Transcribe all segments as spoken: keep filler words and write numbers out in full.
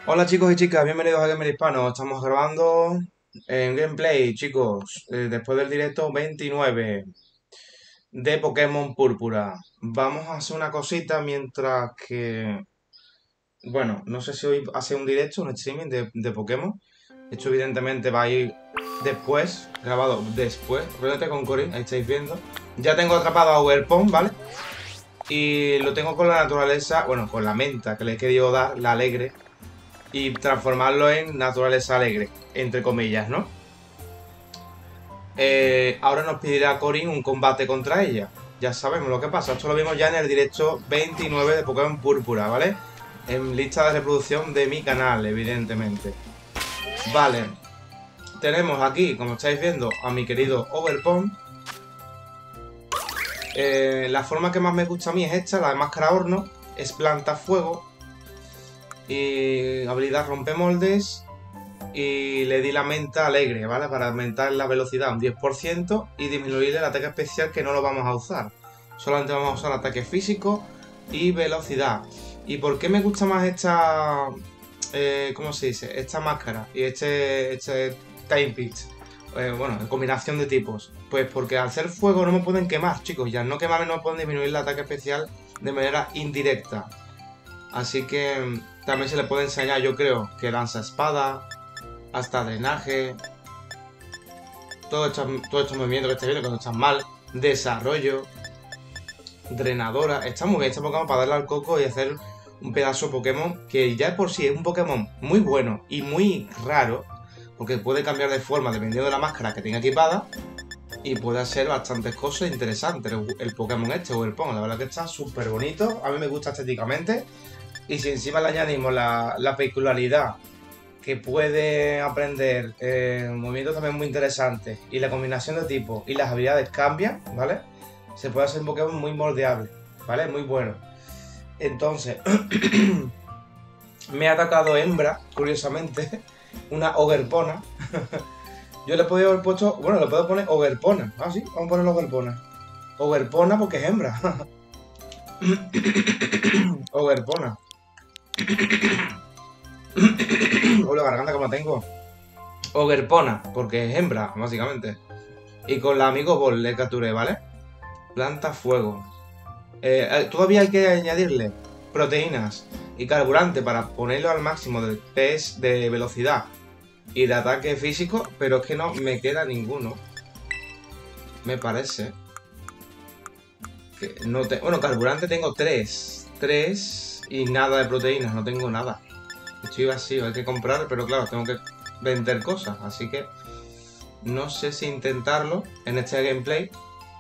Hola chicos y chicas, bienvenidos a Gamer Hispano. Estamos grabando en gameplay, chicos, eh, después del directo veintinueve de Pokémon Púrpura. Vamos a hacer una cosita mientras que... Bueno, no sé si hoy hace un directo, un streaming de, de Pokémon. Esto evidentemente va a ir después, grabado después. Reúnete con Corin, ahí estáis viendo. Ya tengo atrapado a Overpon, ¿vale? Y lo tengo con la naturaleza, bueno, con la menta que le he querido dar, la alegre, y transformarlo en naturaleza alegre, entre comillas, ¿no? Eh, ahora nos pedirá Corin un combate contra ella. Ya sabemos lo que pasa. Esto lo vimos ya en el directo veintinueve de Pokémon Púrpura, ¿vale? En lista de reproducción de mi canal, evidentemente. Vale. Tenemos aquí, como estáis viendo, a mi querido Overpon. Eh, la forma que más me gusta a mí es esta, la de máscara horno. Es planta fuego. Y habilidad rompemoldes. Y le di la menta alegre, ¿vale? Para aumentar la velocidad un diez por ciento y disminuir el ataque especial, que no lo vamos a usar. Solamente vamos a usar ataque físico y velocidad. ¿Y por qué me gusta más esta... Eh, ¿cómo se dice? Esta máscara y este, este Time Pitch? Eh, bueno, en combinación de tipos. Pues porque al ser fuego no me pueden quemar, chicos. Y al no quemarme no me pueden disminuir el ataque especial de manera indirecta. Así que mm, también se le puede enseñar, yo creo, que lanza espada, hasta drenaje, todos estos, todos estos movimientos que estáis viendo cuando están mal, desarrollo, drenadora. Está muy bien este Pokémon para darle al coco y hacer un pedazo de Pokémon que ya de por sí es un Pokémon muy bueno y muy raro, porque puede cambiar de forma dependiendo de la máscara que tenga equipada y puede hacer bastantes cosas interesantes el, el Pokémon este o el Pong. La verdad que está súper bonito, a mí me gusta estéticamente, y si encima le añadimos la, la peculiaridad que puede aprender eh, movimientos también muy interesantes y la combinación de tipos y las habilidades cambian, ¿vale? Se puede hacer un Pokémon muy moldeable, ¿vale? Muy bueno. Entonces, me ha atacado hembra, curiosamente, una Ogerpona. Yo le podría haber puesto, bueno, le puedo poner Ogerpona. Ah, sí, vamos a ponerle Ogerpona. Ogerpona porque es hembra. Ogerpona. Uy, la garganta como la tengo. Ogerpona, porque es hembra, básicamente. Y con la amigo Ball le capturé, ¿vale? Planta fuego. Eh, eh, todavía hay que añadirle proteínas y carburante para ponerlo al máximo de P S, de velocidad y de ataque físico, pero es que no me queda ninguno. Me parece. Que no te... Bueno, carburante tengo tres. Tres y nada de proteínas, no tengo nada. Estoy vacío, hay que comprar, pero claro, tengo que vender cosas, así que no sé si intentarlo en este gameplay.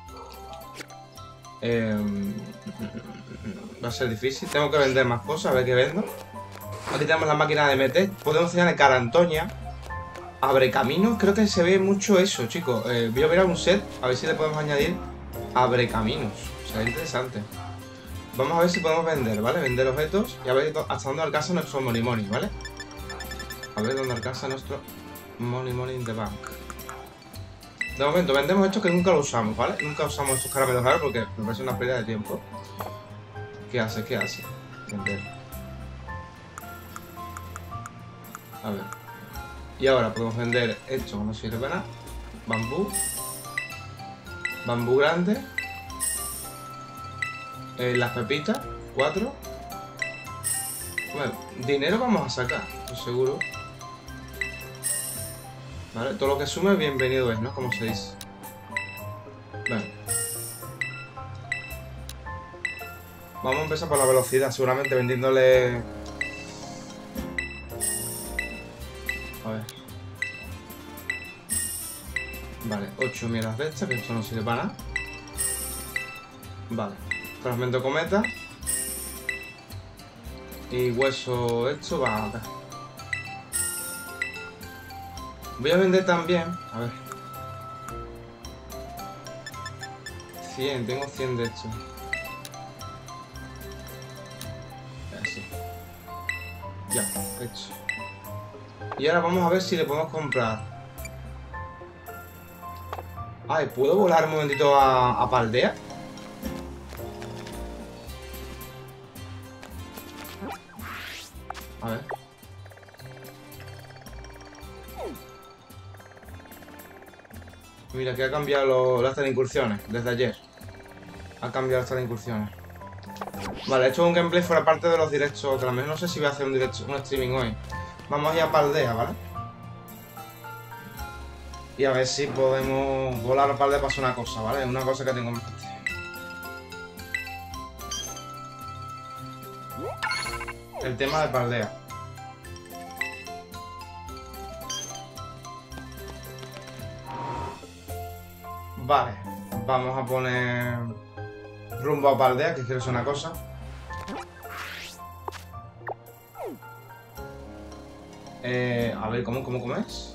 Eh, va a ser difícil. Tengo que vender más cosas, a ver qué vendo. Aquí tenemos la máquina de meter. Podemos enseñar Cara Antonia. Abre caminos, creo que se ve mucho eso, chicos. Eh, voy a mirar un set, a ver si le podemos añadir abre caminos. Será interesante. Vamos a ver si podemos vender, ¿vale? Vender objetos y a ver hasta dónde alcanza nuestro Money Money, ¿vale? A ver dónde alcanza nuestro Money Money in the Bank. De momento vendemos esto que nunca lo usamos, ¿vale? Nunca usamos estos caramelos raros porque me parece una pérdida de tiempo. ¿Qué hace? ¿Qué hace? Vender. A ver. Y ahora podemos vender esto que no sirve para nada. Bambú. Bambú grande. Eh, las pepitas. Cuatro. Bueno, dinero vamos a sacar, estoy seguro. Vale, todo lo que sume, bienvenido es, ¿no? Como se dice. Vale. Vamos a empezar por la velocidad, seguramente vendiéndole... A ver. Vale, ocho mierdas de estas, que esto no sirve para nada. Vale. Fragmento cometa. Y hueso esto va acá. Voy a vender también... A ver. cien, tengo cien de estos. Así. Ya, hecho. Y ahora vamos a ver si le podemos comprar. Ay, ¿puedo volar un momentito a, a Paldea? A ver. Mira, que ha cambiado lo, las incursiones desde ayer. Ha cambiado estas incursiones. Vale, he hecho un gameplay fuera parte de los directos. Que a lo mejor no sé si voy a hacer un directo, un streaming hoy. Vamos a ir a Paldea, ¿vale? Y a ver si podemos volar a Paldea para hacer una cosa, ¿vale? Una cosa que tengo en mente. El tema de Paldea. Vale, vamos a poner rumbo a Paldea, que quiero hacer una cosa. Eh, a ver, ¿cómo, cómo, cómo es?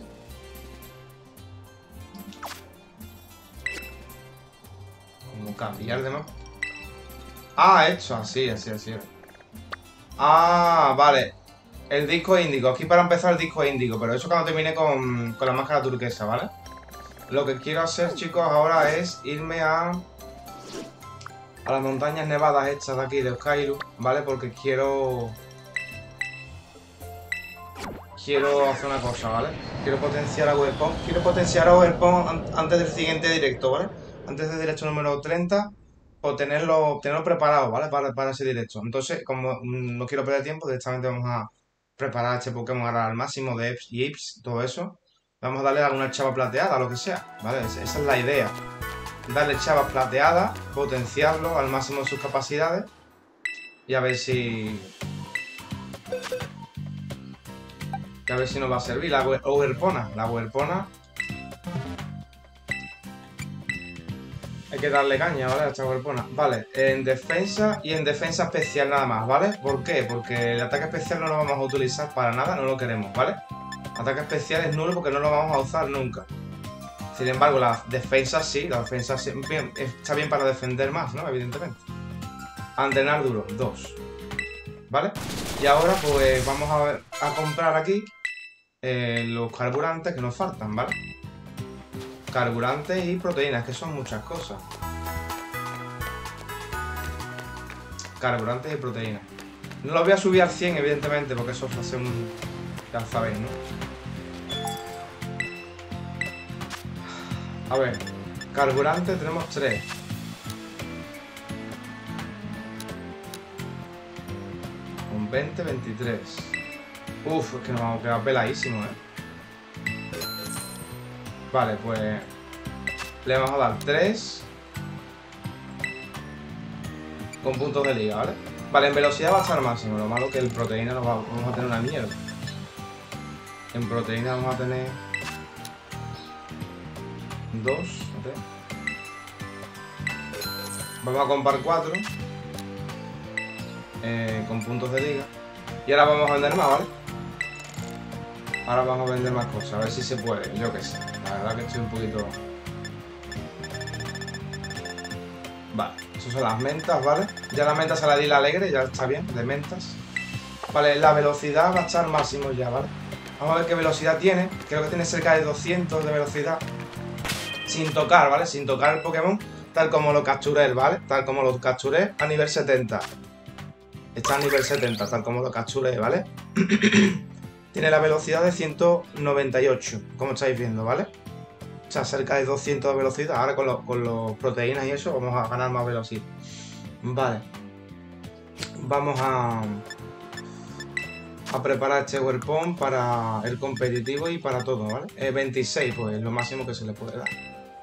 ¿Cómo cambiar de mapa? Ah, hecho, así, así, así. Ah, vale. El disco índigo. Aquí para empezar el disco índigo, pero eso cuando termine con, con la máscara turquesa, ¿vale? Lo que quiero hacer, chicos, ahora es irme a... a las montañas nevadas hechas de aquí, de Oskairu, ¿vale? Porque quiero... Quiero hacer una cosa, ¿vale? Quiero potenciar a Overpon. Quiero potenciar a Overpon an antes del siguiente directo, ¿vale? Antes del directo número treinta, o tenerlo, tenerlo preparado, ¿vale? Para, para ese directo. Entonces, como no quiero perder tiempo, directamente vamos a preparar este Pokémon ahora al máximo de E P S y I P S, todo eso. Vamos a darle alguna chava plateada, lo que sea, ¿vale? Esa es la idea. Darle chavas plateadas, potenciarlo al máximo de sus capacidades y a ver si... Y a ver si nos va a servir la Overpona. La Overpona... Hay que darle caña, ¿vale? A esta Overpona. Vale, en defensa y en defensa especial nada más, ¿vale? ¿Por qué? Porque el ataque especial no lo vamos a utilizar para nada, no lo queremos, ¿vale? Ataque especial es nulo porque no lo vamos a usar nunca. Sin embargo, la defensa sí, la defensa sí, bien, está bien para defender más, ¿no? Evidentemente. Entrenar duro, dos. ¿Vale? Y ahora pues vamos a, ver, a comprar aquí eh, los carburantes que nos faltan, ¿vale? Carburantes y proteínas, que son muchas cosas. Carburantes y proteínas. No los voy a subir al cien, evidentemente, porque eso hace un... ya sabéis, ¿no? A ver, carburante tenemos tres. Con veinte, veintitrés. Uf, es que nos vamos a quedar peladísimos, ¿eh? Vale, pues le vamos a dar tres con puntos de liga, ¿vale? Vale, en velocidad va a estar máximo. Lo malo que el proteína nos va, vamos a tener una mierda. En proteína vamos a tener dos, tres. Vamos a comprar cuatro eh, con puntos de liga. Y ahora vamos a vender más, ¿vale? Ahora vamos a vender más cosas, a ver si se puede, yo qué sé. La verdad que estoy un poquito... Vale, esas son las mentas, ¿vale? Ya la menta se la di la alegre, ya está bien, de mentas. Vale, la velocidad va a estar máximo ya, ¿vale? Vamos a ver qué velocidad tiene. Creo que tiene cerca de doscientos de velocidad. Sin tocar, ¿vale? Sin tocar el Pokémon, tal como lo capturé, ¿vale? Tal como lo capturé a nivel setenta. Está a nivel setenta, tal como lo capturé, ¿vale? Tiene la velocidad de ciento noventa y ocho, como estáis viendo, ¿vale? O sea, cerca de doscientos de velocidad. Ahora con, lo, con los proteínas y eso vamos a ganar más velocidad. Vale. Vamos a... a preparar este Overpon para el competitivo y para todo, ¿vale? Eh, veintiséis, pues, lo máximo que se le puede dar.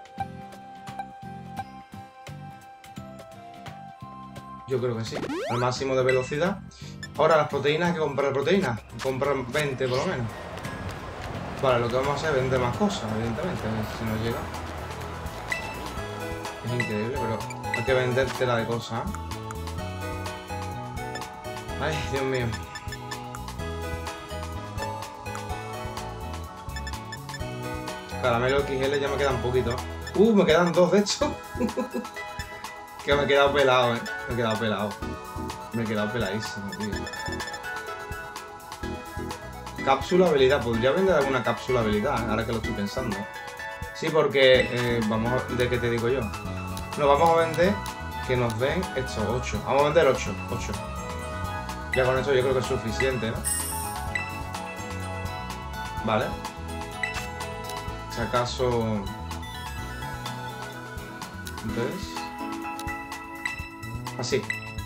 Yo creo que sí. Al máximo de velocidad. Ahora las proteínas, hay que comprar proteínas. Comprar veinte por lo menos. Vale, lo que vamos a hacer es vender más cosas, evidentemente, si nos llega. Es increíble, pero hay que vender tela de cosas. Ay, Dios mío. Caramelo X L ya me quedan poquitos. Uh, me quedan dos de hecho. Que me he quedado pelado, eh. Me he quedado pelado. Me he quedado peladísimo, tío. Cápsula habilidad. Podría vender alguna cápsula habilidad, ¿eh? Ahora que lo estoy pensando. Sí, porque... Eh, vamos a... ¿De qué te digo yo? Nos vamos a vender que nos den estos ocho. Vamos a vender ocho. ocho. Ya con eso yo creo que es suficiente, ¿no? Vale. Si acaso... Entonces... así.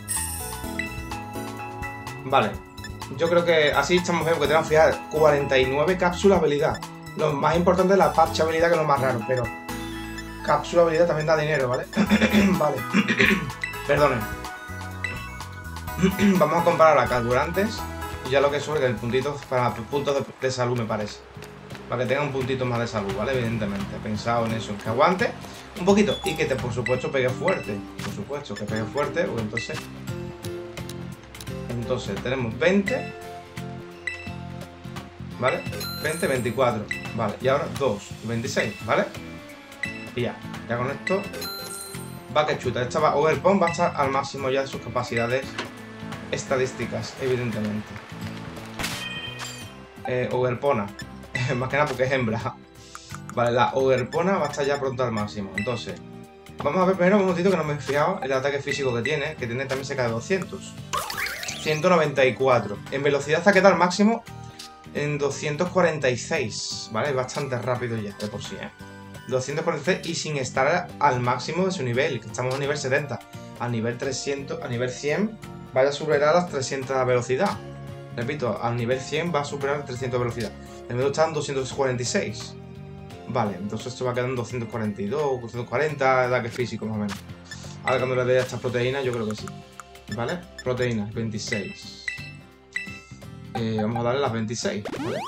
Vale. Yo creo que así estamos bien, porque tenemos que fijar cuarenta y nueve cápsulas habilidad. Lo más importante es la parche habilidad, que es lo más raro, pero... cápsula habilidad también da dinero, ¿vale? Vale. Perdonen. Vamos a comparar la carburantes y ya lo que sube, que el puntito para puntos de, de salud, me parece. Para que tenga un puntito más de salud, ¿vale? Evidentemente. He pensado en eso, que aguante un poquito y que te, por supuesto, pegue fuerte. Por supuesto, que pegue fuerte, o entonces... Entonces, tenemos veinte. ¿Vale? veinte, veinticuatro. Vale, y ahora dos, veintiséis, ¿vale? Y ya, ya con esto va que chuta. Esta va, Overpon va a estar al máximo ya de sus capacidades estadísticas, evidentemente. Eh, Overpona. Más que nada porque es hembra. Vale, la Overpona va a estar ya pronto al máximo. Entonces, vamos a ver primero un momentito, que no me he fijado el ataque físico que tiene, que tiene también cerca de doscientos. ciento noventa y cuatro. En velocidad está quedado al máximo en doscientos cuarenta y seis. Vale, bastante rápido ya, de por sí, ¿eh? doscientos cuarenta y seis y sin estar al máximo de su nivel, que estamos a nivel setenta. A nivel trescientos, a nivel cien, vaya a superar las trescientos de velocidad. Repito, al nivel cien va a superar trescientos de velocidad. El medio está en doscientos cuarenta y seis. Vale, entonces esto va a quedar en doscientos cuarenta y dos, doscientos cuarenta, ataque físico más o menos. Ahora cuando le dé a estas proteínas, yo creo que sí. ¿Vale? Proteínas, veintiséis. Eh, vamos a darle las veintiséis, ¿vale?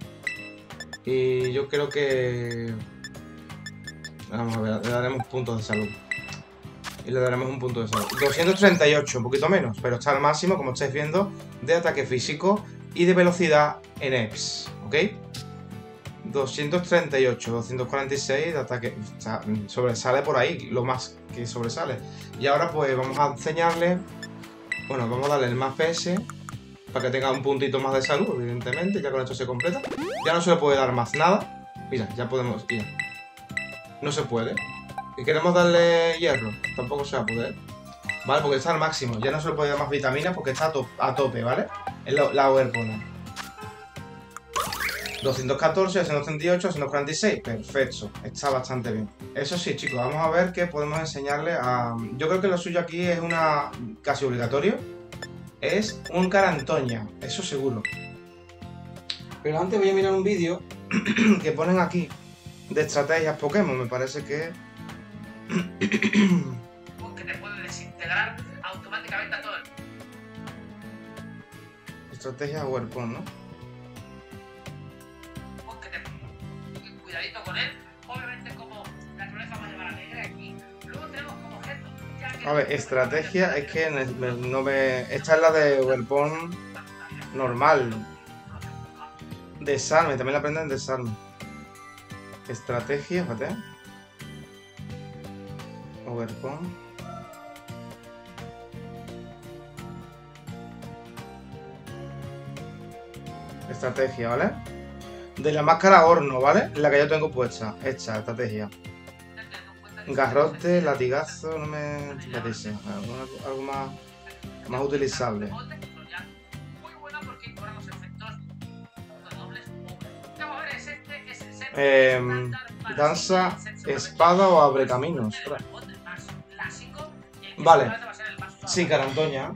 Y yo creo que... Vamos a ver, le daremos puntos de salud. Y le daremos un punto de salud. doscientos treinta y ocho, un poquito menos, pero está al máximo, como estáis viendo, de ataque físico y de velocidad en E P S, ¿ok? doscientos treinta y ocho, doscientos cuarenta y seis de ataque. O sea, sobresale por ahí, lo más que sobresale. Y ahora pues vamos a enseñarle... Bueno, vamos a darle el más P S para que tenga un puntito más de salud, evidentemente. Ya con esto se completa. Ya no se le puede dar más nada. Mira, ya podemos... Mira. No se puede. Y queremos darle hierro, tampoco se va a poder. Vale, porque está al máximo. Ya no se le puede dar más vitaminas porque está a, to a tope, ¿vale? Es la, la Overpona. doscientos catorce, doscientos treinta y ocho, doscientos cuarenta y seis. Perfecto. Está bastante bien. Eso sí, chicos, vamos a ver qué podemos enseñarle a... Yo creo que lo suyo aquí es una... casi obligatorio. Es un Carantoña. Eso seguro. Pero antes voy a mirar un vídeo que ponen aquí de estrategias Pokémon. Me parece que... que te puede desintegrar automáticamente a todo el... Estrategia Overpon, ¿no? Que te... Cuidadito con él. Obviamente como la naturaleza va a llevar a alegre aquí. Luego tenemos como objeto... Que... A ver, estrategia es que no me... Esta es la de Overpon normal. Desarme, también la aprenden desarme. Estrategia, fíjate. Overpon. Estrategia, ¿vale? De la máscara horno, ¿vale? La que yo tengo puesta. Esta estrategia. Garrote, latigazo, no me... ¿Qué dice? Algo, algo más, más utilizable. Eh, danza, espada o abre caminos. Vale. Sí, Carantoña.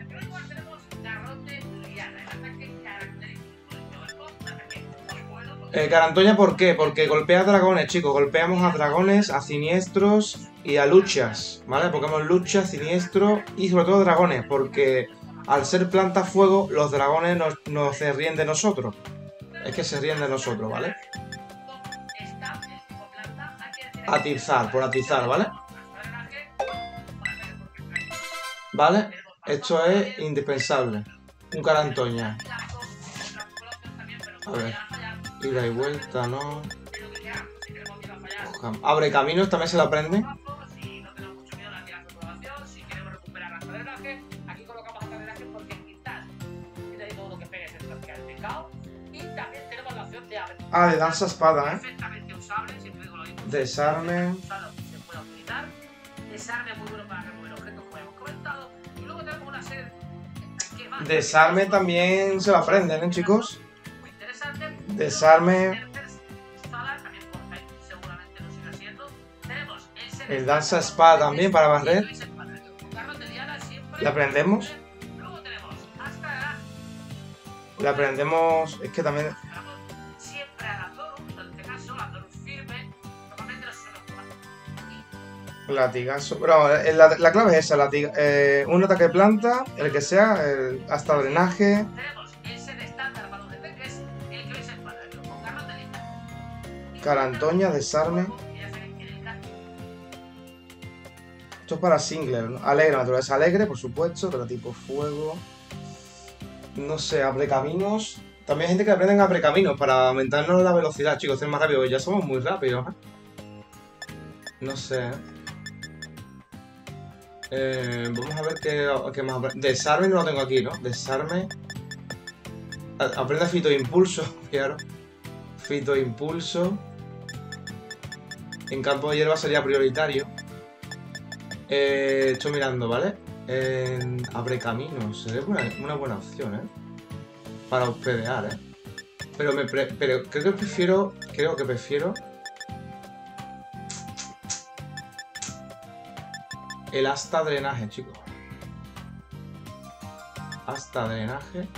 Eh, Carantoña, ¿por qué? Porque golpea dragones, chicos. Golpeamos a dragones, a siniestros y a luchas, ¿vale? Pokémon lucha, siniestro y sobre todo dragones. Porque al ser planta fuego, los dragones no, no se ríen de nosotros. Es que se ríen de nosotros, ¿vale? Atizar, por atizar, ¿vale? ¿Vale? Esto es indispensable. Un Carantoña. A ver. Ida y vuelta, ¿no? Abre caminos, también se lo aprende. Ah, de danza espada, ¿eh? Desarme. Desarme también se lo aprenden, ¿eh, chicos? Desarme. El danza espada también para barrer. ¿La aprendemos? Luego tenemos hasta La aprendemos... Es que también... siempre a la Zorus, en este caso, la Zorus firme, normalmente los suelos Latigazo. Pero eh, la, la clave es esa, latiga, eh, un ataque planta, el que sea, el, hasta drenaje. tenemos el set estándar para un G P, que es el que veis en pantalla, con garras de lista. Carantoña, desarme. Esto es para Singler, ¿no? Alegre, naturaleza alegre, por supuesto, pero tipo fuego. No sé, abre caminos. También hay gente que aprenden abre caminos para aumentarnos la velocidad, chicos, ser más rápido. Ya somos muy rápidos, ¿eh? No sé. Eh, vamos a ver qué, qué más. Desarme no lo tengo aquí, ¿no? Desarme. Aprende fitoimpulso, claro. Fitoimpulso. En campo de hierba sería prioritario. Eh, estoy mirando, ¿vale? Eh, abre caminos. Sería una, una buena opción, ¿eh? Para hospedear, ¿eh? Pero, me pre pero creo que prefiero... Creo que prefiero... El asta drenaje, chicos. Asta drenaje.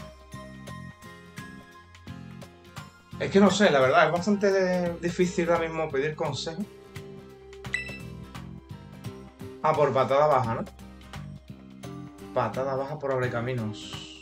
Es que no sé, la verdad, es bastante difícil ahora mismo pedir consejo. Ah, por patada baja, ¿no? Patada baja por abre caminos.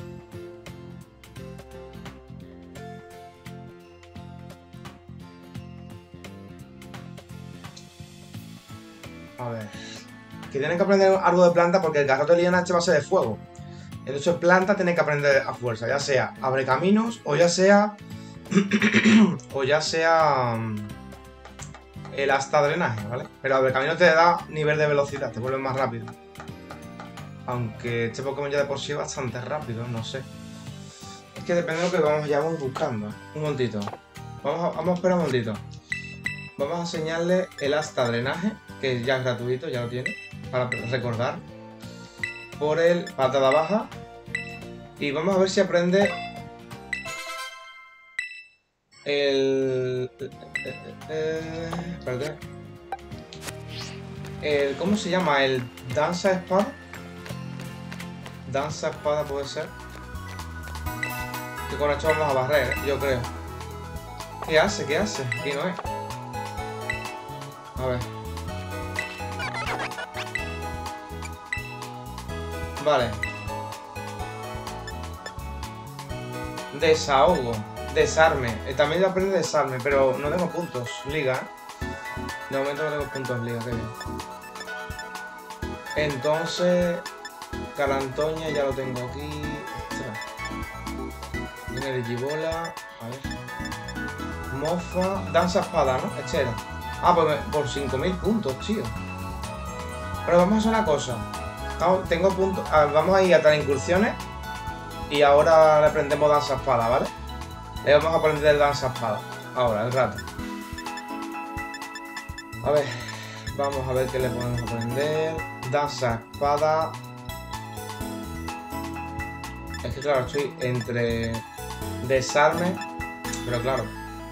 A ver. Que tienen que aprender algo de planta porque el garrote de liana es base de fuego. Entonces planta tiene que aprender a fuerza, ya sea abre caminos o ya sea... o ya sea... el asta drenaje, ¿vale? Pero abre caminos te da nivel de velocidad, te vuelve más rápido. Aunque este Pokémon ya de por sí es bastante rápido, no sé. Es que depende de lo que vamos ya vamos buscando. Un momentito. Vamos a, vamos a esperar un momentito. Vamos a enseñarle el asta drenaje, que ya es gratuito, ya lo tiene, para recordar. Por el patada baja. Y vamos a ver si aprende el... Eh, espérate. El, ¿Cómo se llama? El danza espada. Danza espada puede ser. Que con esto vamos a barrer, yo creo. ¿Qué hace? ¿Qué hace? Aquí no es. A ver. Vale. Desahogo. Desarme. Eh, también aprende desarme, pero no tengo puntos. Liga. De momento no tengo puntos liga, qué bien. Entonces... Carantoña ya lo tengo aquí. Energibola. A ver. Mofa. Danza espada, ¿no? Este era. Ah, pues por cinco mil puntos, tío. Pero vamos a hacer una cosa. Tengo puntos. Ah, vamos a ir a tres incursiones. Y ahora le aprendemos danza espada, ¿vale? Le vamos a aprender danza espada. Ahora, el rato. A ver. Vamos a ver qué le podemos aprender. Danza espada. Es que claro, estoy entre desarme. Pero claro.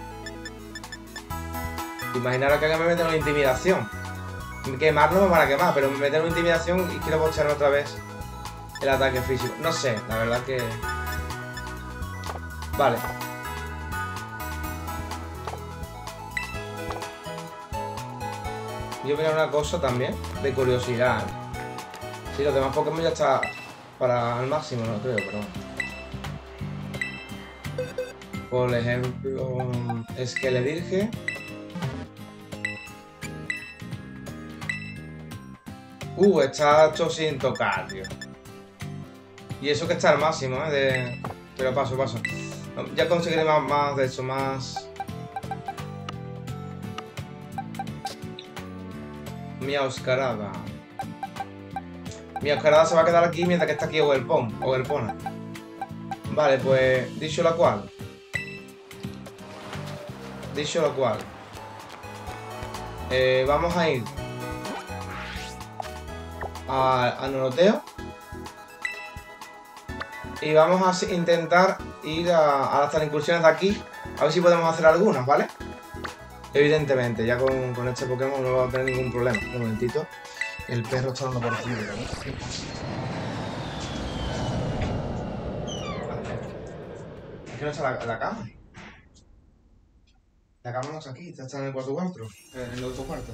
Imaginar que me meten una intimidación. Quemar no me van a quemar, pero me meten una intimidación y quiero bochar otra vez el ataque físico. No sé, la verdad que... Vale. Yo mira una cosa también, de curiosidad. Sí, los demás Pokémon ya está para el máximo, no creo, pero... Por ejemplo, Esqueledirge. Uh, está hecho sin tocar, tío. Y eso que está al máximo, ¿eh? De... Pero paso, paso. Ya conseguiré más, más de eso, más... Miauscarada. Miauscarada se va a quedar aquí mientras que está aquí Ogerpon, Ogerpona. Vale, pues dicho lo cual. Dicho lo cual. Eh, vamos a ir a, a Noroteo. Y vamos a intentar ir a, a las incursiones de aquí. A ver si podemos hacer algunas, ¿vale? Evidentemente, ya con, con este Pokémon no va a tener ningún problema. Un momentito. El perro está dando por culo. ¿Qué pasa? Es que no está la, la cama. La cama no está aquí, está en el cuarto cuarto. En el otro cuarto.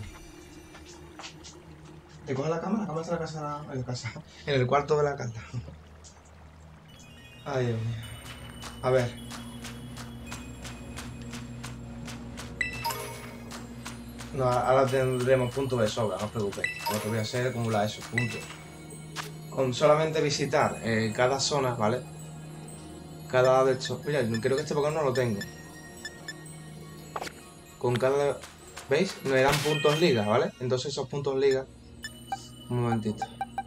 ¿Te coges la cama? La cama está en la casa. En la casa. En el cuarto de la casa. Ay, Dios mío. A ver. No, ahora tendremos puntos de sobra, no os preocupéis. Lo que voy a hacer es acumular esos puntos. Con solamente visitar eh, cada zona, ¿vale? Cada de estos... Mira, creo que este Pokémon no lo tengo. Con cada... ¿Veis? Me dan puntos ligas, ¿vale? Entonces esos puntos ligas... Un momentito.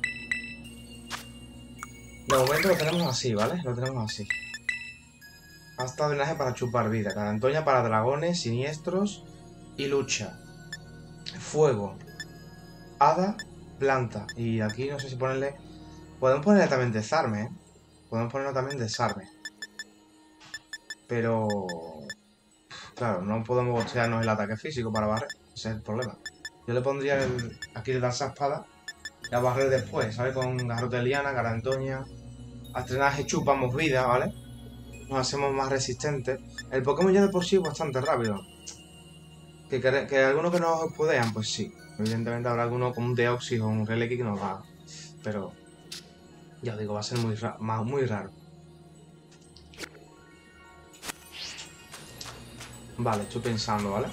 De momento lo tenemos así, ¿vale? Lo tenemos así. Hasta drenaje para chupar vida. Carantoña para dragones, siniestros y lucha. Fuego. Hada, planta. Y aquí no sé si ponerle... Podemos ponerle también desarme, ¿eh? Podemos ponerle también desarme. Pero... Claro, no podemos bostearnos el ataque físico para barrer. Ese es el problema. Yo le pondría el... aquí el danza espada y a barrer después, ¿sabes? Con garrote de liana, carantoña. Al drenaje chupamos vida, ¿vale? Nos hacemos más resistentes. El Pokémon ya de por sí es bastante rápido. Que, que, que algunos que nos podean, pues sí. Evidentemente habrá alguno con un Deoxys o un Relic que nos va. Pero... Ya os digo, va a ser muy, ra muy raro. Vale, estoy pensando, ¿vale?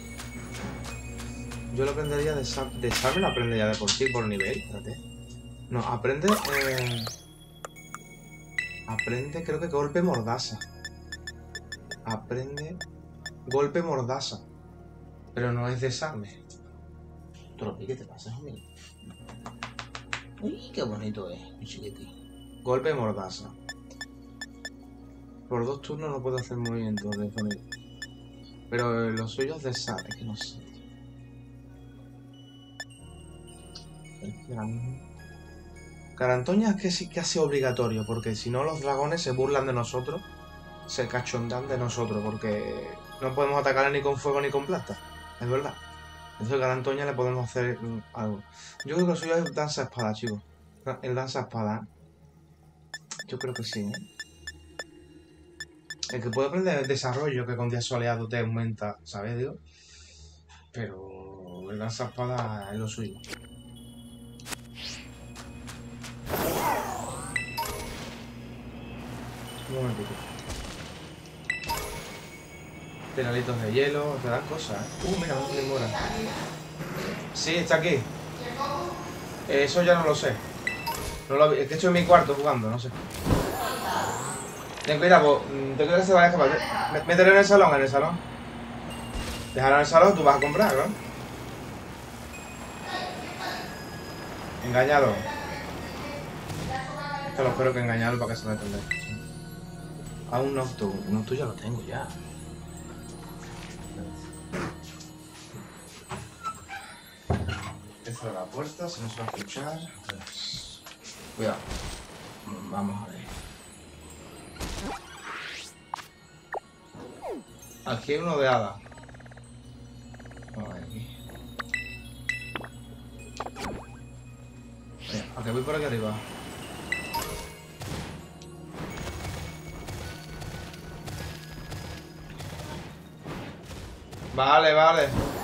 Yo lo aprendería de Desarme. Desarme lo aprendería de por sí, por nivel. Espérate. No, aprende... Eh... Aprende, creo que golpe mordaza. Aprende... Golpe mordaza. Pero no es desarme. Tropi, ¿qué te pasa, amigo? Uy, qué bonito es, mi chiquitín. Golpe mordaza. Por dos turnos no puedo hacer movimientos de sonido. Pero los suyos de sal, es que no sé. Carantoña es que sí que hace obligatorio, porque si no los dragones se burlan de nosotros, se cachondan de nosotros, porque no podemos atacar ni con fuego ni con plata, es verdad. Entonces Carantoña le podemos hacer algo. Yo creo que lo suyo es danza espada, chicos. El danza espada. Yo creo que sí, ¿eh? El que puede aprender el desarrollo, que con día soleado te aumenta, ¿sabes? Digo. Pero el danza espada es lo suyo. Un momentito. Penalitos de hielo, te dan cosas, ¿eh? Uh, mira, no me demora. Sí, está aquí. Eso ya no lo sé. No lo, es que estoy en mi cuarto jugando, no sé. Ten cuidado, pues, te creo que se vaya a escapar. Mételo en el salón, en el salón. Déjalo en el salón, tú vas a comprar, ¿no? Engañado. Te lo espero que engañarlo para que se me entienda. Ah, un Noctu. Un Noctu ya lo tengo ya. Cierro la puerta, se nos va a escuchar. Pues... Cuidado. Vamos a ver. Aquí hay uno de hada. Vamos a ver aquí. Venga, a que voy por aquí arriba. Vale, vale.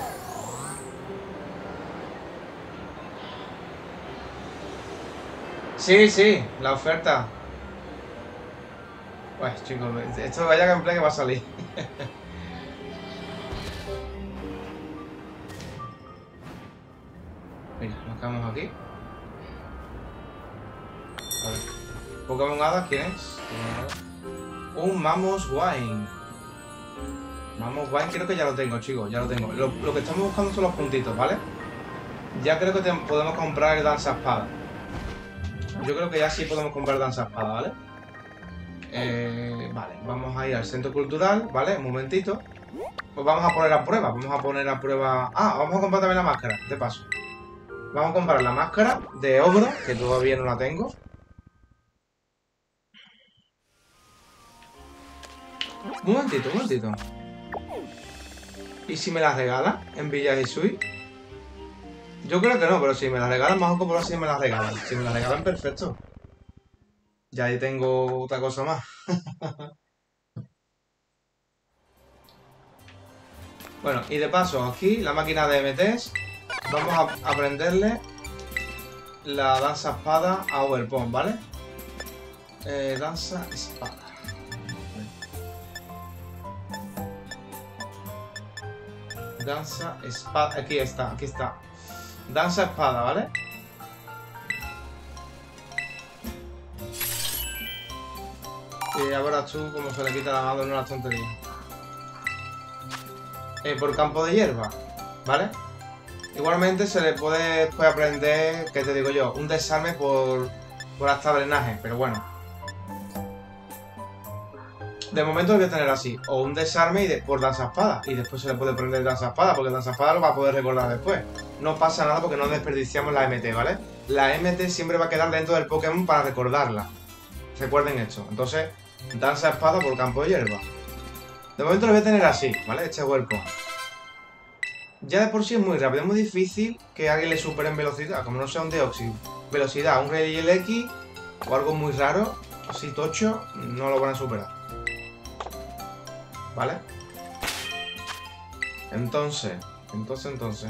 Sí, sí, la oferta. Pues chicos, esto vaya gameplay que va a salir. Mira, nos quedamos aquí. A ver. Pokémon Hada, ¿quién es? Un Mamos Wine. Mamos Wine creo que ya lo tengo, chicos, ya lo tengo. Lo, lo que estamos buscando son los puntitos, ¿vale? Ya creo que te, podemos comprar el danza espada. Yo creo que ya sí podemos comprar danza espada, ¿vale? Eh, vale, vamos a ir al centro cultural, ¿vale? Un momentito. Pues vamos a poner a prueba, vamos a poner a prueba... Ah, vamos a comprar también la máscara, de paso. Vamos a comprar la máscara de ogro, que todavía no la tengo. Un momentito, un momentito. ¿Y si me la regalan en Villa Hisui? Yo creo que no, pero si me la regalan, más o menos si me la regalan. Si me la regalan, perfecto. Ya ahí tengo otra cosa más. Bueno, y de paso, aquí, la máquina de M Ts, vamos a aprenderle la danza espada a Overpon, ¿vale? Eh, danza espada. Danza espada. Aquí está, aquí está. Danza espada, ¿vale? Y ahora tú, como se le quita la mano en una tontería. Eh, por campo de hierba, ¿vale? Igualmente se le puede, puede aprender, ¿qué te digo yo? Un desarme por, por hasta drenaje, pero bueno. De momento lo voy a tener así, o un desarme y de, por danza espada, y después se le puede aprender danza espada, porque danza espada lo va a poder recordar después. No pasa nada porque no desperdiciamos la M T, ¿vale? La M T siempre va a quedar dentro del Pokémon para recordarla. Recuerden esto. Entonces, danza espada por campo de hierba. De momento lo voy a tener así, ¿vale? Este cuerpo. Ya de por sí es muy rápido, es muy difícil que alguien le supere en velocidad, como no sea un Deoxys. Velocidad, un Rey X o algo muy raro, así tocho, no lo van a superar. ¿Vale? Entonces, entonces, entonces.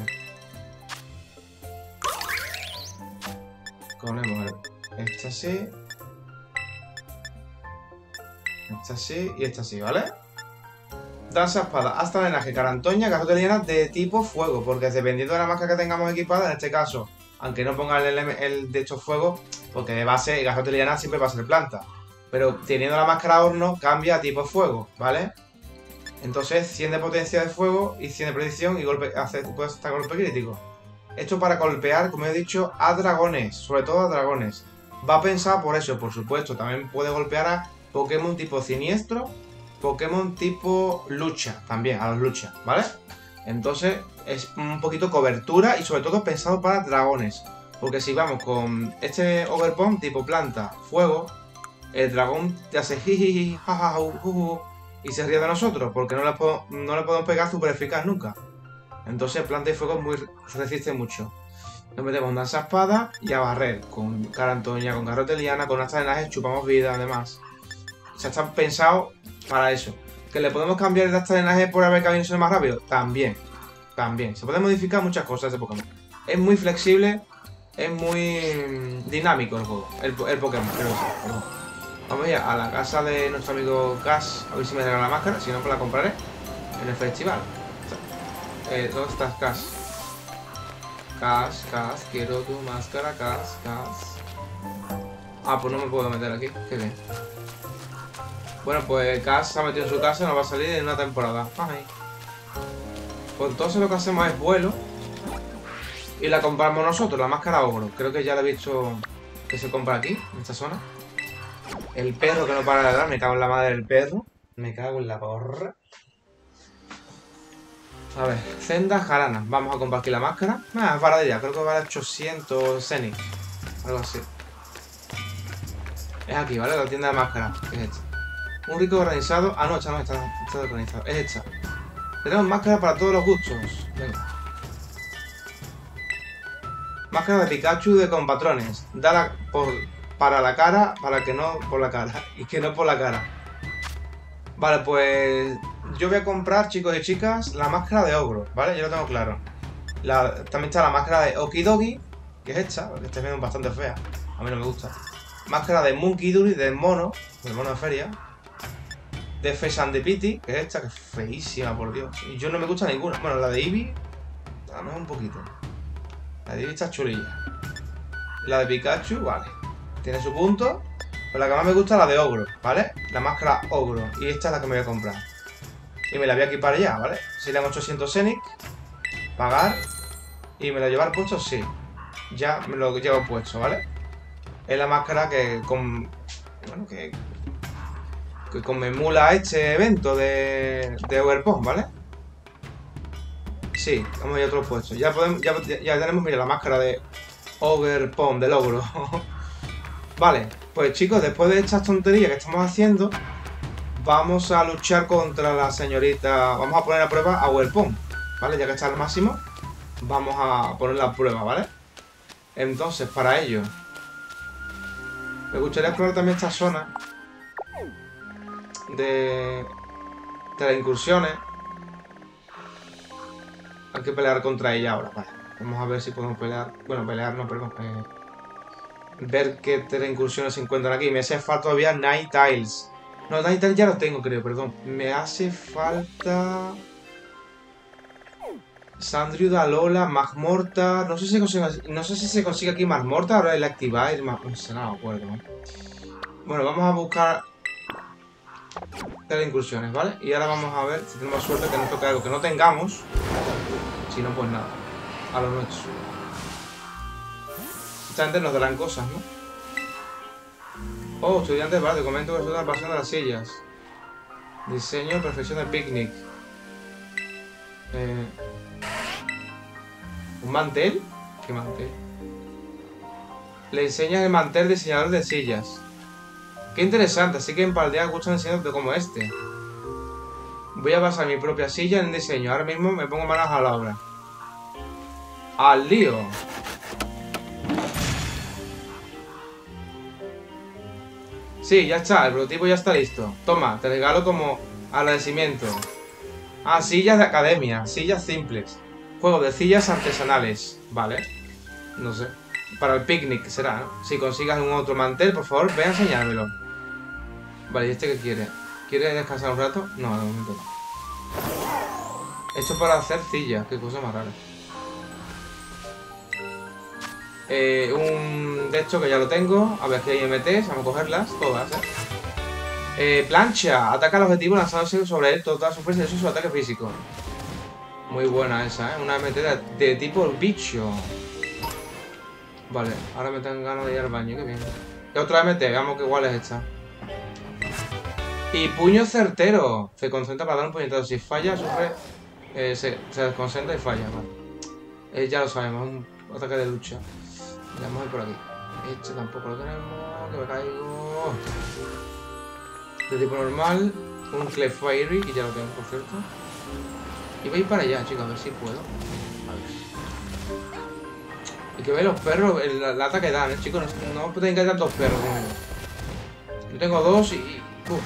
Ponemos este así. Este así y este así, ¿vale? Danza espada, hasta drenaje, carantoña, garrote liana de tipo fuego, porque dependiendo de la máscara que tengamos equipada, en este caso, aunque no ponga el, el de hecho fuego, porque de base el garrote liana siempre va a ser planta, pero teniendo la máscara horno cambia a tipo fuego, ¿vale? Entonces cien de potencia de fuego y cien de predicción y golpe, hace, puede hasta golpe crítico. Esto para golpear, como he dicho, a dragones, sobre todo a dragones. Va pensado por eso, por supuesto, también puede golpear a Pokémon tipo siniestro, Pokémon tipo lucha, también, a los lucha, ¿vale? Entonces es un poquito cobertura y sobre todo pensado para dragones. Porque si vamos con este Overpon tipo planta, fuego, el dragón te hace jijiji, jajaja, juju, y se ríe de nosotros, porque no le, no le podemos pegar super eficaz nunca. Entonces planta y fuego muy, resiste mucho. Nos metemos en danza espada y a barrer, con carantoña, con garrote liana, con hasta drenaje, chupamos vida además. O sea, está pensado para eso. ¿Que le podemos cambiar el hasta drenaje por haber camino ser más rápido? También. También. Se puede modificar muchas cosas de Pokémon. Es muy flexible, es muy dinámico el juego, el, el Pokémon. Creo que sí, perdón. Vamos ya a la casa de nuestro amigo Cass, a ver si me regala la máscara, si no pues la compraré en el festival. Eh, ¿Dónde estás, Cass? Cass, Cass, quiero tu máscara, Cass, Cass. Ah, pues no me puedo meter aquí, qué bien. Bueno, pues Cass se ha metido en su casa y nos va a salir en una temporada. Ay. Pues entonces lo que hacemos es vuelo y la compramos nosotros, la máscara ogro. Creo que ya la he visto que se compra aquí, en esta zona. El perro que no para de dar, me cago en la madre del perro. Me cago en la porra. A ver, Zenda Jarana. Vamos a comprar aquí la máscara. Ah, baratilla, creo que vale ochocientos Zenith. Algo así. Es aquí, ¿vale? La tienda de máscara. Es esta. Un rico organizado. Ah, no, esta no está, está organizado. Es esta. Tenemos máscara para todos los gustos. Venga. Máscara de Pikachu de con patrones. Dala por, para la cara, para que no por la cara. Y que no por la cara. Vale, pues yo voy a comprar, chicos y chicas, la máscara de ogro, ¿vale? Yo lo tengo claro. La, también está la máscara de Okidogi, que es esta, porque esta es bastante fea. A mí no me gusta. Máscara de Monkey Doodle, del mono, del mono de feria. De Feshandipiti, que es esta, que es feísima, por Dios. Y yo no me gusta ninguna. Bueno, la de Eevee, a lo mejor un poquito. La de Eevee está chulilla. La de Pikachu, vale. Tiene su punto. Pero la que más me gusta es la de ogro, ¿vale? La máscara ogro. Y esta es la que me voy a comprar. Y me la voy a equipar ya, ¿vale? Serían ochocientos Zenith. Pagar. Y me lo llevar puesto, sí. Ya me lo llevo puesto, ¿vale? Es la máscara que con... Bueno, que... Que conmemula este evento de... De Overpon, ¿vale? Sí, hemos ya otro puesto. Ya podemos... Ya, ya tenemos, mira, la máscara de Overpon, del ogro. Vale, pues chicos, después de estas tonterías que estamos haciendo, vamos a luchar contra la señorita... Vamos a poner a prueba a Overpon. ¿vale? Ya que está al máximo, vamos a poner la prueba, ¿vale? Entonces, para ello, me gustaría explorar también esta zona de, de las incursiones. Hay que pelear contra ella ahora, vale. Vamos a ver si podemos pelear. Bueno, pelear no, perdón. Eh, ver qué tres incursiones se encuentran aquí. Me hace falta todavía Night Tiles. No, Night Tiles ya lo tengo, creo, perdón. Me hace falta... Sandrio Dalola, Magmorta. No sé si consigue, no sé si se consigue aquí Magmorta. Ahora el activar. No sé, no me acuerdo, ¿no? Bueno, vamos a buscar tres incursiones, ¿vale? Y ahora vamos a ver si tenemos suerte que nos toque algo que no tengamos. Si no, pues nada. A lo nuestro. Esta gente nos darán cosas, ¿no? Oh, estudiantes, vale, te comento que es una pasión de las sillas. Diseño, perfección de picnic. Eh... ¿Un mantel? ¿Qué mantel? Le enseñas el mantel diseñador de sillas. Qué interesante, así que en Paldea gustan enseñándote como este. Voy a basar mi propia silla en diseño. Ahora mismo me pongo manos a la obra. ¡Al lío! Sí, ya está, el prototipo ya está listo. Toma, te regalo como agradecimiento. Ah, sillas de academia, sillas simples. Juego de sillas artesanales. Vale. No sé. Para el picnic será, ¿no? Si consigas un otro mantel, por favor, ve a enseñármelo. Vale, ¿y este qué quiere? ¿Quiere descansar un rato? No, de momento no. Esto es para hacer sillas, qué cosa más rara. Eh, un de hecho que ya lo tengo. A ver, aquí hay M Ts, vamos a cogerlas todas, ¿eh? Eh, plancha, ataca al objetivo lanzándose sobre él toda su fuerza y eso es su ataque físico. Muy buena esa, ¿eh? Una M T de, de tipo bicho. Vale, ahora me tengo ganas de ir al baño, qué bien. Y otra M T, veamos que igual es esta. Y puño certero. Se concentra para dar un puñetazo. Si falla, sufre... Eh, se, se desconcentra y falla, vale. Eh, ya lo sabemos, es un ataque de lucha. Vamos a ir por aquí. Este tampoco lo tenemos. Que me caigo. De tipo normal. Un Clef Fairy, que ya lo tengo, por cierto. Y voy a ir para allá, chicos, a ver si puedo. A ver. Y que veis los perros, el, el ataque que dan, ¿eh, chicos? No, no pueden caer tantos perros como yo. Yo tengo dos y... Uf.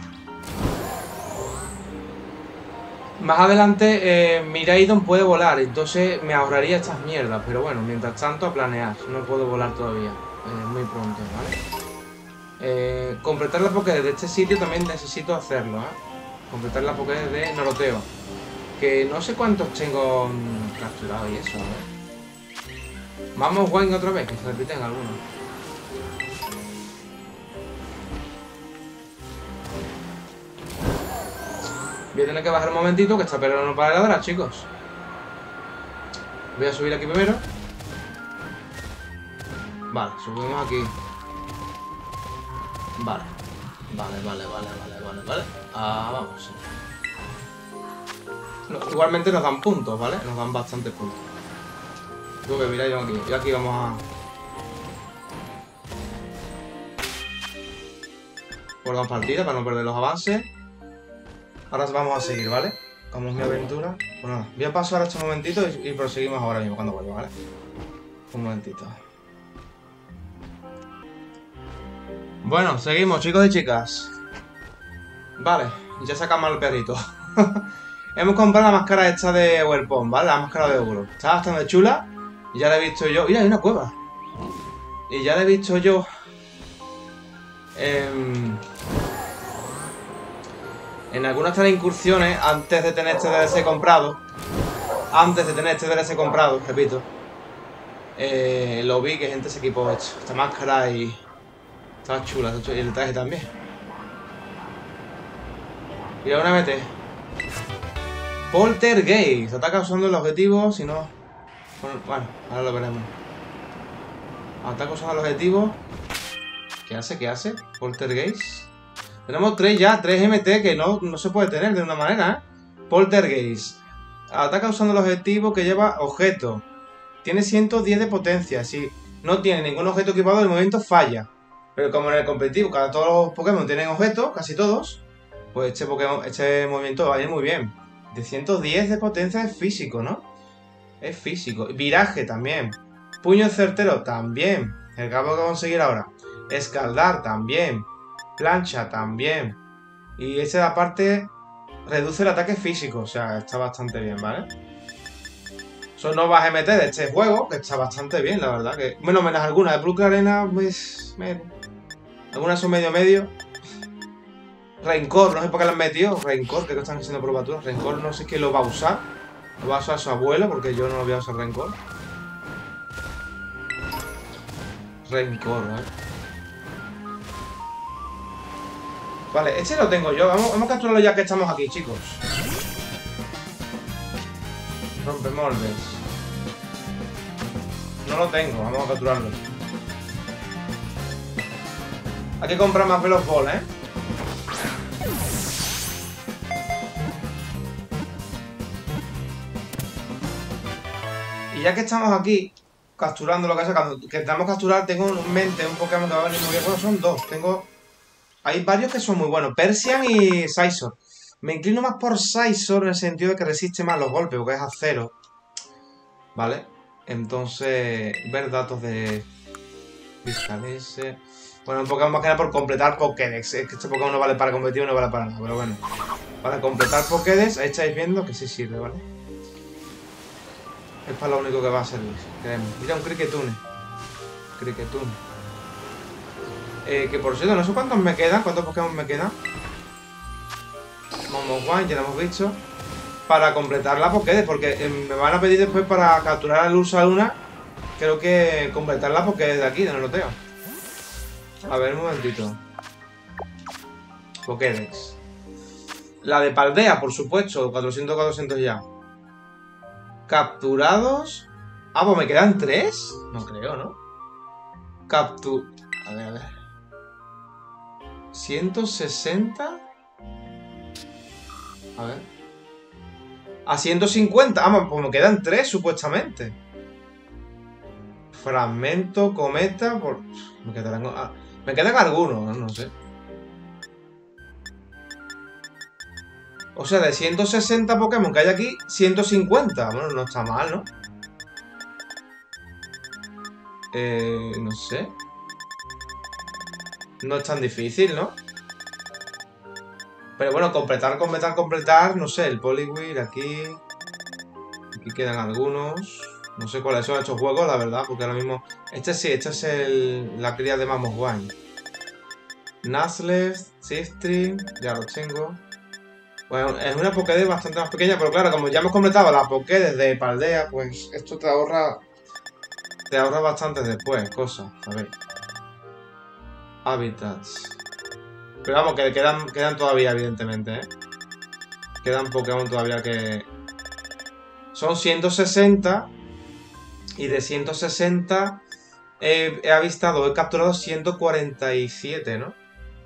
Más adelante, eh, Miraidon puede volar, entonces me ahorraría estas mierdas. Pero bueno, mientras tanto a planear. No puedo volar todavía. Eh, muy pronto, ¿vale? Eh, completar la Pokédex de este sitio también necesito hacerlo, ¿eh? Completar la Pokédex de Noroteo. Que no sé cuántos tengo mmm, capturados y eso, a ver. Vamos, Wayne, otra vez, que se repiten algunos. Voy a tener que bajar un momentito, que esta pelota no para de ladrar, chicos. Voy a subir aquí primero. Vale, subimos aquí. Vale. Vale, vale, vale, vale, vale, vale. Ah, vamos. No, igualmente nos dan puntos, ¿vale? Nos dan bastantes puntos. Yo que mira, yo aquí. Y aquí vamos a... Guardamos partida para no perder los avances. Ahora vamos a seguir, ¿vale? Como es mi aventura. Pues nada, voy a pasar este momentito y, y proseguimos ahora mismo cuando vuelva, ¿vale? Un momentito. Bueno, seguimos, chicos y chicas. Vale, ya sacamos al perrito. Hemos comprado la máscara esta de Welpon, ¿vale? La máscara de ogro. Está bastante chula. Y ya la he visto yo... Mira, hay una cueva. Y ya la he visto yo... En... En algunas de las incursiones, antes de tener este D L C comprado, antes de tener este D L C comprado, repito, eh, lo vi que gente se equipó esto, esta máscara y estaba chula, y el traje también. Mira una M T. Poltergeist, ataca usando el objetivo, si no... Bueno, bueno, ahora lo veremos. Ataca usando el objetivo. ¿Qué hace? ¿Qué hace? Poltergeist. Tenemos tres ya, tres M T que no, no se puede tener de una manera, ¿eh? Poltergeist. Ataca usando el objetivo que lleva objeto. Tiene ciento diez de potencia. Si no tiene ningún objeto equipado, de momento falla. Pero como en el competitivo, cada todos los Pokémon tienen objetos, casi todos, pues este Pokémon, este movimiento va a ir muy bien. De ciento diez de potencia es físico, ¿no? Es físico. Viraje también. Puño certero también. El cabo que voy a conseguir ahora. Escaldar también. Plancha también. Y ese aparte reduce el ataque físico. O sea, está bastante bien, ¿vale? Son nuevas M T de este juego, que está bastante bien, la verdad. Que bueno, menos algunas. De Brooklyn Arena, pues... menos. Algunas son medio medio. Rencor, no sé por qué lo han metido. Rencor, que no están haciendo probaturas. Rencor no sé quién lo va a usar. Lo va a usar su abuelo, porque yo no lo voy a usar Rencor. Rencor, ¿vale? Vale, este lo tengo yo. Vamos, vamos a capturarlo ya que estamos aquí, chicos. Rompemoldes. No lo tengo, vamos a capturarlo. Hay que comprar más Veloz Ball, ¿eh? Y ya que estamos aquí, capturando lo que sea, que estamos capturar, tengo en mente un Pokémon que va a venir muy bien. Bueno, son dos. Tengo... Hay varios que son muy buenos. Persian y Scizor. Me inclino más por Scizor en el sentido de que resiste más los golpes, porque es acero. ¿Vale? Entonces, ver datos de... Fiscalese... Bueno, un Pokémon más que nada por completar Pokédex. Es que este Pokémon no vale para competir y no vale para nada, pero bueno. Para completar Pokédex, ahí estáis viendo que sí sirve, ¿vale? Es para lo único que va a servir, creemos. Mira, un Cricketune. Cricketune. Eh, que por cierto, no sé cuántos me quedan, cuántos Pokémon me quedan. Momoguan, ya lo hemos visto. Para completar la Pokédex, porque eh, me van a pedir después para capturar a Ursa Luna. Creo que completar la Pokédex de aquí, de Noroteo. A ver, un momentito. Pokédex. La de Paldea, por supuesto. cuatrocientos, cuatrocientos ya. Capturados. Ah, pues me quedan tres. No creo, ¿no? Captur... A ver, a ver. ciento sesenta. A ver. A ciento cincuenta. Ah, pues me quedan tres, supuestamente. Fragmento, cometa. Por... Me quedarán... Ah, me quedan algunos, no, no sé. O sea, de ciento sesenta Pokémon que hay aquí, ciento cincuenta. Bueno, no está mal, ¿no? Eh, no sé. No es tan difícil, ¿no? Pero bueno, completar, completar, completar. No sé, el Poliwhirl aquí. Aquí quedan algunos. No sé cuáles son estos juegos, la verdad, porque ahora mismo... Este sí, este es el... la cría de Mamoswine. Nuzlocke, Siftry, ya los tengo. Bueno, es una Pokédex bastante más pequeña, pero claro, como ya hemos completado la Pokédex de Paldea, pues esto te ahorra... Te ahorra bastante después, cosas, a ver. Hábitats. Pero vamos, que quedan, quedan todavía, evidentemente, ¿eh? Quedan Pokémon todavía que... Son ciento sesenta... Y de ciento sesenta he, he avistado, he capturado ciento cuarenta y siete, ¿no?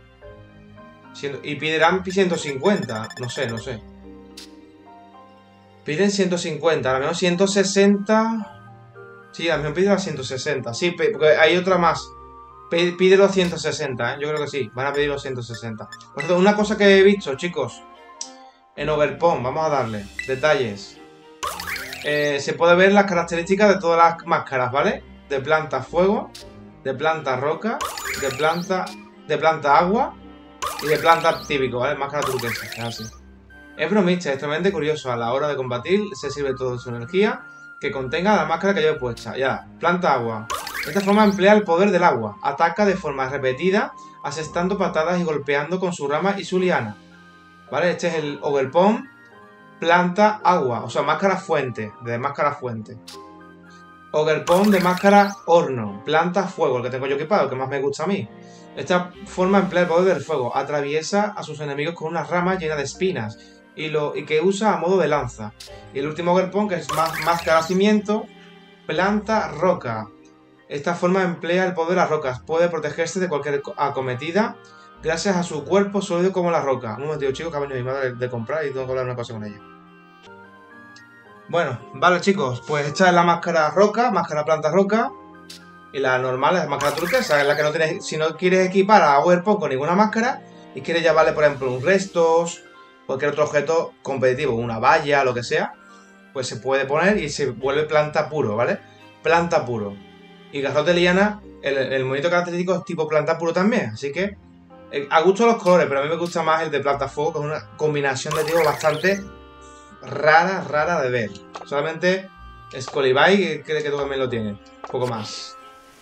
Y piderán ciento cincuenta. No sé, no sé. Piden ciento cincuenta. A lo menos ciento sesenta. Sí, a lo mejor piden a ciento sesenta. Sí, porque hay otra más. Pide los ciento sesenta, ¿eh? Yo creo que sí. Van a pedir los ciento sesenta. Por cierto, una cosa que he visto, chicos. En Overpon, vamos a darle. Detalles. Eh, se puede ver las características de todas las máscaras, ¿vale? De planta fuego, de planta roca, de planta de planta agua y de planta típico, ¿vale? Máscara turquesa, es así. Es bromista, es extremadamente curioso. A la hora de combatir se sirve todo de su energía que contenga la máscara que lleve puesta. Ya, planta agua. De esta forma emplea el poder del agua. Ataca de forma repetida, asestando patadas y golpeando con su rama y su liana. ¿Vale? Este es el Overpon. Planta agua, o sea, máscara fuente, de máscara fuente. Overpon de máscara horno, planta fuego, el que tengo yo equipado, el que más me gusta a mí. Esta forma emplea el poder del fuego, atraviesa a sus enemigos con una rama llena de espinas y, lo, y que usa a modo de lanza. Y el último Overpon, que es más, máscara cimiento, planta roca. Esta forma emplea el poder de las rocas, puede protegerse de cualquier acometida gracias a su cuerpo sólido como la roca. Un momentito, chicos, que ha venido mi madre de, de comprar y tengo que hablar una cosa con ella. Bueno, vale, chicos, pues esta es la máscara roca, máscara planta roca. Y la normal es la máscara turquesa, es la que no tienes. Si no quieres equipar a Overpon con ninguna máscara y quieres llevarle, por ejemplo, un restos, cualquier otro objeto competitivo, una valla, lo que sea, pues se puede poner y se vuelve planta puro, ¿vale? Planta puro. Y garrote liana, el, el monito característico es tipo planta puro también, así que eh, a gusto los colores, pero a mí me gusta más el de planta fuego, que es una combinación de tipo bastante rara, rara de ver. Solamente Scolibay, que cree que tú también lo tienes, un poco más.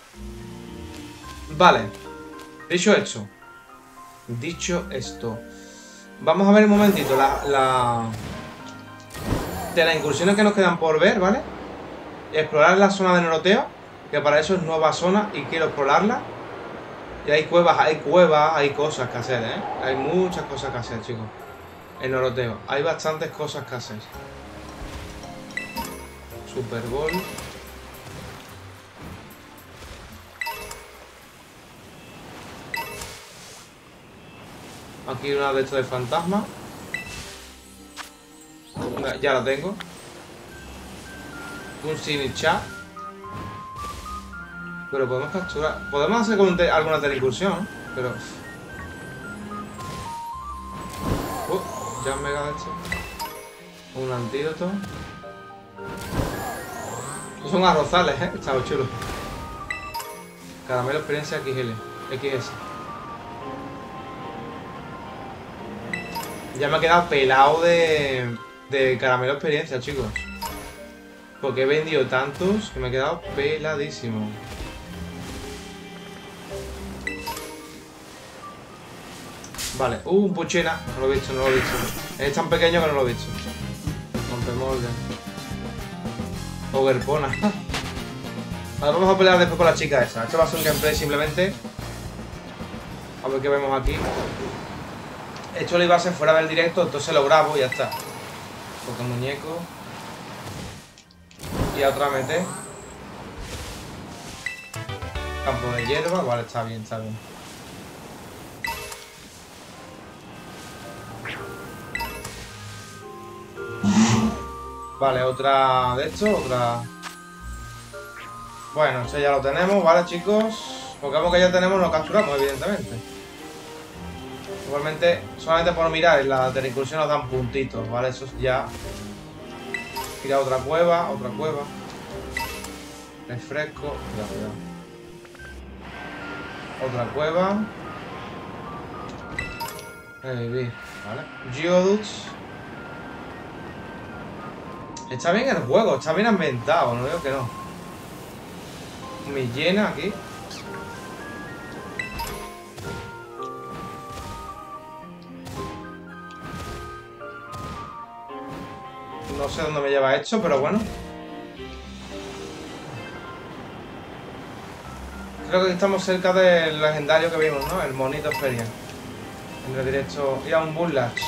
Vale, dicho esto, dicho esto, vamos a ver un momentito la, la de las incursiones que nos quedan por ver, ¿vale? Explorar la zona de Noroteo, que para eso es nueva zona y quiero explorarla. Y hay cuevas, hay cuevas, hay cosas que hacer, ¿eh? Hay muchas cosas que hacer, chicos. En Noroteo, hay bastantes cosas que hacer. Super Bowl. Aquí una de estos de fantasma. Ya la tengo. Un Sinichat. Pero podemos capturar. Podemos hacer con te alguna teleincursión, pero. Uh, ya me he hecho. Un antídoto. Estos son arrozales, eh. Está chulo. Caramelo experiencia X L. X S. Ya me ha quedado pelado de, de caramelo experiencia, chicos. Porque he vendido tantos que me he quedado peladísimo. Vale, uh, un puchena. No lo he visto, no lo he visto. Es tan pequeño que no lo he visto. Rompemolde. Overpona. Ahora vamos a pelear después con la chica esa. Esto va a ser un gameplay simplemente. A ver qué vemos aquí. Esto lo iba a hacer fuera del directo, entonces lo grabo y ya está. Porque muñeco. Y a otra mete. Campo de hierba. Vale, está bien, está bien. Vale, otra de esto, otra. Bueno, este ya lo tenemos, ¿vale, chicos? Pokémon que ya tenemos lo capturamos, evidentemente. Igualmente, solamente por mirar en la teleincursión nos dan puntitos, ¿vale? Eso ya. Tira otra cueva, otra cueva. Refresco. Cuidado, cuidado. Otra cueva. Revivir, ¿vale? Geodudes. Está bien el juego, está bien ambientado, no digo que no. Me llena aquí. No sé dónde me lleva esto, pero bueno. Creo que estamos cerca del legendario que vimos, ¿no? El monito feria. En el directo. Ir a un Bullach.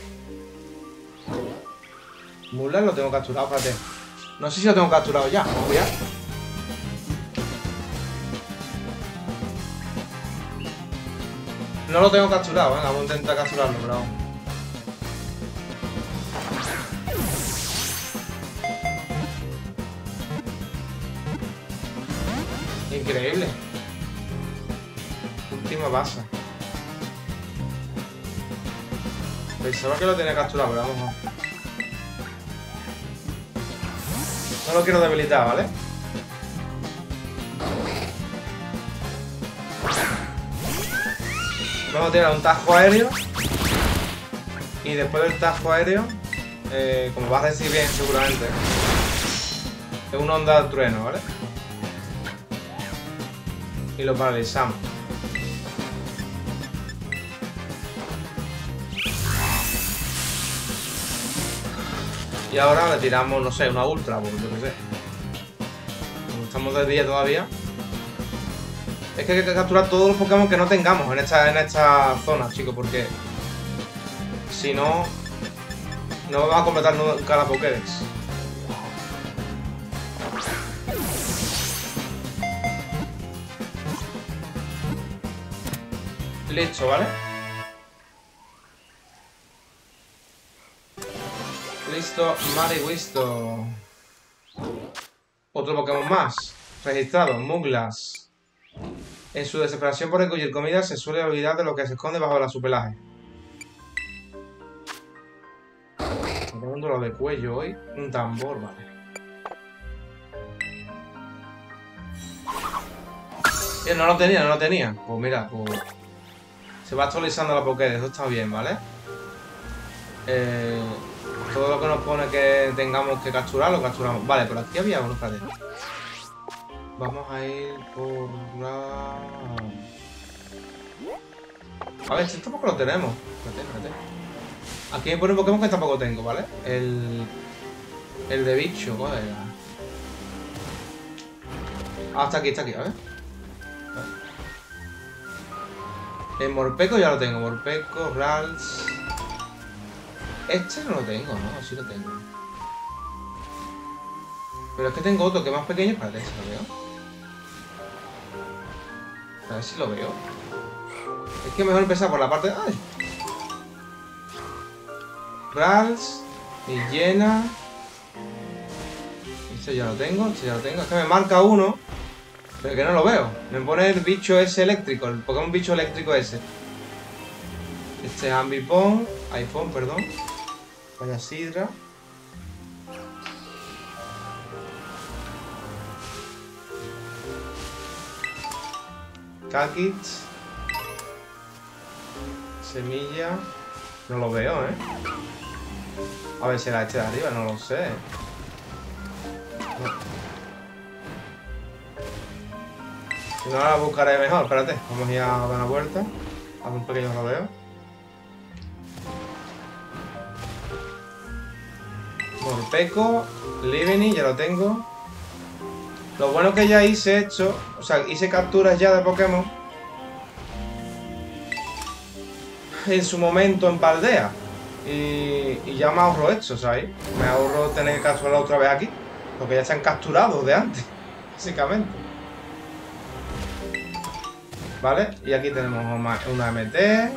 Bullach lo tengo capturado, espérate. No sé si lo tengo capturado ya. Vamos a ver. No lo tengo capturado, venga, vamos a intentar capturarlo, pero vamos. Increíble. Última base. Pensaba que lo tenía capturado, pero vamos. No lo quiero debilitar, ¿vale? Vamos a tirar un tajo aéreo. Y después del tajo aéreo, eh, como vas a decir bien seguramente, es una onda de trueno, ¿vale? Y lo paralizamos. Y ahora le tiramos, no sé, una ultra, pues yo qué sé. Como estamos de día todavía. Es que hay que capturar todos los Pokémon que no tengamos en esta, en esta zona, chicos, porque si no, no vamos a completar nunca la Pokédex. Listo, ¿vale? Listo, Mariwisto. Otro Pokémon más. Registrado, Muglas. En su desesperación por recoger comida se suele olvidar de lo que se esconde bajo la su pelaje. Tengo un dolor de cuello hoy. Un tambor, vale. Eh, no lo tenía, no lo tenía. Pues mira, pues... se va actualizando la Pokédex, eso está bien, ¿vale? Eh, todo lo que nos pone que tengamos que capturar, lo capturamos. Vale, por aquí había uno, espérate. Vamos a ir por la... A ver, si tampoco lo tenemos. Espérate, espérate. Aquí me pone un Pokémon que tampoco tengo, ¿vale? El... El de bicho, ¿cuál era? Ah, está aquí, está aquí, a ver. El Morpeko ya lo tengo, Morpeko, Rals... Este no lo tengo, ¿no? Sí lo tengo. Pero es que tengo otro que es más pequeño. Espérate, si lo veo. A ver si lo veo. Es que mejor empezar por la parte... ¡Ay! Rals, Villena. Este ya lo tengo, este ya lo tengo. Es que me marca uno, pero que no lo veo. Me pone el bicho ese eléctrico, el Pokémon bicho eléctrico ese. Este es Ambipom, iPhone, perdón. Vaya Sidra. Kakit. Semilla. No lo veo, ¿eh? A ver, será este de arriba, no lo sé. No. Si no, ahora buscaré mejor. Espérate, vamos a ir a dar una vuelta. A un pequeño rodeo. Morpeko, Liveni, ya lo tengo. Lo bueno que ya hice hecho, o sea, hice capturas ya de Pokémon en su momento en Paldea. Y, y ya me ahorro esto, ¿sabes? Me ahorro tener que capturar otra vez aquí, porque ya se han capturado de antes, básicamente. Vale, y aquí tenemos una M T.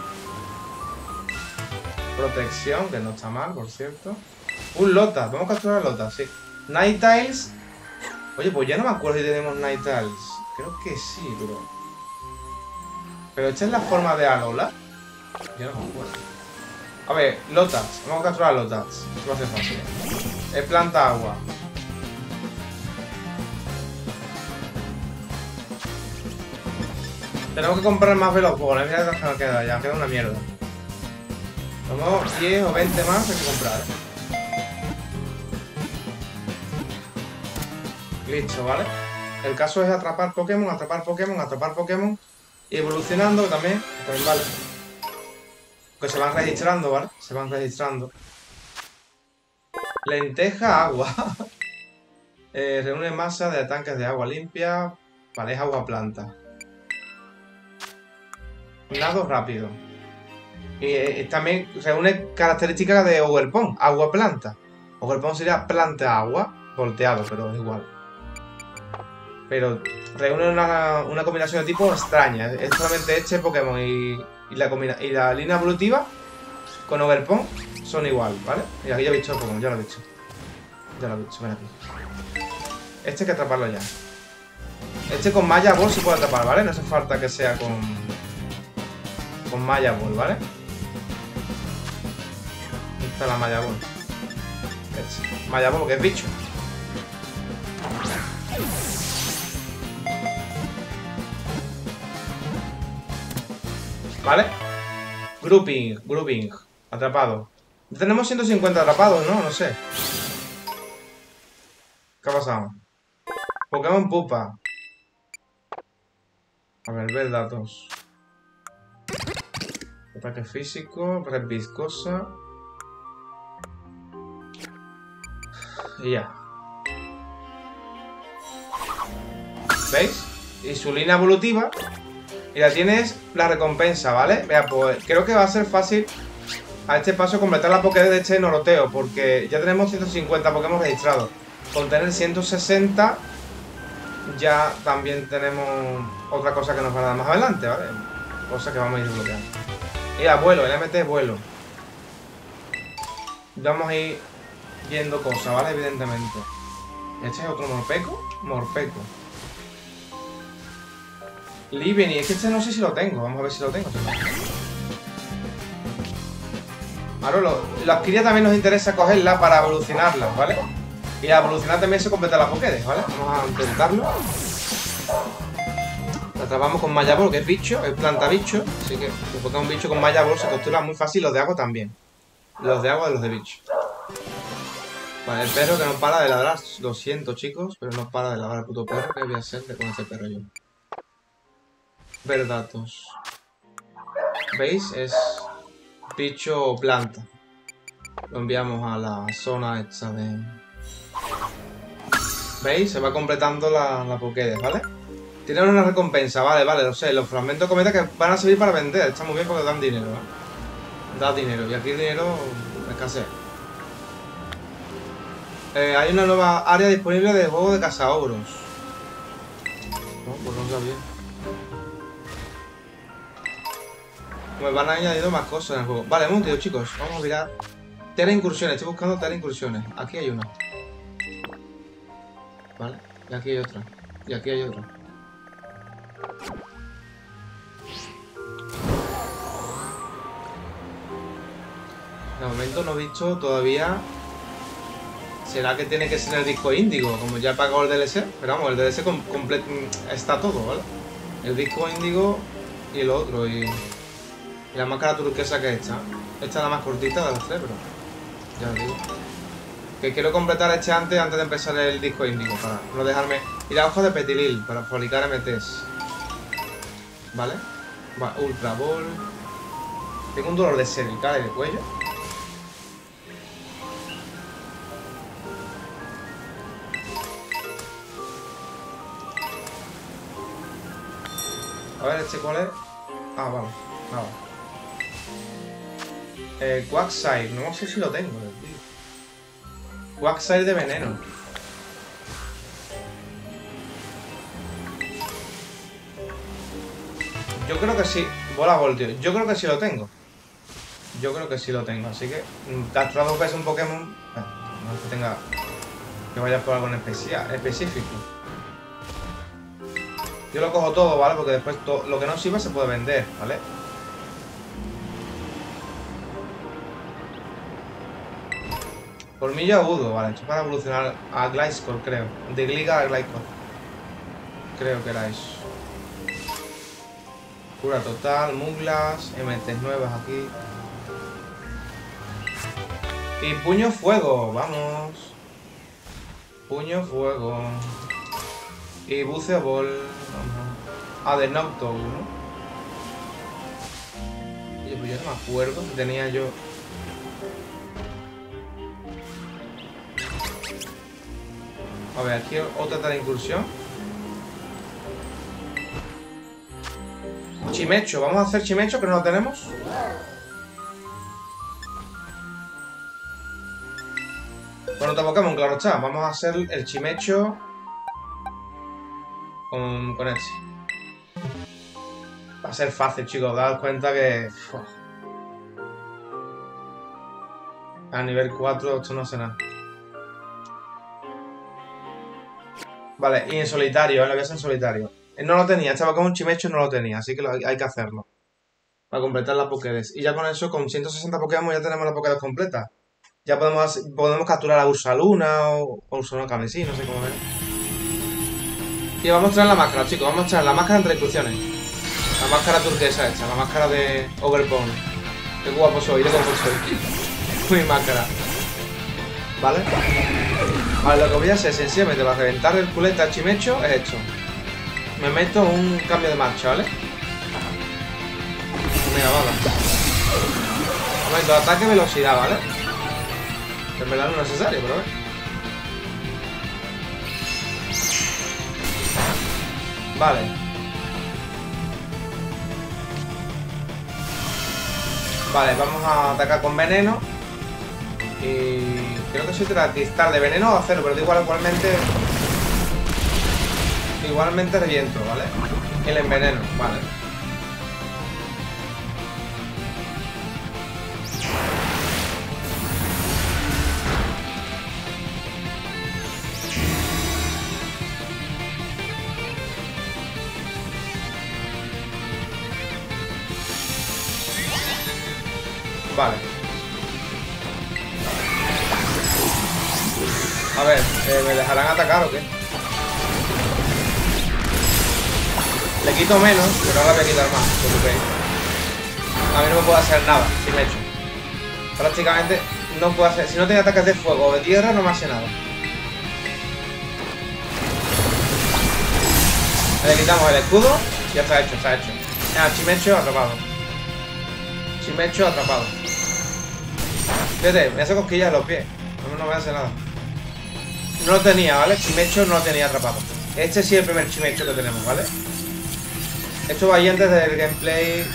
Protección, que no está mal, por cierto. Un Lota, vamos a capturar a Lota, sí. Ninetales. Oye, pues ya no me acuerdo si tenemos Ninetales. Creo que sí, pero... Pero esta es la forma de Alola. Ya no me acuerdo. A ver, Lotas. Vamos a capturar a Lotas. Esto va a ser fácil. Es planta agua. Tenemos que comprar más Velopones. Mira lo que nos queda ya. Queda una mierda. Vamos, diez o veinte más hay que comprar. Listo, ¿vale? El caso es atrapar Pokémon, atrapar Pokémon, atrapar Pokémon. Y evolucionando también. También vale. Que se van registrando, ¿vale? Se van registrando. Lenteja, agua. eh, reúne masa de tanques de agua limpia. Vale, es agua planta. Nado rápido. Y eh, también reúne características de Ogerpon, agua planta. Ogerpon sería planta agua, volteado, pero es igual. Pero reúne una, una combinación de tipos extraña. Es solamente este Pokémon y, y, la, combina, y la línea evolutiva con Ogerpon son igual, ¿vale? Y aquí ya he visto el Pokémon, ya lo he visto. Ya lo he visto, ven aquí. Este hay que atraparlo ya. Este con Maya Ball se puede atrapar, ¿vale? No hace falta que sea con... Con Maya Ball, ¿vale? Aquí está la Maya Ball. Este. Maya Ball, que es bicho. ¿Vale? Grouping, grouping. Atrapado. Tenemos ciento cincuenta atrapados, ¿no? No sé. ¿Qué ha pasado? Pokémon Pupa. A ver, ver datos. Ataque físico, red viscosa. Y ya. ¿Veis? Y su línea evolutiva. Y la tienes la recompensa, ¿vale? Vea, pues creo que va a ser fácil a este paso completar la Pokédex de este Noroteo, porque ya tenemos ciento cincuenta Pokémon registrados. Con tener ciento sesenta ya también tenemos otra cosa que nos va a dar más adelante, ¿vale? Cosa que vamos a ir desbloqueando. Mira, vuelo, el M T es vuelo. Vamos a ir viendo cosas, ¿vale? Evidentemente. Este es otro Morpeko. Morpeko. Liveni, es que este no sé si lo tengo. Vamos a ver si lo tengo. Ahora lo, las crías también nos interesa cogerlas para evolucionarlas, ¿vale? Y a evolucionar también se completa la Pokédex, ¿vale? Vamos a intentarlo. La atrapamos con Maya Ball, que es bicho, es planta bicho. Así que si enfocamos un bicho con Maya Ball se captura muy fácil. Los de agua también. Los de agua y los de bicho. Vale, el perro que no para de ladrar. Lo siento, chicos, pero no para de ladrar el puto perro. ¿Qué voy a hacer con ese perro yo? Ver datos. ¿Veis? Es bicho o planta. Lo enviamos a la zona esta de... ¿Veis? Se va completando la, la Pokédex, ¿vale? Tienen una recompensa, vale, vale, lo sé. Los fragmentos de cometa que van a servir para vender. Está muy bien porque dan dinero, ¿eh? Da dinero. Y aquí el dinero escasea. Eh, hay una nueva área disponible de juego de cazaogros. No, pues no sabía. Me van añadiendo más cosas en el juego. Vale, un momentito, chicos. Vamos a mirar. Tierra incursiones. Estoy buscando tierra incursiones. Aquí hay una. Vale. Y aquí hay otra. Y aquí hay otra. De momento no he visto todavía. ¿Será que tiene que ser el disco índigo? Como ya he pagado el D L C. Pero vamos, el D L C completo está todo, ¿vale? El disco índigo y el otro. Y, y la máscara turquesa que es esta. Esta es la más cortita de las tres, pero ya os digo. Que quiero completar este antes, antes de empezar el disco índigo. Para no dejarme... Y la hoja de petilil para fabricar M Ts. ¿Vale? Va, Ultra Ball. Tengo un dolor de cervical y de cuello. A ver, ¿este cuál es? Ah, vale. Nada. Eh, Quagsire. No sé si lo tengo, tío. Quagsire de veneno. Yo creo que sí. Bola Voltio. Yo creo que sí lo tengo. Yo creo que sí lo tengo. Así que capturar dos veces un Pokémon. Bueno, no es que tenga. Que vaya por algo en especial, específico. Yo lo cojo todo, ¿vale? Porque después to lo que no sirva se puede vender, ¿vale? Colmillo agudo, vale. Esto es para evolucionar a Gliscor, creo. De Gligar a Gliscor. Creo que era eso. Cura total, muglas, M Ts nuevas aquí. Y puño fuego, vamos. Puño fuego. Y buceo ball. Ah, de Noctowl, ¿no? Oye, pues yo no me acuerdo que tenía yo. A ver, aquí otra tal incursión. Chimecho, vamos a hacer Chimecho que no lo tenemos. Con otro Pokémon, claro está. Vamos a hacer el Chimecho con, con este. Va a ser fácil, chicos. Daos cuenta que uf, a nivel cuatro esto no hace nada. Vale, y en solitario, ¿eh? Lo voy a hacer en solitario. No lo tenía, este Pokémon Chimecho no lo tenía, así que lo, hay que hacerlo. Para completar la Pokédex. Y ya con eso, con ciento sesenta Pokémon ya tenemos la Pokédex completa. Ya podemos, podemos capturar a Ursaluna o, o Ursaluna Kamesi, no sé cómo es. Y vamos a traer la máscara, chicos. Vamos a traer la máscara entre instrucciones. La máscara turquesa esta, la máscara de Overpown. Qué guapo soy, qué guapo soy. Mi máscara. ¿Vale? Vale, lo que voy a hacer sencillamente para reventar el culete al Chimecho es esto. Me meto un cambio de marcha, ¿vale? Mega bala. Aumento de ataque y velocidad, ¿vale? En verdad no es necesario, pero ver. Vale. Vale, vamos a atacar con veneno. Y creo que soy cristal de veneno o acero, pero igual, igualmente. Igualmente reviento, ¿vale? El enveneno, vale. Vale. A ver, eh, ¿me dejarán atacar o qué? Le quito menos, pero ahora voy a quitar más, porque a mí no me puede hacer nada si me echo. Prácticamente no puedo hacer. Si no tiene ataques de fuego o de tierra, no me hace nada. Le quitamos el escudo. Ya está hecho, está hecho. Ah, Chimecho atrapado. Chimecho atrapado. Fíjate, me hace cosquillas en los pies. No, no me hace nada. No lo tenía, ¿vale? Chimecho no lo tenía atrapado. Este sí es el primer Chimecho que tenemos, ¿vale? Esto va ahí antes del gameplay.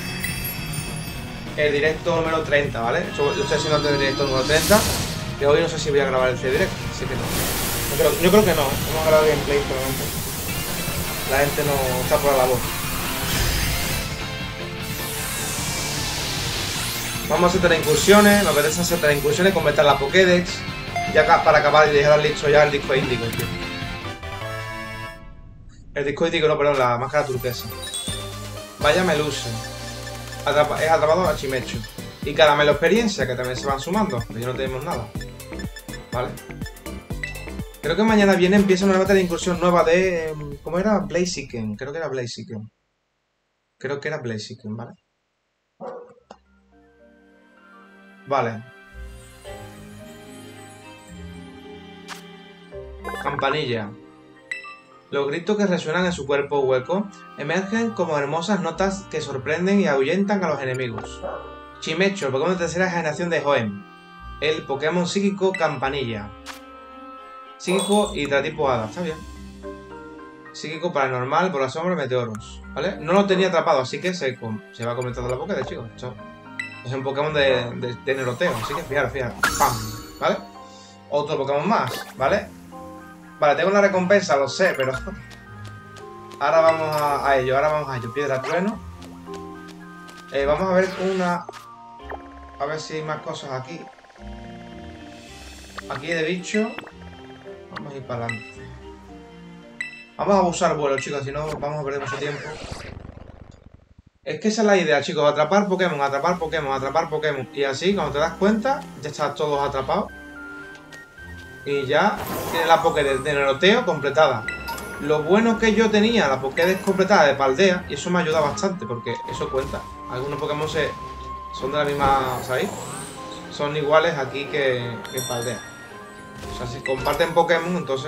El directo número treinta, ¿vale? Esto lo estoy haciendo antes del directo número treinta. Que hoy no sé si voy a grabar el C-Direct. Así que no. Yo creo, yo creo que no. Vamos a grabar gameplay solamente. La gente no está por la labor. Vamos a hacer tres incursiones. Me apetece hacer tres incursiones, completar la Pokédex. Ya para acabar y dejar listo ya el disco índico, tío. El disco índico, no, perdón, la máscara turquesa. Vaya Meluse. Atrapa, es atrapado a Chimecho. Y caramelo experiencia, que también se van sumando. Que ya no tenemos nada. Vale. Creo que mañana viene empieza una batalla de incursión nueva de... ¿Cómo era? Blaziken. Creo que era Blaziken. Creo que era Blaziken, ¿vale? Vale. Campanilla. Los gritos que resuenan en su cuerpo hueco emergen como hermosas notas que sorprenden y ahuyentan a los enemigos. Chimecho, el Pokémon de tercera generación de Hoenn. El Pokémon psíquico Campanilla. Psíquico y tipo hada, está bien. Psíquico paranormal, por la sombra, meteoros. ¿Vale? No lo tenía atrapado, así que se, se va comentando la Pokédex, chicos. Esto es un Pokémon de, de, de neroteo, así que fijaros, fijaros. ¡Pam! ¿Vale? Otro Pokémon más, ¿vale? Vale, tengo una recompensa, lo sé, pero... Ahora vamos a, a ello, ahora vamos a ello. Piedra trueno. Eh, vamos a ver una... A ver si hay más cosas aquí. Aquí de bicho. Vamos a ir para adelante. Vamos a abusar vuelo, chicos, si no vamos a perder mucho tiempo. Es que esa es la idea, chicos. Atrapar Pokémon, atrapar Pokémon, atrapar Pokémon. Y así, cuando te das cuenta, ya están todos atrapados. Y ya tiene la Pokédex de neroteo completada. Lo bueno que yo tenía la Pokédex completada de Paldea, y eso me ayuda bastante, porque eso cuenta. Algunos Pokémon se, son de la misma, ¿sabéis? Son iguales aquí que, que en Paldea. O sea, si comparten Pokémon, entonces...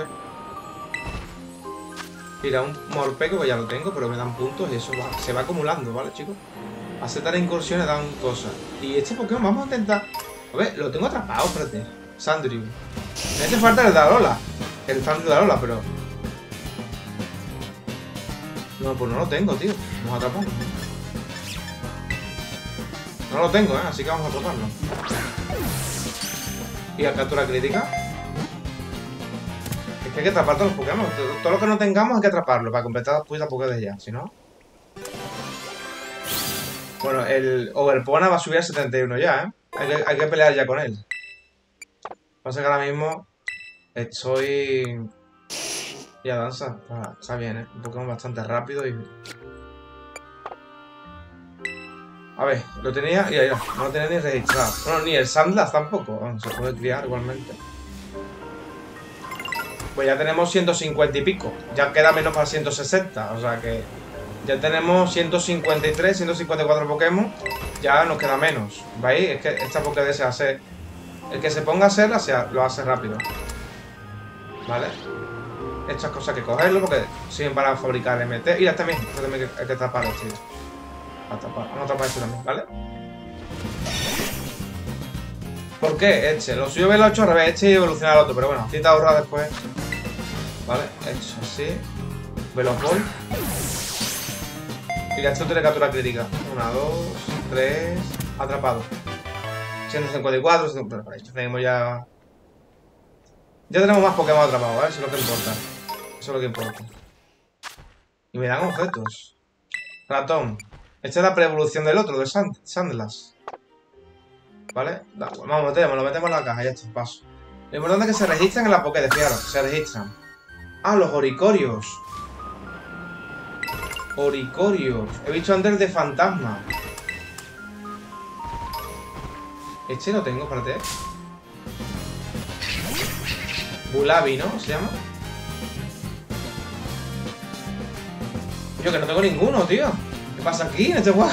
Mira, un Morpeko que ya lo tengo, pero me dan puntos y eso va, se va acumulando, ¿vale, chicos? Aceptar incursiones dan cosas. Y este Pokémon vamos a intentar... A ver, lo tengo atrapado, espérate. Sandrew. Me hace falta el de Alola. El Sandrew de Alola, pero... No, pues no lo tengo, tío. Nos atrapamos. No lo tengo, ¿eh? Así que vamos a atraparlo. Y a captura crítica. Es que hay que atrapar todos los Pokémon. Todo lo que no tengamos hay que atraparlo para completar la Pokédex ya. Si no... Bueno, el Overpona va a subir a setenta y uno ya, ¿eh? Hay que, hay que pelear ya con él. Pasa que ahora mismo estoy... Ya danza. Ah, está bien, ¿eh? Un Pokémon bastante rápido y... A ver, lo tenía... Mira, mira, no lo tenía ni registrado. Bueno, ni el Sandlass tampoco. Bueno, se puede criar igualmente. Pues ya tenemos ciento cincuenta y pico. Ya queda menos para ciento sesenta. O sea que... Ya tenemos ciento cincuenta y tres, ciento cincuenta y cuatro Pokémon. Ya nos queda menos. ¿Veis? Es que esta Pokédex se hace... El que se ponga a hacerla se ha... lo hace rápido. ¿Vale? Estas cosas hay que cogerlo porque sirven para fabricar M T. Y ya también. Esto también hay que taparlo, tío. A tapar. Vamos a tapar este también, ¿vale? ¿Por qué? Este. Lo suyo lo he hecho al revés. Este y evolucionar al otro. Pero bueno, así te ahorra después. ¿Vale? Hecho así. Velopol. Y esto tiene captura crítica. Una, dos, tres. Atrapado. ciento cincuenta y cuatro. Bueno, por ahí tenemos ya. Ya tenemos más Pokémon atrapados, ¿vale? Eso es lo que importa. Eso es lo que importa. Y me dan objetos. Ratón. Esta es la pre-evolución del otro, de Sand Sandlass. ¿Vale? Da, bueno, vamos, metemos, lo metemos en la caja, ya está, paso. Lo importante es que se registran en la Pokédex, fijaros, se registran. Ah, los Oricorios. Oricorios. He visto antes el de fantasma. Este lo tengo, espérate. Bulabi, ¿no? ¿Se llama? Yo que no tengo ninguno, tío. ¿Qué pasa aquí en este juego?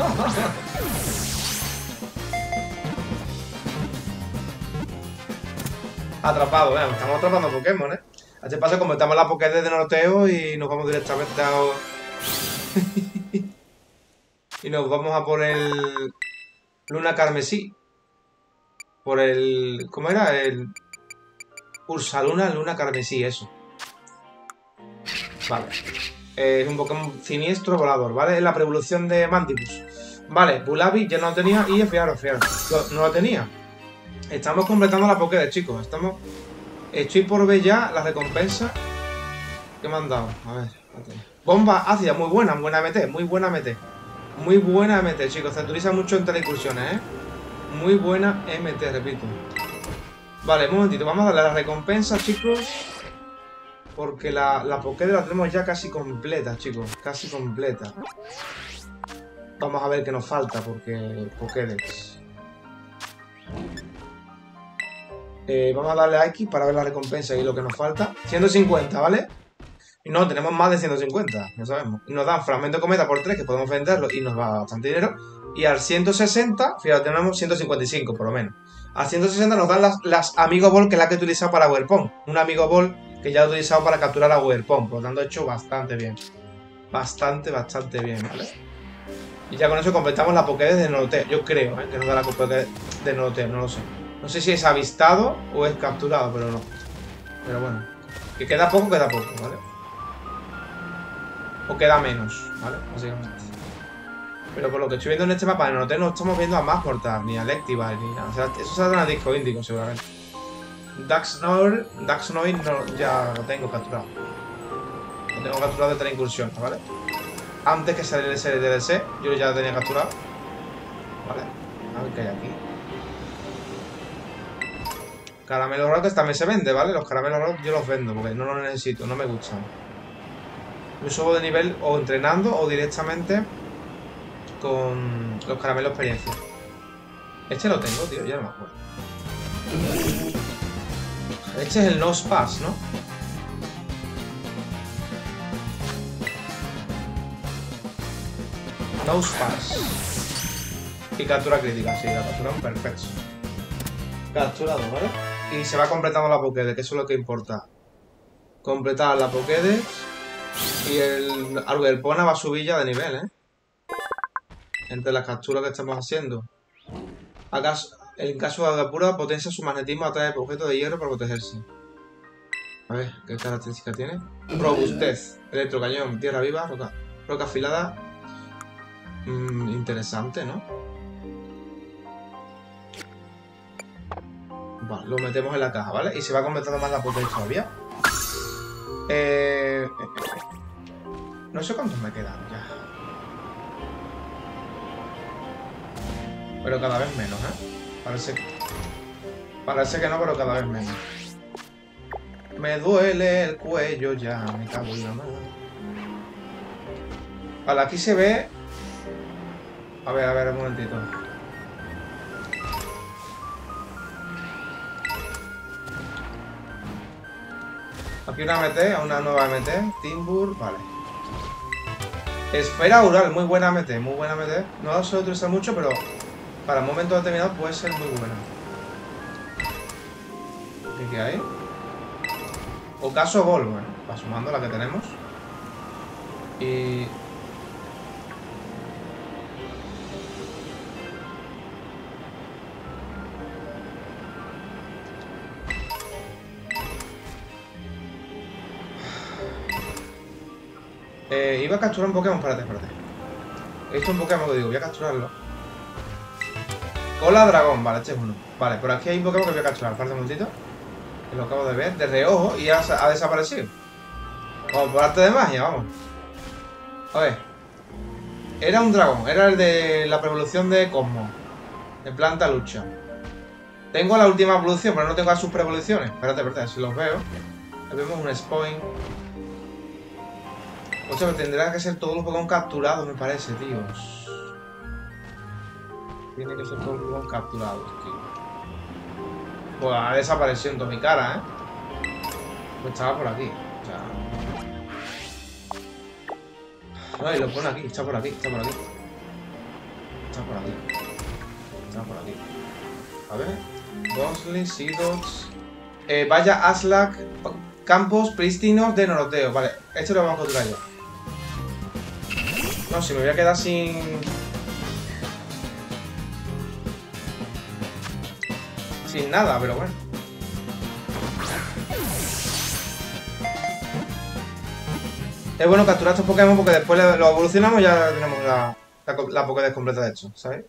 Atrapado, ¿eh? Estamos atrapando Pokémon, ¿eh? A este paso convertamos la Pokédex de norteo y nos vamos directamente a... y nos vamos a por el... Luna Carmesí. Por el... ¿Cómo era? El... Ursaluna Luna Carmesí, eso. Vale. Eh, es un Pokémon siniestro volador, ¿vale? Es la pre-evolución de Mantipus. Vale, Bulabi ya no lo tenía y fijaros, fijaros. Lo, no lo tenía. Estamos completando la Pokédex, chicos. Estamos... Estoy por ver ya la recompensa que me han dado. A ver, bomba ácida, muy buena, buena M T, muy buena M T. Muy buena M T, chicos. Se utiliza mucho en teleincursiones, ¿eh? Muy buena M T, repito. Vale, un momentito. Vamos a darle la recompensa, chicos. Porque la, la Pokédex la tenemos ya casi completa, chicos. Casi completa. Vamos a ver qué nos falta, porque Pokédex. Eh, vamos a darle a X para ver la recompensa y lo que nos falta. ciento cincuenta, ¿vale? Y no, tenemos más de ciento cincuenta, no sabemos. Y nos dan fragmento de cometa por tres, que podemos venderlo y nos va bastante dinero. Y al ciento sesenta, fíjate, tenemos ciento cincuenta y cinco por lo menos. Al ciento sesenta nos dan las, las Amigo Ball, que es la que he utilizado para Weirpon. Un Amigo Ball que ya he utilizado para capturar a Weirpon. Por lo tanto, he hecho bastante bien. Bastante, bastante bien, ¿vale? Y ya con eso completamos la Pokédex de Noroteo. Yo creo, ¿eh? Que nos da la Pokédex de Noroteo, no lo sé. No sé si es avistado o es capturado, pero no. Pero bueno. Que queda poco, queda poco, ¿vale? O queda menos, ¿vale? Básicamente. Pero por lo que estoy viendo en este mapa de Noroteo no estamos viendo a más Mortar, ni a Electivire, ni nada. O sea, eso saldrá en el disco índico, seguramente. Daxnoir, Daxnoir no, ya lo tengo capturado. Lo tengo capturado de tres incursiones, ¿vale? Antes que saliera ese D L C, yo ya lo tenía capturado. Vale. A ver qué hay aquí. Caramelo Rock también se vende, ¿vale? Los caramelos Rock yo los vendo porque no los necesito, no me gustan. Yo subo de nivel o entrenando o directamente con los caramelos experiencia. Este lo tengo, tío, ya no me acuerdo. Este es el Nose Pass, ¿no? Nose Pass. Y captura crítica, sí, la capturamos perfecto. Capturado, ¿vale? Y se va completando la Pokédex, que eso es lo que importa. Completar la Pokédex. Y el Alberpona va a subir ya de nivel, ¿eh? Entre las capturas que estamos haciendo. Acaso, en caso de Agapura, potencia su magnetismo a través de objetos de hierro para protegerse. A ver, ¿qué característica tiene? Robustez, electrocañón, tierra viva, roca, roca afilada. Mm, interesante, ¿no? Vale, lo metemos en la caja, ¿vale? Y se va completando más la potencia todavía. Eh... No sé cuántos me quedan ya. Pero cada vez menos, ¿eh? Parece que... Parece que no, pero cada vez menos. Me duele el cuello ya, me cago en la mano. Vale, aquí se ve... A ver, a ver, un momentito. Aquí una M T, una nueva M T, Timbur, vale. Esfera Ural, muy buena M T, muy buena M T. No la suelo utilizar mucho, pero para un momento determinado puede ser muy buena. ¿Qué hay? Ocaso Ball, bueno, va sumando la que tenemos. Y... Eh, iba a capturar un Pokémon, espérate, espérate. He visto un Pokémon que digo, voy a capturarlo. Cola dragón, vale, este es uno. Vale, por aquí hay un Pokémon que voy a capturar, espérate un momentito. Que lo acabo de ver, de reojo, y ha, ha desaparecido. Vamos, por arte de magia, vamos. A ver. Era un dragón, era el de la evolución de Cosmo. De planta lucha. Tengo la última evolución, pero no tengo las sus evoluciones. Espérate, espérate, si los veo. Ahí vemos un Spoin. O sea, tendrá que ser todos los Pokémon capturados, me parece, tíos. Tiene que ser todos los Pokémon capturados, tío. Pues ha desaparecido en toda mi cara, ¿eh? Pues estaba por aquí. O sea... Ay, lo pone aquí. Está por aquí. Está por aquí. Está por aquí. Está por aquí. A ver. Bosley, Seadox. Eh, vaya Aslak. Campos prístinos de Noroteo. Vale, este lo vamos a capturar ya. No, si me voy a quedar sin... Sin nada, pero bueno. Es bueno capturar estos Pokémon porque después lo evolucionamos y ya tenemos la, la, la Pokédex completa de hecho, ¿sabes?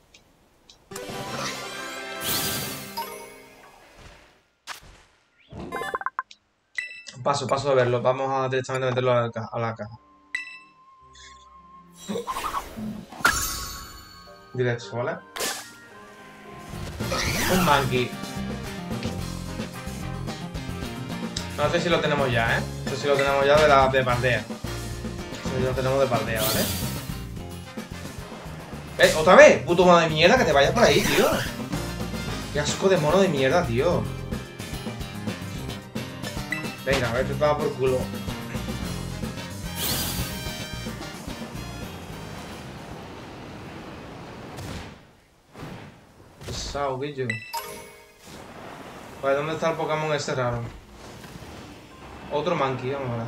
Paso, paso de verlo. Vamos a directamente meterlo a la, ca a la caja. Directo, ¿vale? Un Monkey. No sé si lo tenemos ya, ¿eh? No sé si lo tenemos ya de la de Paldea. No sé si lo tenemos de Paldea, ¿vale? ¿Eh? ¿Otra vez? Puto mono de mierda, que te vayas por ahí, tío. Qué asco de mono de mierda, tío. Venga, a ver, te va por culo. Pesado, billo. Vale, ¿dónde está el Pokémon ese raro? Otro Monkey, vamos a ver.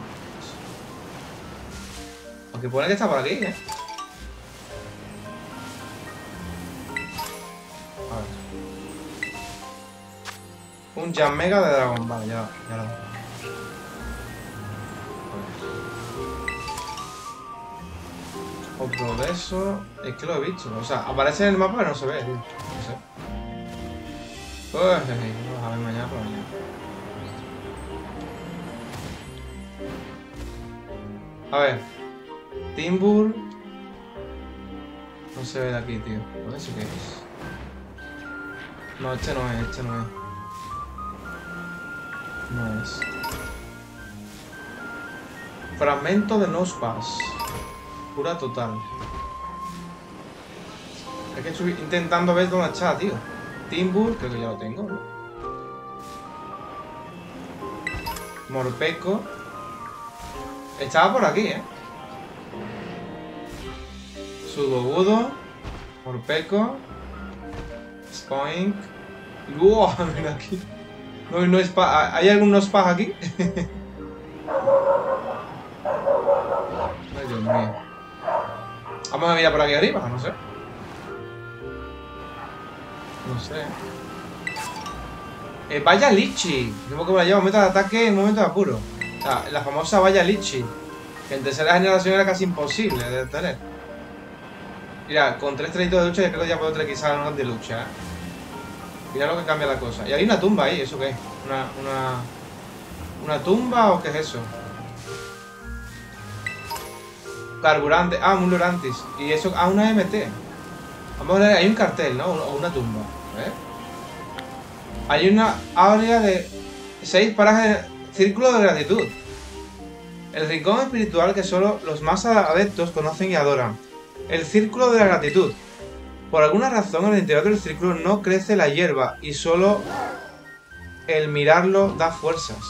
Aunque pone que está por aquí, ¿eh? A ver. Un Jam Mega de Dragón, vale, ya, ya lo veo. Otro de eso. Es que lo he visto. O sea, aparece en el mapa pero no se ve, tío. No sé. Pues, vamos a ver mañana por mañana. A ver. Timbur. No se ve de aquí, tío. ¿Por eso qué es? No, este no es, este no es. No es. Fragmento de Nosepass. Pura total. Es que estoy intentando ver dónde está, tío. Timbur, creo que ya lo tengo, ¿no? Morpeko. Estaba por aquí, ¿eh? Sudogudo. Morpeko. Spoink. ¡Wow! Mira aquí. No, no es pa... ¿Hay algún Nosepass aquí? Ay, Dios mío. Vamos a mirar por aquí arriba, no sé. No sé. Eh, vaya Lichi. Tengo que me la llevo momento de ataque en momento de apuro. O sea, la famosa vaya Lichi. Que en tercera generación era casi imposible de tener. Mira, con tres traditos de lucha yo creo que ya puedo quizás unos de lucha, ¿eh? Mira lo que cambia la cosa. Y hay una tumba ahí, ¿eso qué es? Una, una... ¿Una tumba o qué es eso? Carburante. Ah, un Lurantis. Y eso... Ah, una M T. Vamos a ver, hay un cartel, ¿no? O una tumba. ¿Eh? Hay una área de... Seis parajes de... Círculo de gratitud. El rincón espiritual que solo los más adeptos conocen y adoran. El círculo de la gratitud. Por alguna razón en el interior del círculo no crece la hierba y solo el mirarlo da fuerzas.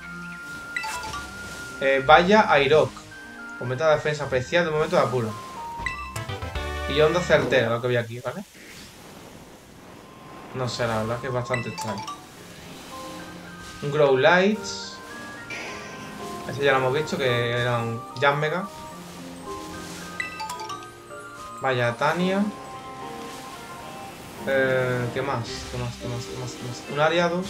Eh, vaya Airok. Aumenta la defensa especial de momento de apuro. Y onda certera lo que vi aquí, ¿vale? No sé, la verdad que es bastante extraño. Un Growlithe. Ese ya lo hemos visto, que era un Jam Mega. Vaya Tania. Eh, ¿Qué más? ¿Qué más? ¿Qué más? ¿Qué más? ¿Qué más? Un Ariados.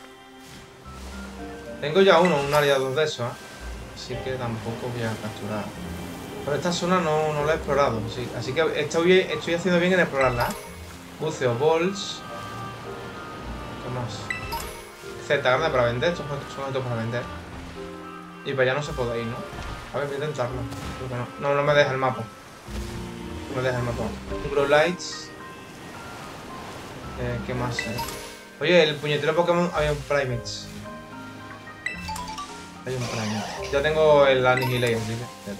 Tengo ya uno, un Ariados de esos, ¿eh? Así que tampoco voy a capturar. Pero esta zona no, no la he explorado, sí. Así que estoy, estoy haciendo bien en explorarla. Buceo Balls. ¿Qué más? Z grande para vender, estos son objetos para vender. Y para allá no se puede ir, ¿no? A ver, voy a intentarlo. Creo que no. No, no me deja el mapa. No me deja el mapa. Un Growlithe. Eh, ¿Qué más? Eh? Oye, el puñetero Pokémon había un Primates. Hay un Primate. Ya tengo el Annihilation, así que fíjate.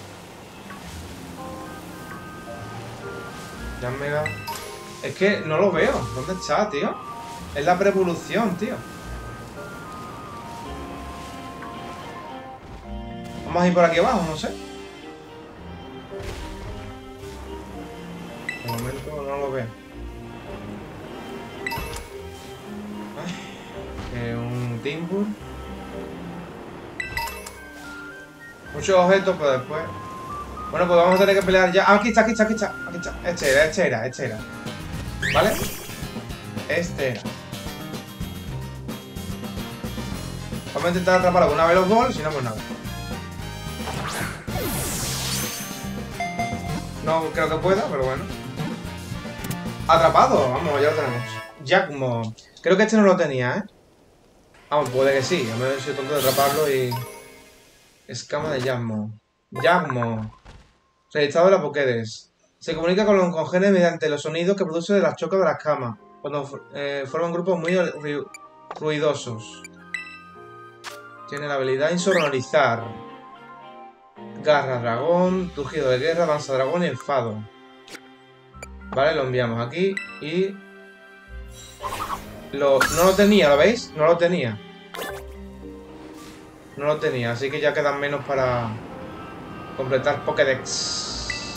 Jam Mega. Es que no lo veo. ¿Dónde está, tío? Es la pre-evolución, tío. Vamos a ir por aquí abajo, no sé. De momento no lo veo. Eh, un timbur. Muchos objetos, pero después... Bueno, pues vamos a tener que pelear ya. Ah, aquí está, aquí está, aquí está, aquí está. Este era, este era, este era. ¿Vale? Este era. Vamos a intentar atraparlo con una Veloz Ball, si no, pues nada. No creo que pueda, pero bueno. Atrapado, vamos, ya lo tenemos. Jackmo. Creo que este no lo tenía, ¿eh? Vamos, puede que sí. A mí me he sido tonto de atraparlo y... Escama de Jackmo. Jackmo. Registrado de la Pokédex. Se comunica con los congéneres mediante los sonidos que produce de las chocas de las camas, cuando eh, forman grupos muy ru ruidosos. Tiene la habilidad insonorizar. Garra dragón, rugido de guerra, danza dragón y enfado. Vale, lo enviamos aquí y... Lo, no lo tenía, ¿lo veis? No lo tenía. No lo tenía, así que ya quedan menos para completar Pokédex.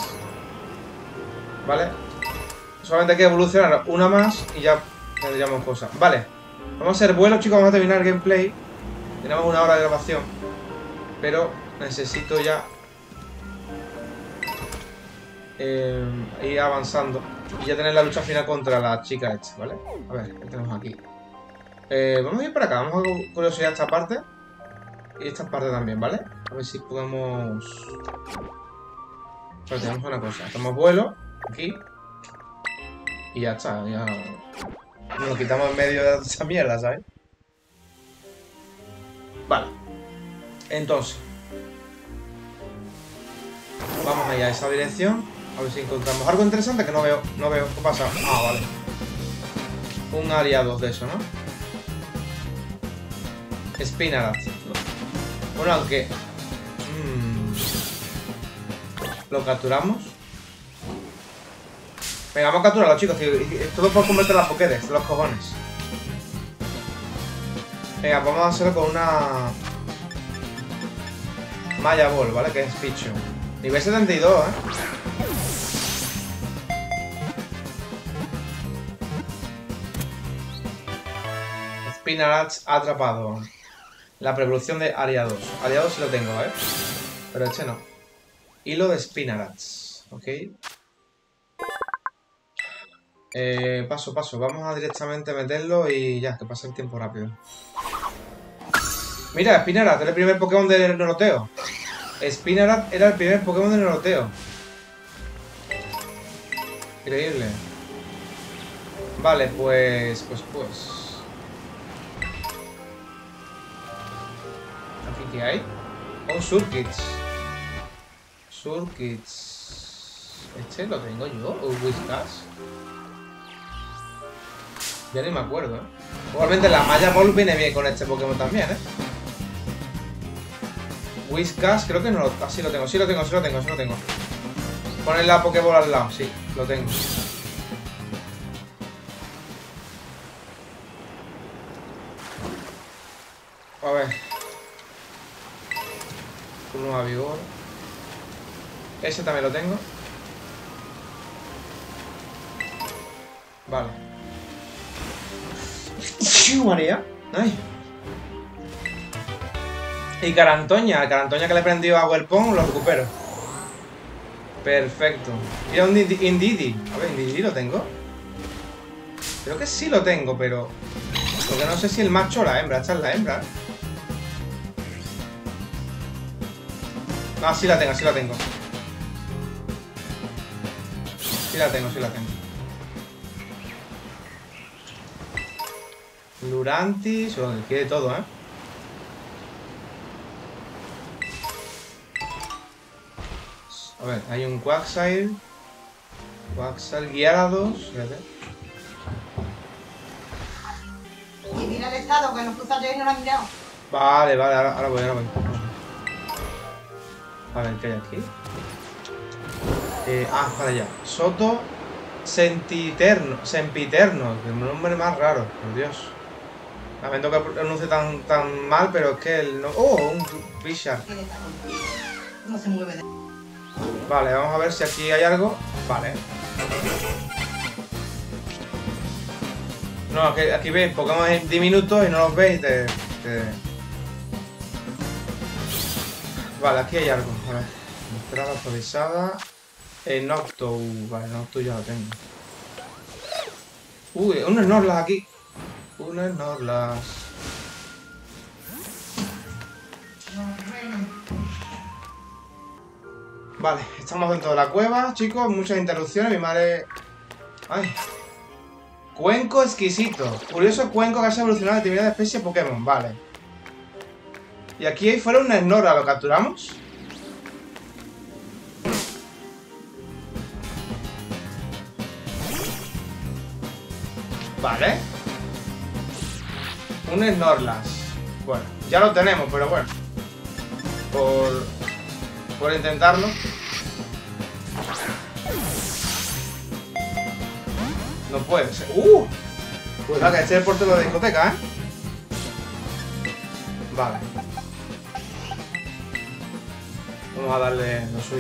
¿Vale? Solamente hay que evolucionar una más y ya tendríamos cosas. Vale, vamos a hacer vuelo, chicos, vamos a terminar el gameplay. Tenemos una hora de grabación, pero necesito ya eh, ir avanzando y ya tener la lucha final contra la chica esta, ¿vale? A ver, ¿qué tenemos aquí? Eh, vamos a ir para acá, vamos a curiosidad esta parte y esta parte también, ¿vale? A ver si podemos... Pero tenemos una cosa, hacemos vuelo aquí y ya está, ya nos lo quitamos en medio de esa mierda, ¿sabes? Vale, entonces vamos allá a esa dirección. A ver si encontramos algo interesante que no veo. No veo. ¿Qué pasa? Ah, vale. Un área dos de eso, ¿no? Spinarak. Bueno, aunque... Mmm, lo capturamos. Venga, vamos a capturarlo, chicos. Todo por convertir las Pokédex, los cojones. Venga, vamos a hacerlo con una... Maya Ball, ¿vale? Que es Pichu. Nivel setenta y dos, ¿eh? Spinarak atrapado. La preevolución de Área dos. Área dos sí lo tengo, ¿eh? Pero este no. Hilo de Spinarak. Ok. Eh, paso, paso. Vamos a directamente meterlo y ya, que pase el tiempo rápido. Mira, Spinarak, era el primer Pokémon de Noroteo. Spinarak era el primer Pokémon de Noroteo. Increíble. Vale, pues... Pues, pues... ¿Aquí qué hay? Oh, Surkits. Surkits... ¿Este lo tengo yo? ¿O Whiskas? Ya ni me acuerdo, ¿eh? Igualmente la Maya Ball viene bien con este Pokémon también, ¿eh? Whiskas, creo que no lo... Ah, sí lo tengo, sí lo tengo, sí lo tengo, sí lo tengo. Poner la Pokéball al lado, sí, lo tengo. A ver. Uno a vigor. Ese también lo tengo. Vale. María. Ay. Y Carantoña, el Carantoña que le he prendido a Welpon, lo recupero. Perfecto. Mira un Indidi. A ver, Indidi lo tengo. Creo que sí lo tengo, pero... Porque no sé si el macho o la hembra. Esta es la hembra. Ah, sí la tengo, sí la tengo. Sí la tengo, sí la tengo. Lurantis, o quiere todo, ¿eh? A ver, hay un Quagsire. Quagsire, Gyarados. Fíjate. Y mira el estado, que nos cruza yo y no lo han mirado. Vale, vale, ahora, ahora voy, ahora voy. A ver, ¿qué hay aquí? Eh, ah, para allá. Soto Sentiterno. Sempiterno. Que nombre más raro, por Dios. Lamento que pronuncie tan, tan mal, pero es que el no... ¡Oh! Un Richard. ¿Cómo se mueve? Vale, vamos a ver si aquí hay algo. Vale. No, aquí, aquí veis Pokémon diminutos y no los veis. Te, te... Vale, aquí hay algo. A ver. Entrada actualizada. El Nocto. Vale, Nocto ya lo tengo. Uy, un Snorlax aquí. Un Snorlax. Vale, estamos dentro de la cueva, chicos. Muchas interrupciones. Mi madre... Ay. Cuenco exquisito. Curioso cuenco que hace evolucionar la actividad de especie Pokémon. Vale. Y aquí hay fuera un Snorlax. ¿Lo capturamos? Vale. Un Snorlax. Bueno, ya lo tenemos, pero bueno. Por... Por intentarlo. No puede ser. ¡Uh! Cuidado que este es el portero de la discoteca, ¿eh? Vale. Vamos a darle lo suyo.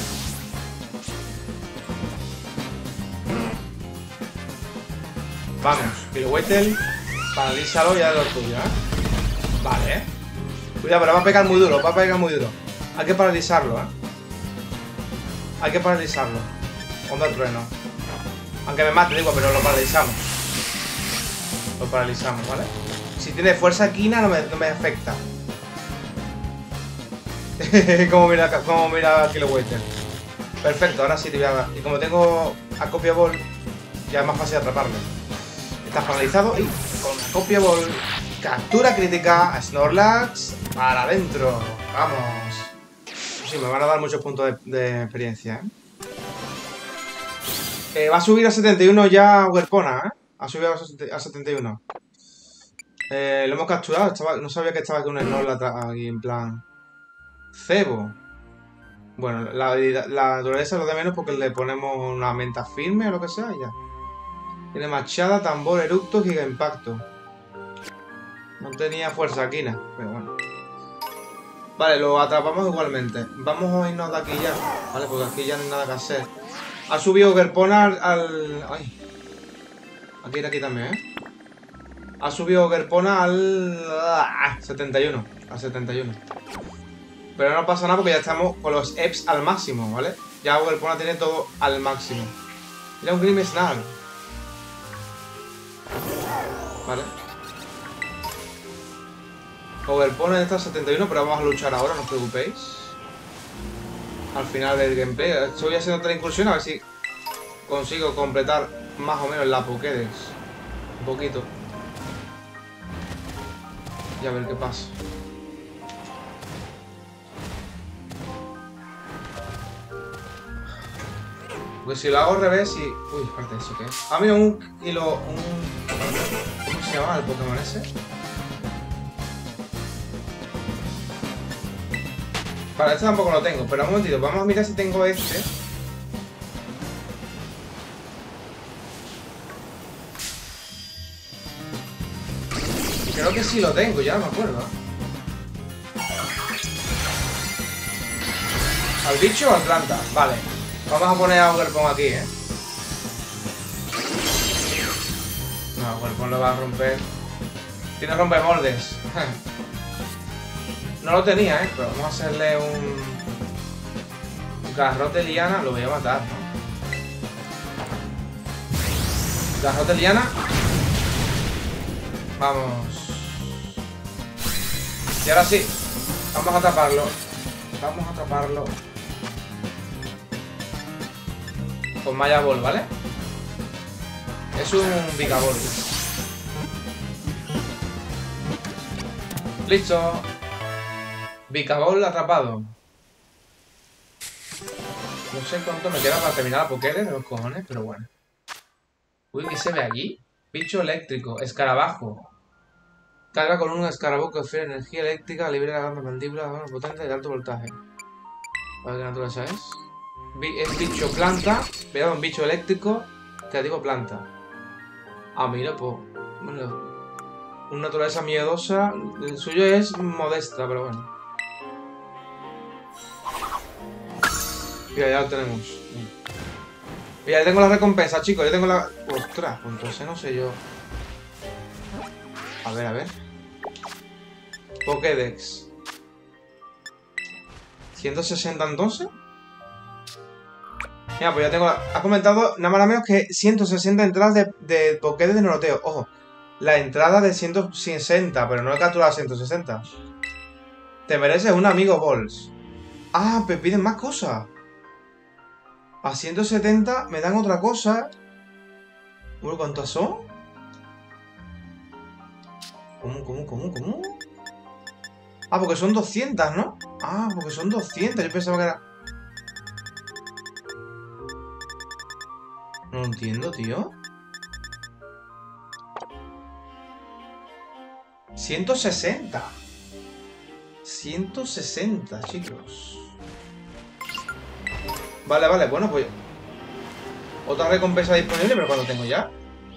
Vamos, Pilwettel. Paralízalo y ya es lo tuyo, ¿eh? Vale. Cuidado, pero va a pegar muy duro, va a pegar muy duro. Hay que paralizarlo, ¿eh? Hay que paralizarlo. Onda del trueno. Aunque me mate, digo, pero lo paralizamos. Lo paralizamos, ¿vale? Si tiene fuerza quina no me, no me afecta. como mira, como mira Kilowettel. Perfecto, ahora sí te voy a dar. Y como tengo Acopia Ball, ya es más fácil atraparle. Estás paralizado y con Acopia Ball, captura crítica a Snorlax para adentro. Vamos. Sí, me van a dar muchos puntos de, de experiencia, ¿eh? Eh, va a subir a setenta y uno ya Huerpona, ¿eh? Ha subido a setenta y uno. Eh, lo hemos capturado. Estaba, no sabía que estaba aquí un Snorlax aquí en plan... Cebo. Bueno, la, la naturaleza lo de menos porque le ponemos una menta firme o lo que sea y ya. Tiene machada, tambor, eructo, giga impacto. No tenía fuerza quina, pero bueno. Vale, lo atrapamos igualmente. Vamos a irnos de aquí ya, ¿vale? Porque aquí ya no hay nada que hacer. Ha subido Gerpona al... al... Ay. Aquí ir aquí también, ¿eh? Ha subido Gerpona al... Ah, setenta y uno. Al setenta y uno. Pero no pasa nada porque ya estamos con los E P S al máximo, ¿vale? Ya Gerpona tiene todo al máximo. Mira un Grimmsnarl. Vale. Overpone está a setenta y uno, pero vamos a luchar ahora, no os preocupéis. Al final del gameplay. Estoy haciendo otra incursión a ver si consigo completar más o menos la Pokédex. Un poquito. Y a ver qué pasa. Pues si lo hago al revés y... Uy, espérate, ¿eso qué es? Ah, mira, un... Y lo... Un... ¿Cómo se llama el Pokémon ese? Vale, este tampoco lo tengo, pero un momentito, vamos a mirar si tengo este. Creo que sí lo tengo, ya no me acuerdo. ¿Al bicho o al planta? Vale. Vamos a poner a Huerpón aquí, ¿eh? No, Huerpón lo va a romper. Tiene rompemoldes. No lo tenía, ¿eh? Pero vamos a hacerle un... un garrote liana. Lo voy a matar, ¿no? Garrote liana. Vamos. Y ahora sí. Vamos a taparlo. Vamos a taparlo. Con Maya Ball, ¿vale? Es un Vikaball. Listo. Vikaball atrapado. No sé cuánto me queda para terminar la Pokédex de los cojones, pero bueno. Uy, ¿qué se ve allí? Bicho eléctrico, escarabajo. Carga con un escarabajo que ofrece energía eléctrica, libera la gama mandíbula, bueno, potente de alto voltaje. A ver qué naturaleza es. Es bicho planta, pegado un bicho eléctrico, creativo planta. Ah, mira, pues. Bueno, Una naturaleza miedosa. El suyo es modesta, pero bueno. Mira, ya lo tenemos. Mira, ya tengo la recompensa, chicos. Ya tengo la... Ostras, pues entonces no sé yo. A ver, a ver. Pokédex. ciento sesenta entonces. Mira, pues ya tengo... La... Ha comentado nada más nada menos que ciento sesenta entradas de, de Pokédex de Noroteo. Ojo. La entrada de ciento sesenta, pero no he capturado ciento sesenta. Te mereces un amigo, Balls. Ah, me piden más cosas. A ciento setenta me dan otra cosa. Bueno, ¿cuántas son? ¿Cómo, cómo, cómo, cómo? Ah, porque son doscientas, ¿no? Ah, porque son doscientas. Yo pensaba que era... No lo entiendo, tío. ciento sesenta. ciento sesenta, chicos. Vale, vale, bueno, pues... Otra recompensa disponible, pero ¿cuándo tengo ya?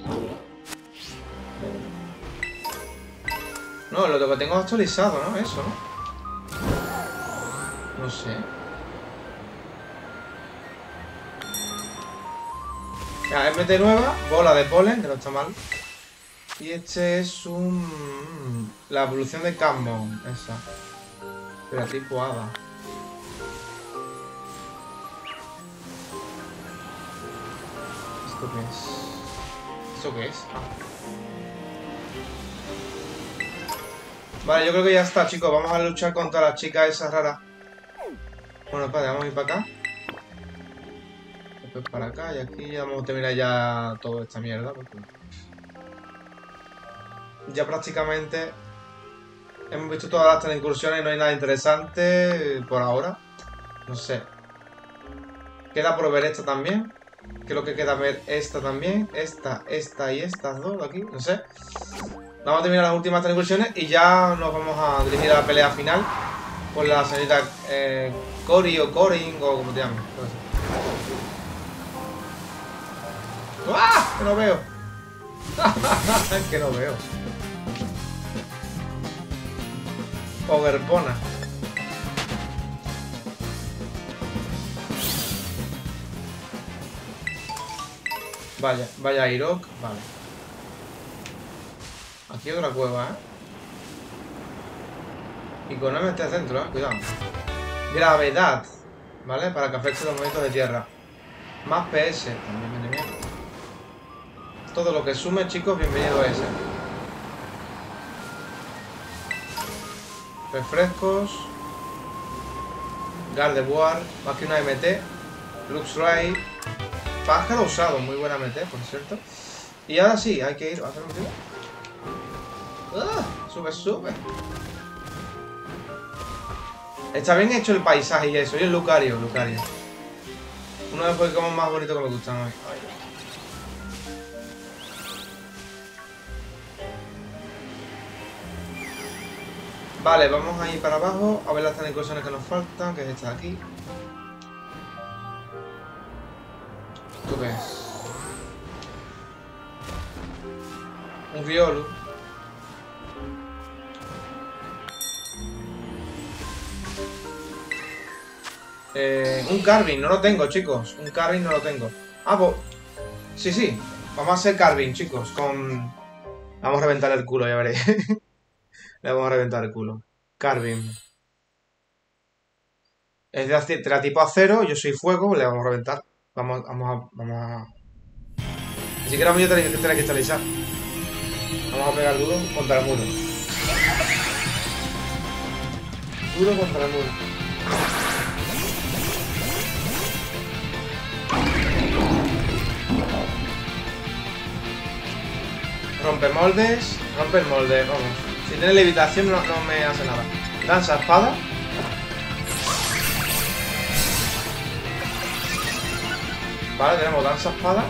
No, lo que tengo actualizado, ¿no? Eso, ¿no? No sé. Ya, M T nueva, bola de polen, que no está mal. Y este es un... La evolución de Campbell, esa. Pero tipo hada. ¿Esto qué es? ¿Esto qué es? Ah. Vale, yo creo que ya está, chicos. Vamos a luchar contra la chica esa rara. Bueno, espera, vamos a ir para acá. Después para acá y aquí ya vamos a terminar ya toda esta mierda. Porque... Ya prácticamente hemos visto todas las incursiones y no hay nada interesante por ahora. No sé. Queda por ver esta también. Creo que queda ver esta también. Esta, esta y estas dos de aquí. No sé. Vamos a terminar las últimas tres incursiones y ya nos vamos a dirigir a la pelea final con la señorita eh, Cory o Corin o como te llames. ¡Ah! Que no veo. Que no veo. Ogerpona. Vaya, vaya Irok, vale. Aquí hay otra cueva, ¿eh? Y con M está dentro, ¿eh? Cuidado. Gravedad, ¿vale? Para que afecte los movimientos de tierra. Más P S, también viene bien. Todo lo que sume, chicos, bienvenido a ese. Refrescos. Gardevoir, más que una M T. Luxray. Pájaro usado, muy buena M T, por cierto. Y ahora sí, hay que ir a hacer un tiro. ¡Ah! Sube, sube. Está bien hecho el paisaje y eso. Y el Lucario, Lucario. Uno de los Pokémon más bonitos que me gustan hoy. Vale, vamos a ir para abajo a ver las tres incursiones que nos faltan, que es esta de aquí. ¿Esto qué es? Un Riolu. Eh, un Carvin, no lo tengo, chicos. Un Carvin no lo tengo. Ah, pues... Sí, sí. Vamos a hacer Carvin, chicos. Con... Vamos a reventar el culo, ya veréis. Le vamos a reventar el culo. Carvin. Es de, de la tipo acero, yo soy fuego, le vamos a reventar. Vamos, vamos a... Vamos a... Ni siquiera voy a tener que tener que cristalizar. Vamos a pegar duro contra el muro. Duro contra el muro. Rompe moldes. Rompe el molde, vamos. Si tiene levitación no, no me hace nada. Danza espada. Vale, tenemos danza espada.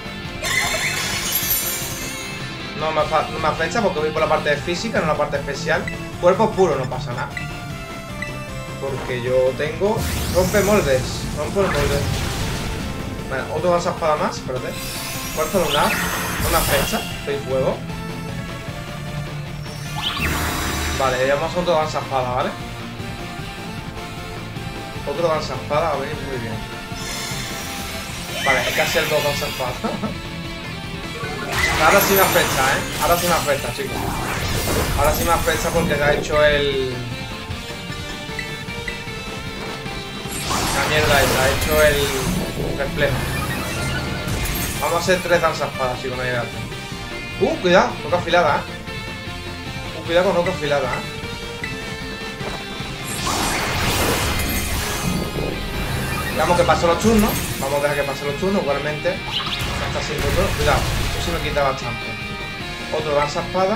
No me, no me afecta porque voy por la parte de física, no la parte especial. Cuerpo puro, no pasa nada. Porque yo tengo... Rompe moldes. Rompe el molde. Vale, otro danza espada más, espérate. Fuerza lunar. No me afecta. Soy fuego. Vale, llevamos otro danza-espada, ¿vale? Otro danza-espada, va a venir muy bien. Vale, es casi el dos danza-espada. Ahora sí me afecta, ¿eh? Ahora sí me afecta, chicos. Ahora sí me afecta porque se ha hecho el... La mierda esa, ha hecho el reflejo. Vamos a hacer tres danza-espadas, chicos, no hay nada. Uh, cuidado, roca afilada, ¿eh? Uh, cuidado con roca afilada, ¿eh? Dejamos que pasen los turnos. Vamos a dejar que pasen los turnos, igualmente. Está siendo todo. Cuidado, eso sí me quita bastante. Otro lanza espada.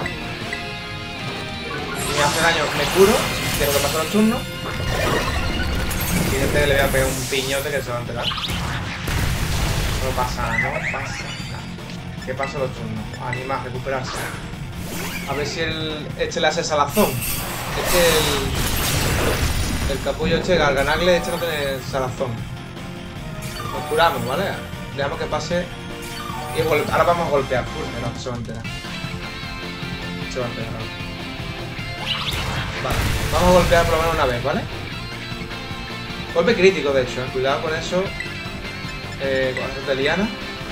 Me hace daño, me curo. Dejo que pasen los turnos. Siguiente que le voy a pegar un piñote que se va a enterar. No pasa nada, no pasa nada. Que pasen los turnos. Anima a recuperarse. A ver si el, este le hace salazón. Este el, el capullo este, al ganarle, este no tiene salazón. Nos curamos, ¿vale? Dejamos que pase. Y ahora vamos a golpear. Pero no, se va a enterar. Se va a enterar. Vale, vamos a golpear por lo menos una vez, ¿vale? Golpe crítico, de hecho, ¿eh? Cuidado con eso. Eh, con la de liana.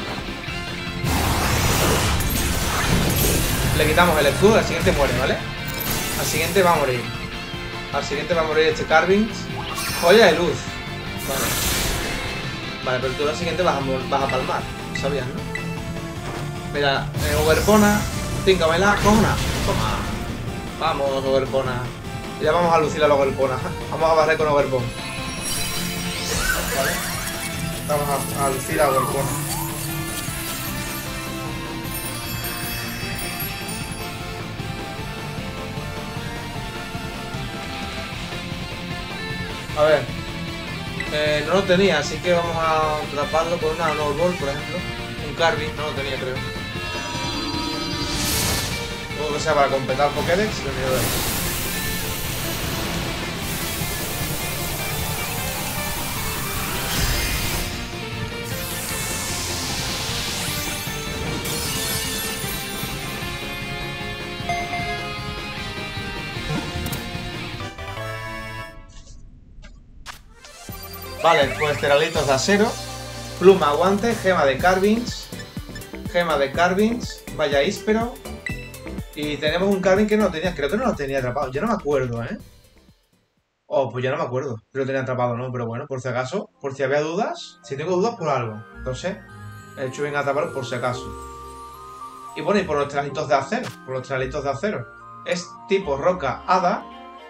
Le quitamos el escudo, al siguiente muere, ¿vale? Al siguiente va a morir. Al siguiente va a morir este Carvings. Joya de luz. Vale. Vale, pero tú al siguiente vas a, vas a palmar. ¿Sabías, no? Mira, eh, Overpona. Tíncamela, cojona. Toma. Vamos, Overpona. Ya vamos a lucir a la Overpona. Vamos a barrer con Overpona. Vale. Vamos a, a lucir a Overpona. A ver, eh, no lo tenía, así que vamos a atraparlo con una No Ball, por ejemplo. Un Carving, no lo tenía, creo. O que sea para completar Pokédex, lo miedo de eso. Vale, pues ceralitos de acero, pluma, guante, gema de Carvings, gema de Carvings, vaya íspero. Y tenemos un Carving que no lo tenía, creo que no lo tenía atrapado, yo no me acuerdo, ¿eh? Oh, pues ya no me acuerdo si lo tenía atrapado o no, pero bueno, por si acaso, por si había dudas, si tengo dudas por algo, entonces he hecho bien atraparlo por si acaso. Y bueno, y por los tralitos de acero, por los tralitos de acero. Es tipo roca hada.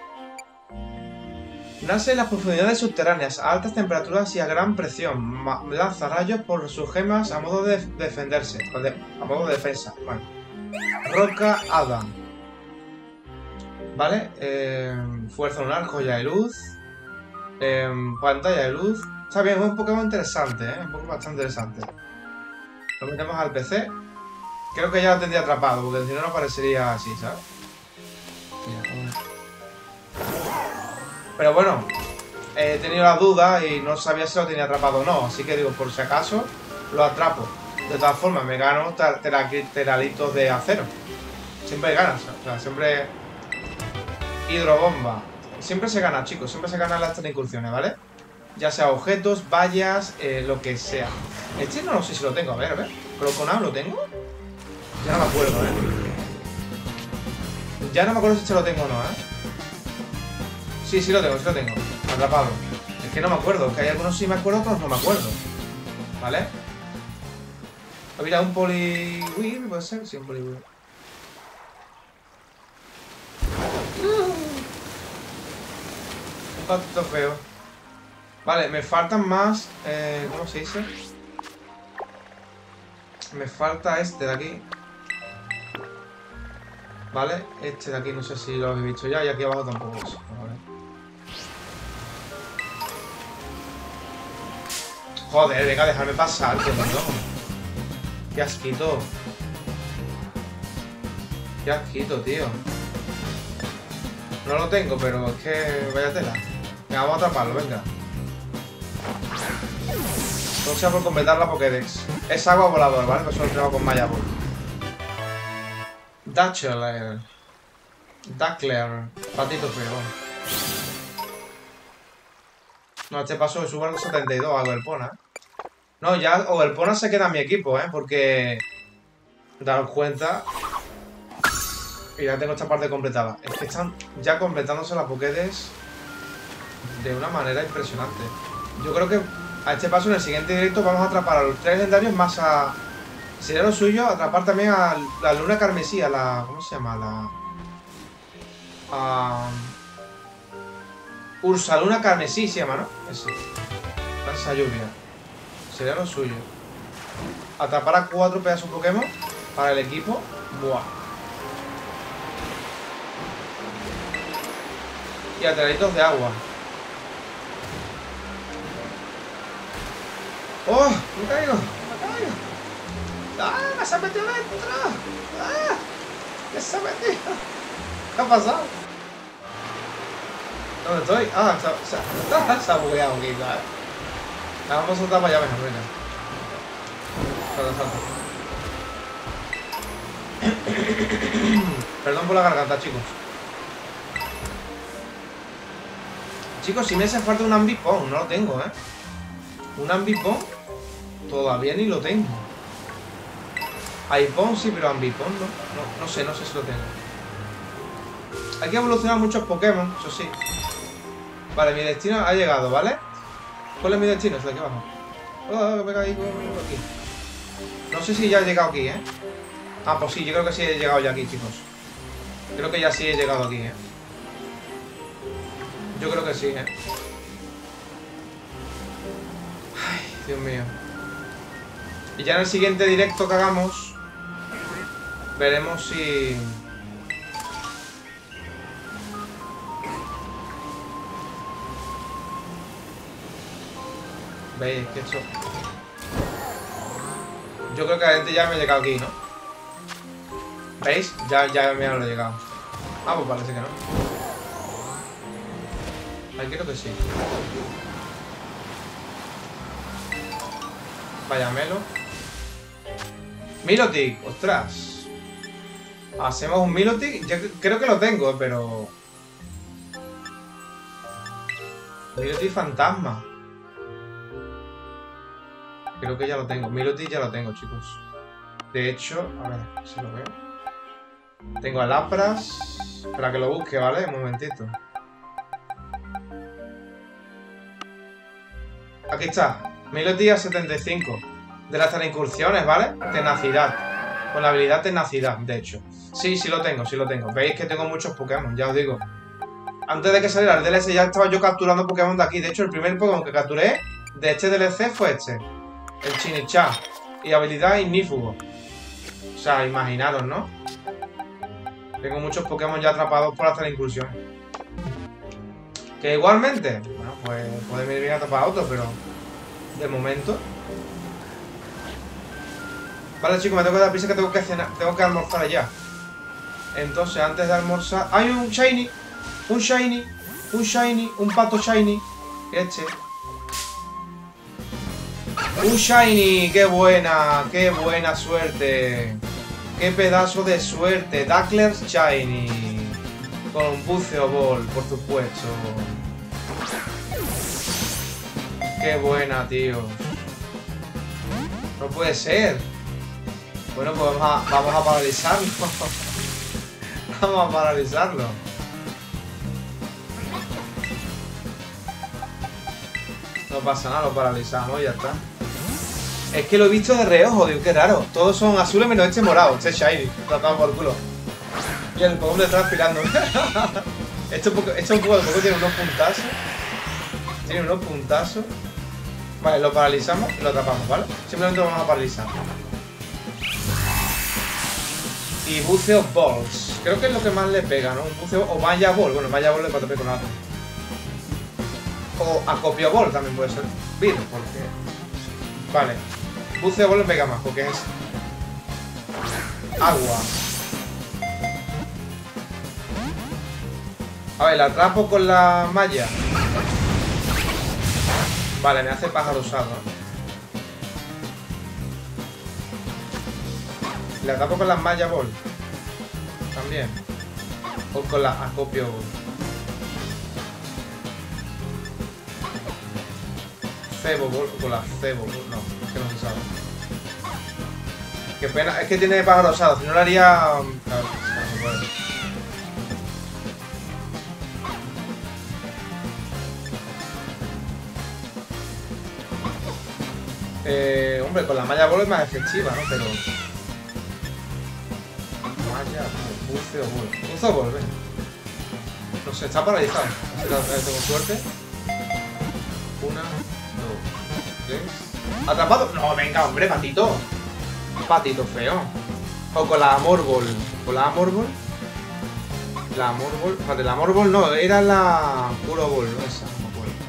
Nace en las profundidades subterráneas, a altas temperaturas y a gran presión. Lanza rayos por sus gemas a modo de defenderse. A modo de defensa. Vale. Roca hada. Vale. Eh, fuerza lunar, joya de luz. Eh, pantalla de luz. Está bien, es un Pokémon interesante, ¿eh? Un Pokémon bastante interesante. Lo metemos al P C. Creo que ya lo tendría atrapado, porque si no, no aparecería así, ¿sabes? Mira, un... Pero bueno, he tenido la duda y no sabía si lo tenía atrapado o no. Así que digo, por si acaso, lo atrapo. De todas formas, me gano teralitos de acero. Siempre ganas, o sea, siempre... Hidrobomba. Siempre se gana, chicos, siempre se ganan las tres incursiones, ¿vale? Ya sea objetos, vallas, eh, lo que sea. Este no, no sé si lo tengo, a ver, a ver. ¿Croconao lo tengo? Ya no me acuerdo, ¿eh? Ya no me acuerdo si este lo tengo o no, ¿eh? Sí, sí lo tengo, sí lo tengo. Atrapado. Es que no me acuerdo. Es que hay algunos sí me acuerdo, otros no me acuerdo. ¿Vale? Mira, un Poliwhirl, ¿puede ser? Sí, un Poliwhirl. Un patito feo. Vale, me faltan más... Eh, ¿Cómo se dice? Me falta este de aquí. Vale, este de aquí no sé si lo habéis visto ya. Y aquí abajo tampoco. Vale. Joder, venga, déjame pasar, tío, no. Qué asquito. Qué asquito, tío. No lo tengo, pero es que vaya tela. Venga, vamos a atraparlo, venga. No sea por completar la Pokédex. Es agua volador, ¿vale? Pues solo tengo con Maya Ball. Dachelair. Duckler. Patito feo. No, este paso sube al setenta y dos a Overpona, ¿eh? No, ya Overpona se queda en mi equipo, ¿eh? Porque... daros cuenta... Y ya tengo esta parte completada. Es que están ya completándose las Pokédex de una manera impresionante. Yo creo que a este paso en el siguiente directo vamos a atrapar a los tres legendarios más a... Sería lo suyo atrapar también a la luna carmesí, a la... ¿Cómo se llama? La... A... Ursaluna carmesí se llama, ¿no? Ese. Lanza lluvia. Sería lo suyo. Atrapar a cuatro pedazos Pokémon para el equipo. Buah. Y atraditos de agua. ¡Oh! ¡Me caigo! ¡Me caigo! ¡Ah! ¡Me se ha metido dentro! ¡Ah! ¡Me se ha metido! ¿Qué ha pasado? ¿Dónde estoy? Ah, se, se, se ha bugueado aquí, ¿sabes? Vamos a soltar para allá mejor, venga. Salta, salta. Perdón por la garganta, chicos. Chicos, si me hace falta un ambipón, no lo tengo, ¿eh? Un ambipón todavía ni lo tengo. Aipón sí, pero ambipón no. no. No sé, no sé si lo tengo. Hay que evolucionar muchos Pokémon, eso sí. Vale, mi destino ha llegado, ¿vale? ¿Cuál es mi destino? Es de aquí abajo. Oh, me caí aquí. No sé si ya he llegado aquí, ¿eh? Ah, pues sí, yo creo que sí he llegado ya aquí, chicos. Creo que ya sí he llegado aquí, ¿eh? Yo creo que sí, ¿eh? Ay, Dios mío. Y ya en el siguiente directo que hagamos veremos si... ¿Veis? Que esto... Yo creo que la gente ya me ha llegado aquí, ¿no? ¿Veis? Ya, ya me han llegado. Ah, pues parece que no. Ahí creo que sí. Vaya Melo. Milotic, ostras. Hacemos un Milotic. Yo creo que lo tengo, pero... Milotic fantasma. Creo que ya lo tengo. Milotic ya lo tengo, chicos. De hecho, a ver si lo veo. Tengo a Lapras. Espera que lo busque, ¿vale? Un momentito. Aquí está. Milotic a setenta y cinco. De las incursiones, ¿vale? Tenacidad. Con la habilidad tenacidad, de hecho. Sí, sí lo tengo, sí lo tengo. Veis que tengo muchos Pokémon, ya os digo. Antes de que saliera el D L C ya estaba yo capturando Pokémon de aquí. De hecho, el primer Pokémon que capturé de este D L C fue este. El Chinichá. Y habilidad ignífugo. O sea, imaginaros, ¿no? Tengo muchos Pokémon ya atrapados por hacer incursión. Que igualmente, bueno, pues puede venir bien atrapar a otros, pero de momento. Vale, chicos, me tengo que dar prisa que tengo que cenar, tengo que almorzar ya. Entonces, antes de almorzar. ¡Hay un shiny! Un shiny, un shiny, un pato shiny. Este. Un shiny, qué buena, qué buena suerte. Qué pedazo de suerte. Duckler shiny. Con un buceo ball, por supuesto. Qué buena, tío. No puede ser. Bueno, pues vamos a, vamos a paralizarlo. Vamos a paralizarlo. No pasa nada, lo paralizamos y ya está. Es que lo he visto de reojo, digo, qué raro. Todos son azules menos este morado, este shiny. Tratado por culo. Y el Pokémon detrás aspirando. Esto, esto es un poco de poco, tiene unos puntazos. Tiene unos puntazos. Vale, lo paralizamos y lo atrapamos, ¿vale? Simplemente lo vamos a paralizar. Y buceo balls. Creo que es lo que más le pega, ¿no? Un buceo o Maya Ball. Bueno, Maya Ball le puede con algo. O Acopio Ball también puede ser. Vir, porque... Vale. Buceo Ball le pega más, porque es... agua. A ver, la atrapo con la malla. Vale, me hace pájaro usado. Le atrapo con las malla ball. También. O con la acopio. Cebo Ball, con la Cebo Ball. No, es que no se sabe. Qué pena, es que tiene pájaro rosado, si no lo haría... Claro, no se puede. Eh, hombre, con la malla bol es más efectiva, ¿no? Pero... Malla, buceo bol. Buceo bol, ven. No sé, está paralizado. Tengo suerte. Una, dos, tres... ¿Atrapado? No, venga, hombre, patito. Patito feo. O con la Amor Ball. Con la Amor Ball. La Amor Ball. Espérate, la Amor Ball no, era la Puro Ball, no esa, no me acuerdo.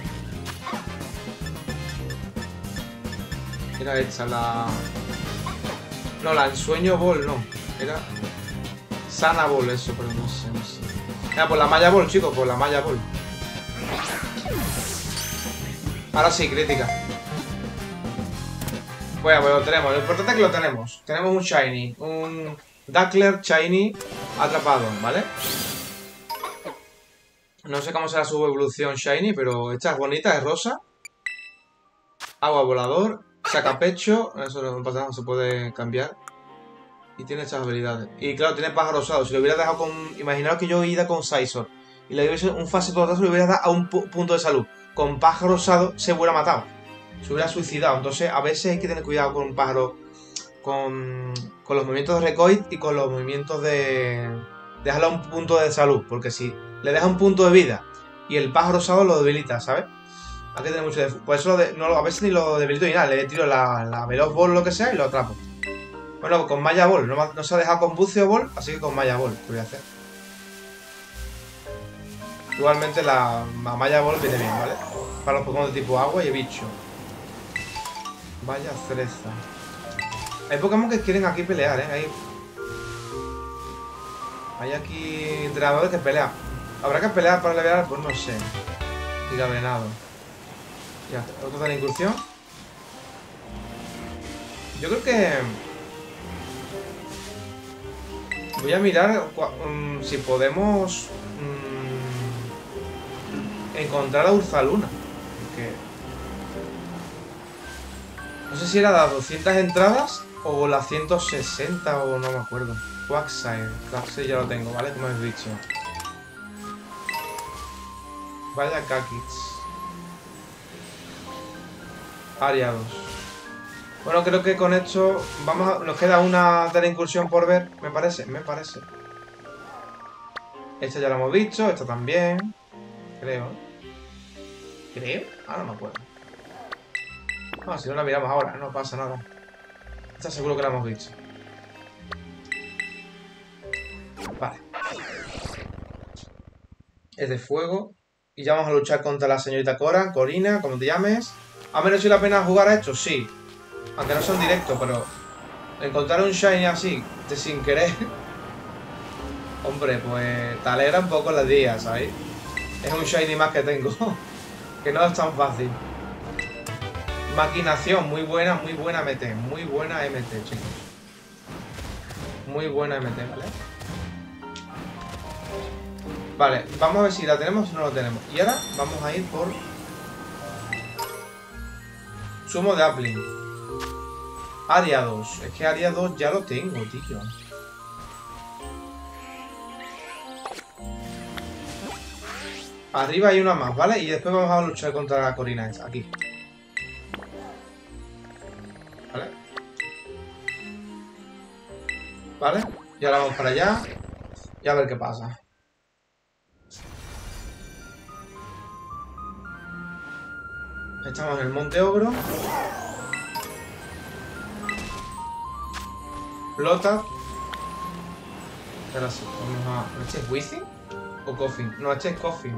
Era esta, la... No, la Ensueño Ball, no. Era... Sana Ball, eso, pero no sé, no sé. Era por la Malla Ball, chicos, por la Malla Ball. Ahora sí, crítica. Bueno, pues lo tenemos. Lo importante es que lo tenemos. Tenemos un Shiny. Un Duckler Shiny atrapado, ¿vale? No sé cómo será su evolución Shiny, pero esta es bonita, es rosa. Agua volador. Saca pecho. Eso no pasa nada, se puede cambiar. Y tiene estas habilidades. Y claro, tiene pájaro rosado. Si lo hubiera dejado con... Imaginaos que yo he ido con Scizor y le hubiese un fase total, le hubiera dado a un pu punto de salud. Con pájaro rosado se hubiera matado. Se hubiera suicidado. Entonces a veces hay que tener cuidado con un pájaro. Con, con los movimientos de recoil y con los movimientos de... Dejarle a un punto de salud. Porque si le deja un punto de vida y el pájaro rosado lo debilita, ¿sabes? Hay que tener mucho de... Por eso lo de... no, a veces ni lo debilito ni nada. Le tiro la, la Veloz Ball o lo que sea y lo atrapo. Bueno, con Malla Ball. No, no se ha dejado con Buceo Ball, así que con Malla Ball. ¿Qué voy a hacer? Igualmente la, la Malla Ball viene bien, ¿vale? Para los Pokémon de tipo agua y bicho. Vaya cereza. Hay Pokémon que quieren aquí pelear, ¿eh? Hay, hay aquí entrenadores que pelean. ¿Habrá que pelear para levear? Pues no sé. Giga venado. Ya, otro de la incursión. Yo creo que... Voy a mirar um, si podemos um, encontrar a Ursaluna. Porque... No sé si era las doscientas entradas o las ciento sesenta o no me acuerdo. Quagsire. Quagsire ya lo tengo, ¿vale? Como he dicho. Vaya Kakits. Ariados. Bueno, creo que con esto vamos a... Nos queda una de la incursión por ver. Me parece, me parece. Esta ya la hemos visto, esta también. Creo. ¿Creo? Ah, no me acuerdo. No, si no la miramos ahora, no pasa nada. Esta seguro que la hemos visto. Vale. Es de fuego. Y ya vamos a luchar contra la señorita Cora, Corina, como te llames. ¿Ha merecido la pena jugar a esto? Sí. Aunque no son directos, pero... Encontrar un Shiny así, de sin querer... Hombre, pues... Te alegra un poco los días, ¿sabes? Es un Shiny más que tengo. Que no es tan fácil. Maquinación, muy buena, muy buena M T. Muy buena M T, chicos. Muy buena M T, ¿vale? Vale, vamos a ver si la tenemos o no la tenemos. Y ahora vamos a ir por... Sumo de Appling. Área dos. Es que área dos ya lo tengo, tío. Arriba hay una más, ¿vale? Y después vamos a luchar contra la Corina esa, aquí. ¿Vale? ¿Vale? Y ahora vamos para allá. Y a ver qué pasa. Estamos en el Monte Ogro. Flota. Ahora sí, vamos a... ¿Este es Wizzing? ¿O Coffin? No, este es Coffin.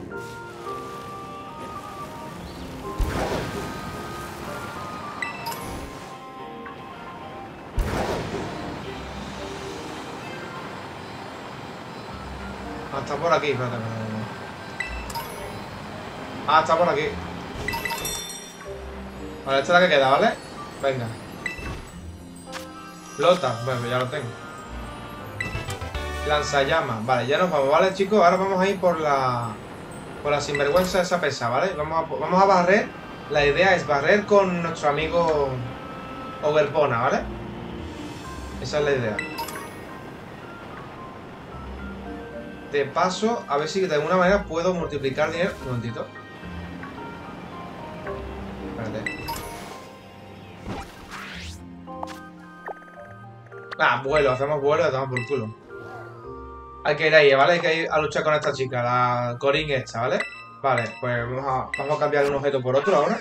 Ah, está por aquí, espérate, espérate. Ah, está por aquí. Vale, esta es la que queda, ¿vale? Venga. Flota, bueno, ya lo tengo. Lanzallamas. Vale, ya nos vamos, ¿vale, chicos? Ahora vamos a ir por la... Por la sinvergüenza de esa pesa, ¿vale? Vamos a, vamos a barrer. La idea es barrer con nuestro amigo Overpona, ¿vale? Esa es la idea. De paso, a ver si de alguna manera puedo multiplicar dinero. Un momentito. Espérate. Ah, vuelo, hacemos vuelo y hacemos por culo. Hay que ir ahí, ¿vale? Hay que ir a luchar con esta chica, la Corín esta, ¿vale? Vale, pues vamos a, vamos a cambiar un objeto por otro ahora.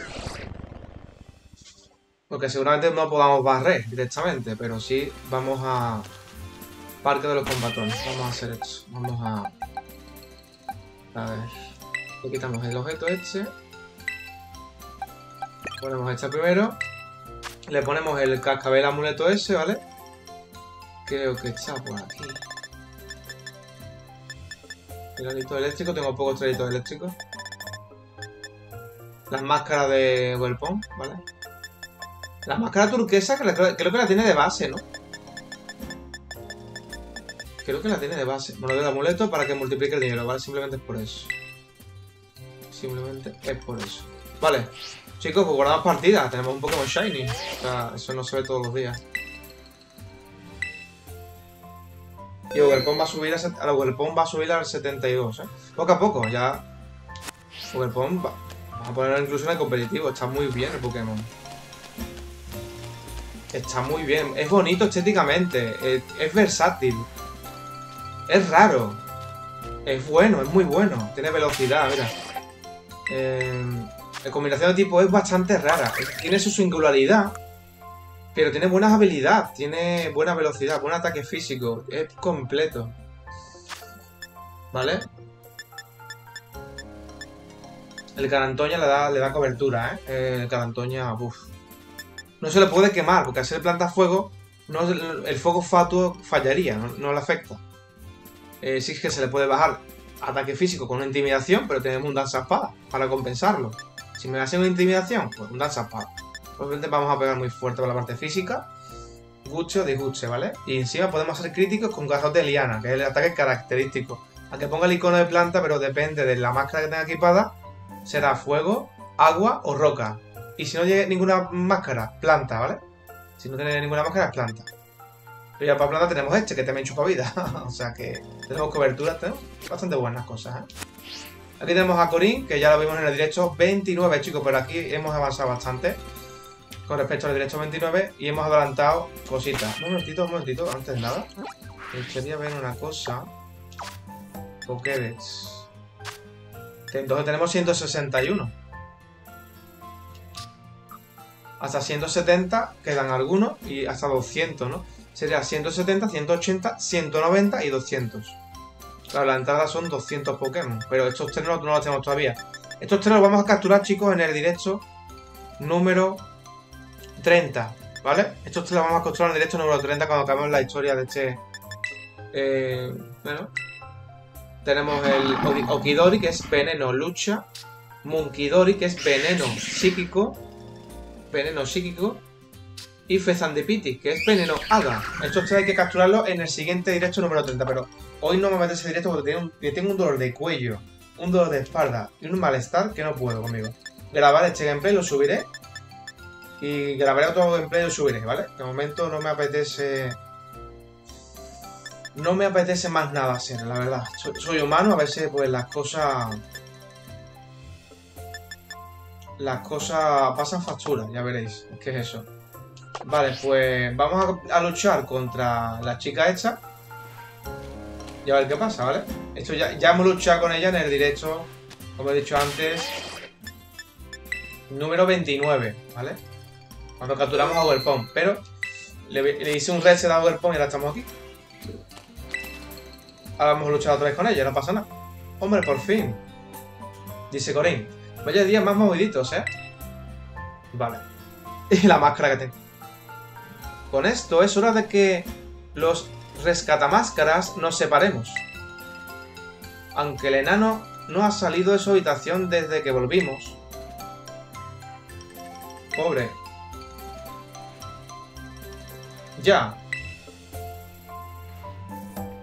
Porque seguramente no podamos barrer directamente, pero sí vamos a... Parque de los combatones. Vamos a hacer esto. Vamos a... A ver... Le quitamos el objeto este. Ponemos este primero. Le ponemos el cascabel amuleto ese, ¿vale? Creo que está por aquí. El alito eléctrico. Tengo pocos trelitos eléctricos. Las máscaras de Welpon, ¿vale? La máscara turquesa creo que la tiene de base, ¿no? Creo que la tiene de base. Bueno, del amuleto para que multiplique el dinero, ¿vale? Simplemente es por eso. Simplemente es por eso. Vale. Chicos, pues guardamos partida. Tenemos un Pokémon Shiny. O sea, eso no se ve todos los días. Y Overpon va a subir a, a Overpon va a subir al setenta y dos, ¿eh? Poco a poco, ya. Overpon va. Vamos a ponerlo incluso en el competitivo. Está muy bien el Pokémon. Está muy bien. Es bonito estéticamente. Es, es versátil. Es raro. Es bueno, es muy bueno. Tiene velocidad, mira. Eh, la combinación de tipo es bastante rara. Tiene su singularidad. Pero tiene buenas habilidades. Tiene buena velocidad, buen ataque físico. Es completo. ¿Vale? El Carantoña le da, le da cobertura, ¿eh? El Carantoña, uff. No se le puede quemar, porque al ser planta fuego, no, el fuego fatuo fallaría, no, no le afecta. Eh, sí que se le puede bajar ataque físico con una intimidación, pero tenemos un danzaespada para compensarlo. Si me hace una intimidación, pues un danzaespada. Obviamente vamos a pegar muy fuerte con la parte física. Guche o disguste, ¿vale? Y encima podemos ser críticos con garrote de liana, que es el ataque característico. Aunque ponga el icono de planta, pero depende de la máscara que tenga equipada, será fuego, agua o roca. Y si no tiene ninguna máscara, planta, ¿vale? Si no tiene ninguna máscara, planta. Pero ya para planta tenemos este, que también chupa vida. O sea que tenemos cobertura, tenemos bastante buenas cosas, ¿eh? Aquí tenemos a Corín, que ya lo vimos en el directo veintinueve, chicos, pero aquí hemos avanzado bastante con respecto al directo veintinueve y hemos adelantado cositas. Un momentito, un momentito, antes de nada. Quería ver una cosa. Pokédex. Entonces tenemos ciento sesenta y uno. Hasta ciento setenta quedan algunos y hasta doscientos, ¿no? Sería ciento setenta, ciento ochenta, ciento noventa y doscientos. Claro, la entrada son doscientos Pokémon, pero estos tres no, no los tenemos todavía. Estos tres los vamos a capturar, chicos, en el directo número treinta, ¿vale? Estos tres los vamos a capturar en el directo número treinta cuando acabemos la historia de este... Eh, bueno... Tenemos el Okidori, que es veneno lucha. Munkidori, que es veneno psíquico. Veneno psíquico. Y Fezandipiti, que es veneno hada. Estos tres hay que capturarlos en el siguiente directo número treinta. Pero hoy no me meto ese directo porque tengo un, tengo un dolor de cuello, un dolor de espalda y un malestar que no puedo conmigo. Grabar este gameplay, lo subiré. Y grabaré otro gameplay y lo subiré, ¿vale? De momento no me apetece... No me apetece más nada hacer, la verdad. Soy, soy humano, a veces pues las cosas... Las cosas pasan factura, ya veréis. ¿Qué es eso? Vale, pues vamos a, a luchar contra la chica esta. Y a ver qué pasa, ¿vale? Esto ya, ya hemos luchado con ella en el directo, como he dicho antes, número veintinueve, ¿vale? Cuando capturamos a Overpon. Pero le, le hice un reset a Overpon y ahora estamos aquí. Ahora hemos luchado otra vez con ella, no pasa nada. Hombre, por fin. Dice Corín. Vaya días más moviditos, ¿eh? Vale. Y la máscara que tengo. Con esto es hora de que los rescatamáscaras nos separemos. Aunque el enano no ha salido de su habitación desde que volvimos. Pobre.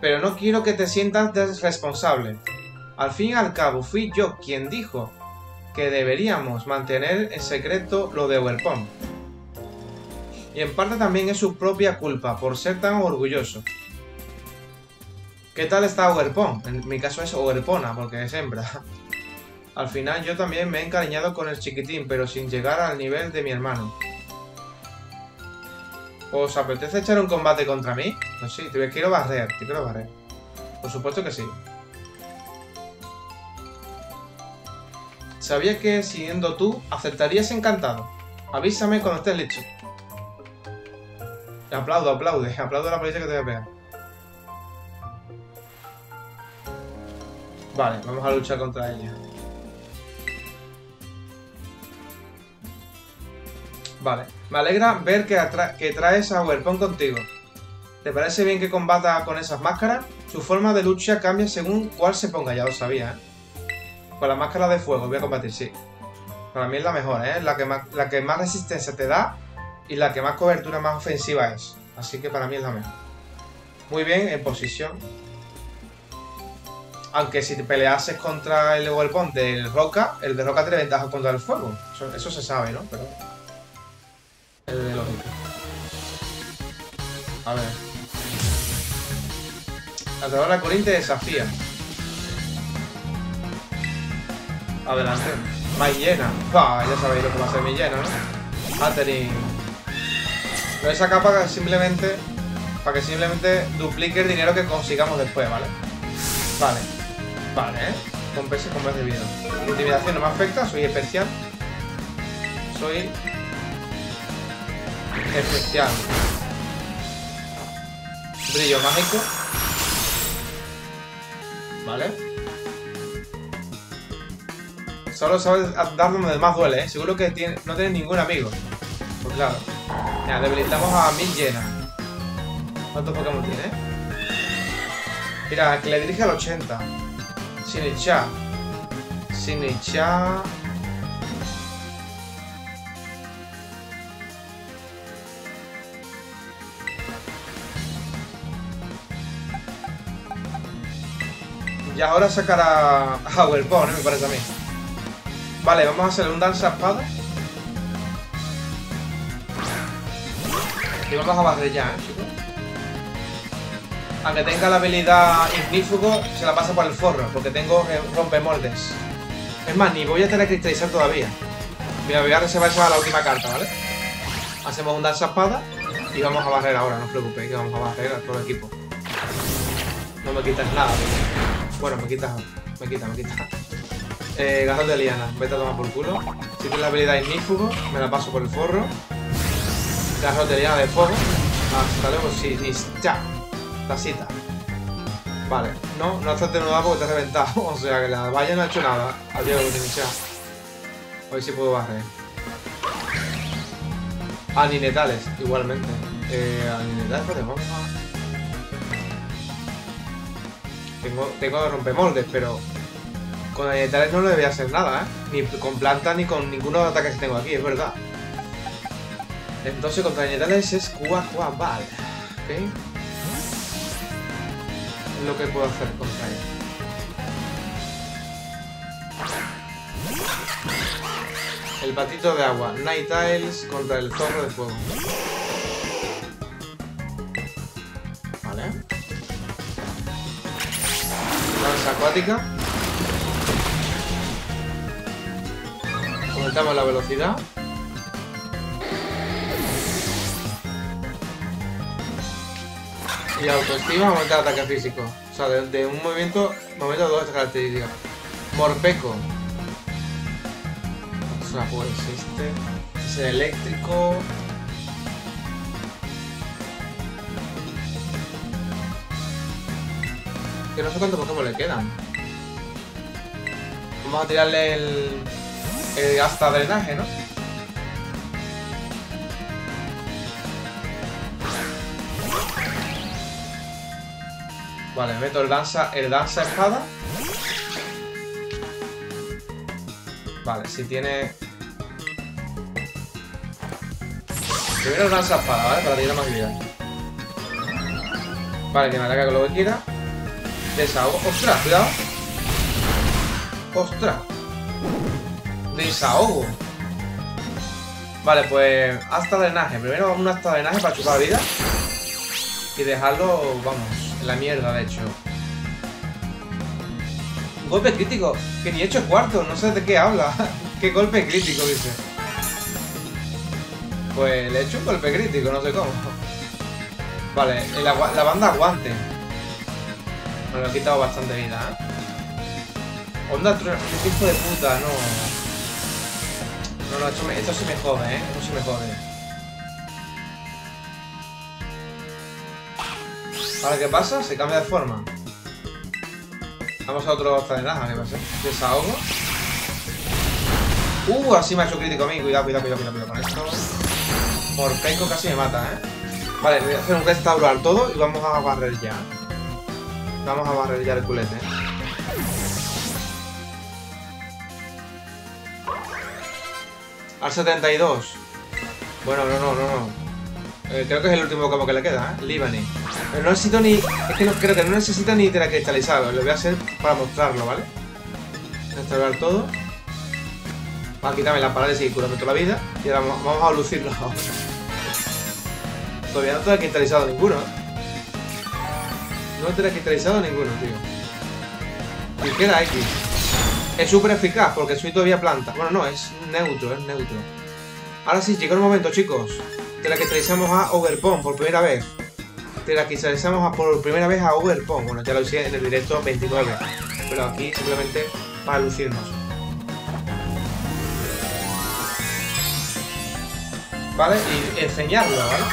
pero no quiero que te sientas responsable. Al fin y al cabo, fui yo quien dijo que deberíamos mantener en secreto lo de Ogerpon. Y en parte también es su propia culpa por ser tan orgulloso. ¿Qué tal está Ogerpon? En mi caso es Ogerpona, porque es hembra. Al final yo también me he encariñado con el chiquitín, pero sin llegar al nivel de mi hermano. ¿Os apetece echar un combate contra mí? Pues sí, te quiero barrer, te quiero barrer. Por supuesto que sí. Sabía que, siendo tú, aceptarías encantado. Avísame cuando estés listo. Aplaudo, aplaude. Aplaudo a la policía que te voy a pegar. Vale, vamos a luchar contra ella. Vale, me alegra ver que, que traes a Ogerpon contigo. ¿Te parece bien que combata con esas máscaras? Su forma de lucha cambia según cuál se ponga, ya lo sabía, ¿eh? Con la máscara de fuego voy a combatir, sí. Para mí es la mejor, ¿eh? La que más, la que más resistencia te da y la que más cobertura más ofensiva es. Así que para mí es la mejor. Muy bien, en posición. Aunque si te peleases contra el Ogerpon del Roca, el de Roca tiene ventaja contra el fuego. Eso, eso se sabe, ¿no? Pero... es de lógica. A ver. La Aterradora Corín te desafía. Adelante. Más llena. Ah, ya sabéis lo que va a ser mi llena, ¿no? Aterin. Pero esa capa simplemente... para que simplemente duplique el dinero que consigamos después, ¿vale? Vale. Vale, ¿eh? Compense con más de vida. Intimidación no me afecta, soy especial. Soy... especial. Brillo mágico. Vale. Solo sabes dar donde más duele, ¿eh? Seguro que tiene, no tienes ningún amigo. Pues claro. Ya, debilitamos a mil llenas. ¿Cuántos Pokémon tiene? Mira, que le dirige al ochenta. Sinicha. Sinicha. Y ahora sacará a Ogerpon, ¿eh? Me parece a mí. Vale, vamos a hacer un danza espada. Y vamos a barrer ya, ¿eh, chicos? Aunque tenga la habilidad ignífugo, se la pasa por el forro, porque tengo rompemoldes. Es más, ni voy a tener cristalizar todavía. Mira, voy a reservar esa a la última carta, ¿vale? Hacemos un danza espada y vamos a barrer ahora, no os preocupéis, que vamos a barrer a todo el equipo. No me quitas nada, tío. Bueno, me quitas, me quita, me quita. Eh, Garros de liana, vete a tomar por culo. Si tienes la habilidad ignífugo, me la paso por el forro. Garros de liana de fuego. Hasta luego, sí, ya. Tasita. Vale, no, no haces de nuevo porque te has reventado. O sea que la valla no ha hecho nada. Adiós, Ninja. Hoy sí puedo barrer. Aninetales, igualmente. Eh, aninetales, pues vamos a... Tengo, tengo rompemoldes, pero con aninetales no le voy a hacer nada, ¿eh? Ni con planta ni con ninguno de los ataques que tengo aquí, es verdad. Entonces contra aninetales es Kua Kua Bal. ¿Ok? Es lo que puedo hacer contra él. El patito de agua. Night Tiles contra el zorro de fuego. Vale. Lanza acuática. Aumentamos la velocidad. Y autoestima aumenta el ataque físico. O sea, de, de un movimiento, movimiento de dos características. Morpeco. Es una pues este. Es el eléctrico. Que no sé cuántos Pokémon le quedan. Vamos a tirarle el... el hasta drenaje, ¿no? Vale, meto el danza, el danza espada. Vale, si tiene... Primero el danza espada, ¿vale? Para tirar más vida. Vale, que me ataque con lo que quiera. Desahogo. ¡Ostras! Cuidado. ¡Ostras! Desahogo. Vale, pues hasta drenaje. Primero un hasta drenaje para chupar vida. Y dejarlo, vamos, en la mierda, de hecho. Golpe crítico. Que ni he hecho cuarto. No sé de qué habla. ¿Qué golpe crítico, dice? Pues le he hecho un golpe crítico, no sé cómo. Vale, la, la banda aguante. Me lo he quitado bastante vida, ¿eh? Onda, qué hijo de puta, no. No, no, esto, me, esto sí me jode, ¿eh? Esto sí me jode. Ahora, ¿qué pasa? Se cambia de forma. Vamos a otro hasta de nada, ¿qué pasa? Desahogo. Uh, así me ha hecho crítico a mí. Cuidado, cuidado, cuidado, cuidado, cuidado con esto. Morpeko casi me mata, ¿eh? Vale, voy a hacer un restaurar todo y vamos a barrer ya. Vamos a barrer ya el culete. Al setenta y dos. Bueno, no, no, no, no. Eh, creo que es el último como que le queda, ¿eh? Libani. Pero no necesito ni... Es que no, creo que no necesita ni teracristalizado. Lo voy a hacer para mostrarlo, ¿vale? Restaurar todo. Va a quitarme la parálisis y curarme toda la vida. Y ahora vamos a lucirlo ahora. Todavía no te he cristalizado ninguno, ¿eh? No te he cristalizado ninguno, tío. Y queda X. Es súper eficaz porque soy todavía planta. Bueno, no, es neutro, es neutro. Ahora sí, llegó el momento, chicos. Te la cristalizamos a Ogerpon por primera vez. Te la cristalizamos a, por primera vez a Ogerpon. Bueno, ya lo hice en el directo veintinueve. Pero aquí simplemente para lucirnos. ¿Vale? Y enseñarlo, ¿vale?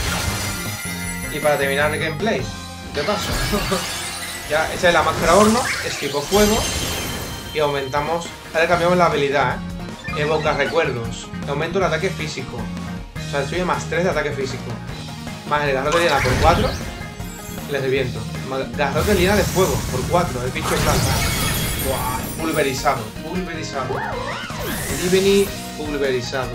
Y para terminar el gameplay. ¿Qué pasa? Ya, esta es la máscara horno. Es tipo fuego. Y aumentamos... Ahora cambiamos la habilidad, ¿eh? Evoca recuerdos. Aumento el ataque físico. O sea, estoy más tres de ataque físico. Más el garrote de liana por cuatro. Le reviento. Garrote de liana de fuego por cuatro. El bicho planta. Buah, pulverizado. Pulverizado. Liveni pulverizado.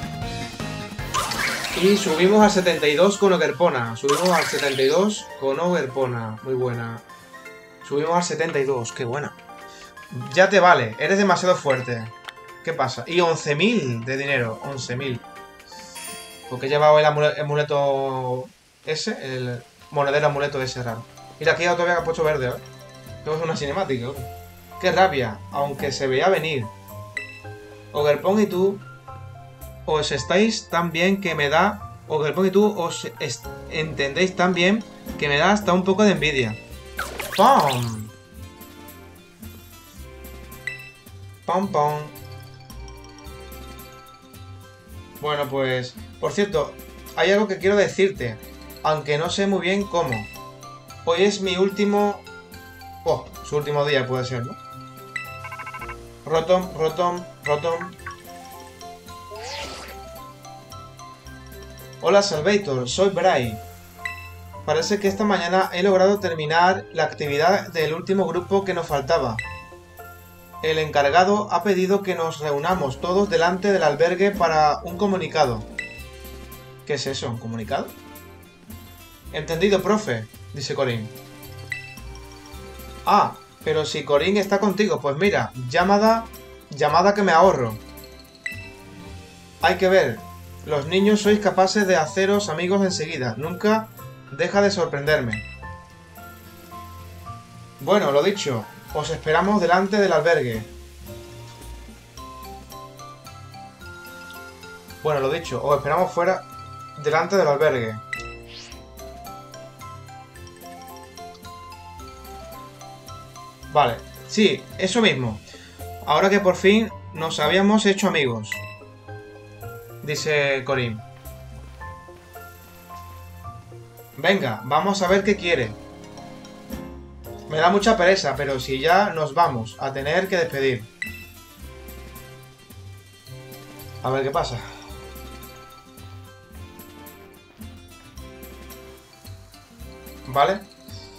Y subimos al setenta y dos con Ogerpona. Subimos al setenta y dos con Ogerpona. Muy buena. Subimos al setenta y dos. Qué buena. Ya te vale. Eres demasiado fuerte. ¿Qué pasa? Y once mil de dinero. once mil. Porque he llevado el amuleto ese. El monedero amuleto ese raro. Mira, aquí todavía que ha puesto verde, ¿eh? Esto es una cinemática, ¿eh? Qué rabia. Aunque se veía venir. Ogerpon y tú... Os estáis tan bien que me da... Ogerpon y tú os entendéis tan bien que me da hasta un poco de envidia. ¡Pum! ¡Pum, pum! Bueno, pues... Por cierto, hay algo que quiero decirte. Aunque no sé muy bien cómo. Hoy es mi último... Oh, su último día puede ser, ¿no? Rotom, Rotom, Rotom... Hola Salvator, soy Bray. Parece que esta mañana he logrado terminar la actividad del último grupo que nos faltaba. El encargado ha pedido que nos reunamos todos delante del albergue para un comunicado. ¿Qué es eso? ¿Un comunicado? Entendido, profe, dice Corín. Ah, pero si Corín está contigo, pues mira, llamada, llamada que me ahorro. Hay que ver. Los niños sois capaces de haceros amigos enseguida. Nunca deja de sorprenderme. Bueno, lo dicho. Os esperamos delante del albergue. Bueno, lo dicho. Os esperamos fuera delante del albergue. Vale. Sí, eso mismo. Ahora que por fin nos habíamos hecho amigos. Dice Corín. Venga, vamos a ver qué quiere. Me da mucha pereza, pero si ya nos vamos a tener que despedir. A ver qué pasa. Vale.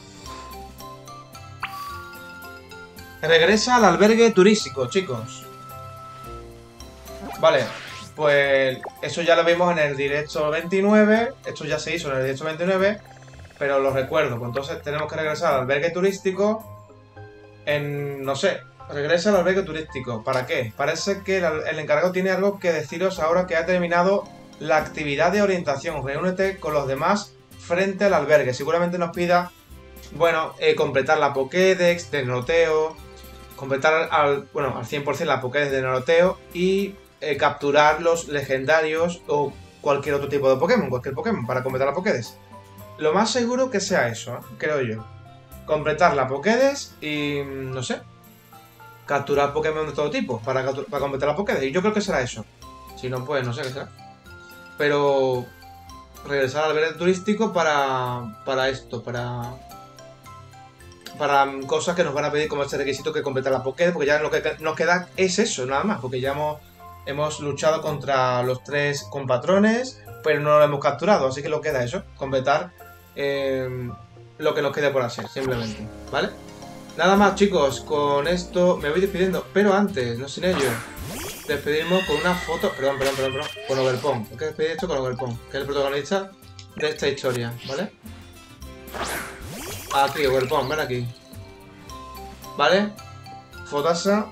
Regresa al albergue turístico, chicos. Vale. Pues eso ya lo vimos en el directo veintinueve. Esto ya se hizo en el directo veintinueve. pero lo recuerdo. Pues entonces tenemos que regresar al albergue turístico en... no sé, regresa al albergue turístico. ¿Para qué? Parece que el, el encargado tiene algo que deciros ahora que ha terminado la actividad de orientación. Reúnete con los demás frente al albergue. Seguramente nos pida, bueno, eh, completar la Pokédex de Noroteo, completar al, bueno, al cien por cien la Pokédex de Noroteo y eh, capturar los legendarios o cualquier otro tipo de Pokémon, cualquier Pokémon, para completar la Pokédex. Lo más seguro que sea eso, ¿eh? Creo yo. Completar la Pokédex y, no sé, capturar Pokémon de todo tipo para, para completar la Pokédex. Y yo creo que será eso. Si no, pues no sé qué será. Pero regresar al albergue turístico para, para esto, para... para cosas que nos van a pedir como este requisito que completar la Pokédex, porque ya lo que nos queda es eso, nada más, porque ya hemos, hemos luchado contra los tres compatrones, pero no lo hemos capturado, así que lo queda eso, completar eh, lo que nos quede por hacer, simplemente, ¿vale? Nada más, chicos, con esto me voy despidiendo, pero antes, no sin ello, despedirnos con una foto, perdón, perdón, perdón, perdón, con Ogerpon, hay que despedir esto con Ogerpon, que es el protagonista de esta historia, ¿vale? Aquí, Ogerpon, ven aquí. ¿Vale? Fotasa.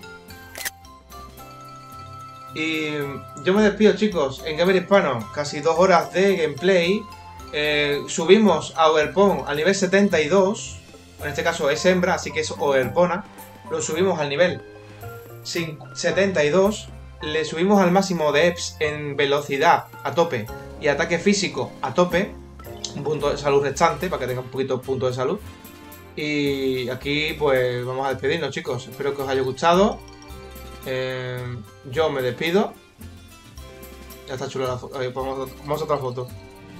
Y yo me despido, chicos, en Gamer Hispano. Casi dos horas de gameplay. Eh, subimos a Ogerpon al nivel setenta y dos. En este caso es hembra, así que es Ogerpona. Lo subimos al nivel setenta y dos. Le subimos al máximo de E P S en velocidad a tope y ataque físico a tope. Un punto de salud restante para que tenga un poquito de punto de salud. Y aquí pues vamos a despedirnos, chicos. Espero que os haya gustado. Eh, yo me despido. Ya está chula la foto. Vamos, vamos a otra foto.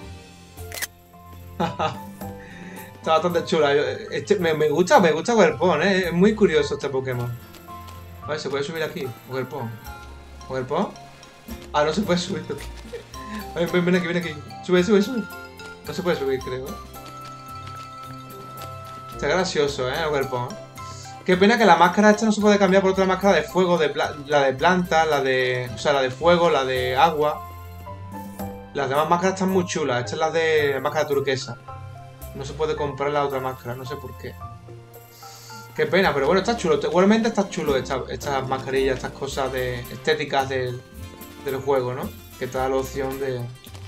Está bastante chula. Este, me, me gusta, me gusta Ogerpon, ¿eh? Es muy curioso este Pokémon. A ver, ¿se puede subir aquí? Ogerpon. ¿Ogerpon? Ah, no se puede subir. A ver, ven, ven aquí, ven aquí. Sube, sube, sube. No se puede subir, creo. Está gracioso, ¿eh? Ogerpon. Qué pena que la máscara esta no se puede cambiar por otra máscara de fuego, de la de planta, la de... O sea, la de fuego, la de agua. Las demás máscaras están muy chulas. Esta es la de la máscara turquesa. No se puede comprar la otra máscara, no sé por qué. Qué pena, pero bueno, está chulo. Igualmente está chulo esta, estas mascarillas, estas cosas de estéticas del, del juego, ¿no? Que te da la opción de...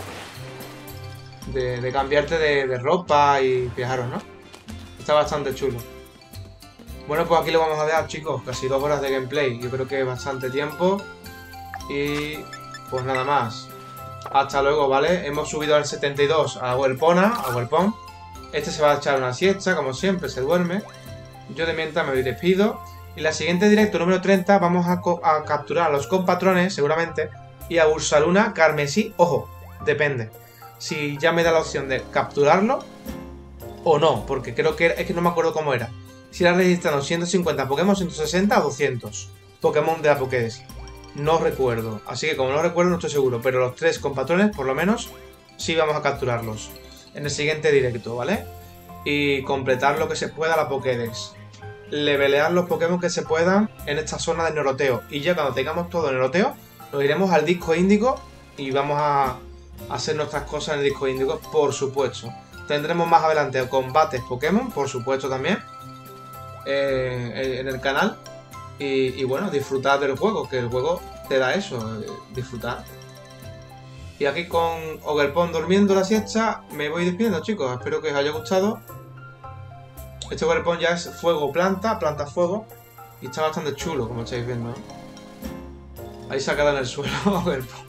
De, de cambiarte de, de ropa y fijaros, ¿no? Está bastante chulo. Bueno, pues aquí lo vamos a dejar, chicos. Casi dos horas de gameplay. Yo creo que es bastante tiempo. Y pues nada más. Hasta luego, ¿vale? Hemos subido al setenta y dos a Ogerpona, a Ogerpon. Este se va a echar una siesta, como siempre, se duerme. Yo de mientras me despido. Y la siguiente directo, número treinta, vamos a, a capturar a los compatrones, seguramente. Y a Ursaluna Carmesí. Ojo, depende. Si ya me da la opción de capturarlo o no, porque creo que es que no me acuerdo cómo era. Si era registrando ciento cincuenta Pokémon, ciento sesenta o doscientos Pokémon de la Pokédex. No recuerdo, así que como no recuerdo no estoy seguro, pero los tres compatrones, por lo menos, sí vamos a capturarlos en el siguiente directo, ¿vale? Y completar lo que se pueda la Pokédex. Levelear los Pokémon que se puedan en esta zona de Noroteo. Y ya cuando tengamos todo en Noroteo, nos iremos al disco índigo y vamos a hacer nuestras cosas en el disco índigo, por supuesto. Tendremos más adelante combates Pokémon, por supuesto también, eh, en el canal. Y, y bueno, disfrutar del juego, que el juego te da eso, eh, disfrutar. Y aquí con Ogerpon durmiendo la siesta, me voy despidiendo, chicos. Espero que os haya gustado. Este Ogerpon ya es fuego planta, planta fuego. Y está bastante chulo, como estáis viendo, ¿eh? Ahí se ha quedado en el suelo Ogerpon.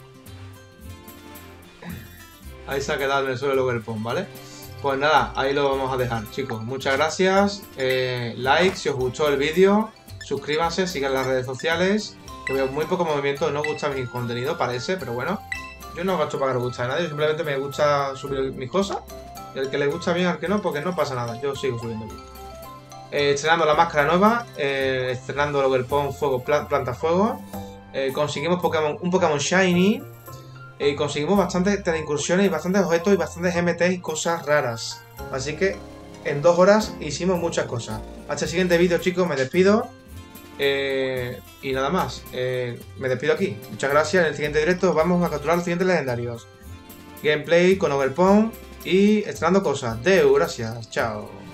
Ahí se ha quedado en el suelo el Ogerpon, ¿vale? Pues nada, ahí lo vamos a dejar, chicos. Muchas gracias. Eh, like si os gustó el vídeo. Suscríbanse, sigan las redes sociales. Que veo muy poco movimiento, no os gusta mi contenido, parece, pero bueno. Yo no gasto para que no guste a nadie, simplemente me gusta subir mis cosas. Y al que le gusta bien, al que no, porque no pasa nada. Yo sigo subiendo bien. Eh, estrenando la máscara nueva, eh, estrenando el Ogerpon Fuego, Planta Fuego. Eh, conseguimos Pokémon, un Pokémon Shiny. Y eh, conseguimos bastantes incursiones y bastantes objetos y bastantes M T y cosas raras. Así que en dos horas hicimos muchas cosas. Hasta el siguiente vídeo, chicos, me despido. Eh, y nada más, eh, me despido aquí. Muchas gracias. En el siguiente directo vamos a capturar los siguientes legendarios. Gameplay con Ogerpon y estrenando cosas. Deu, gracias, chao.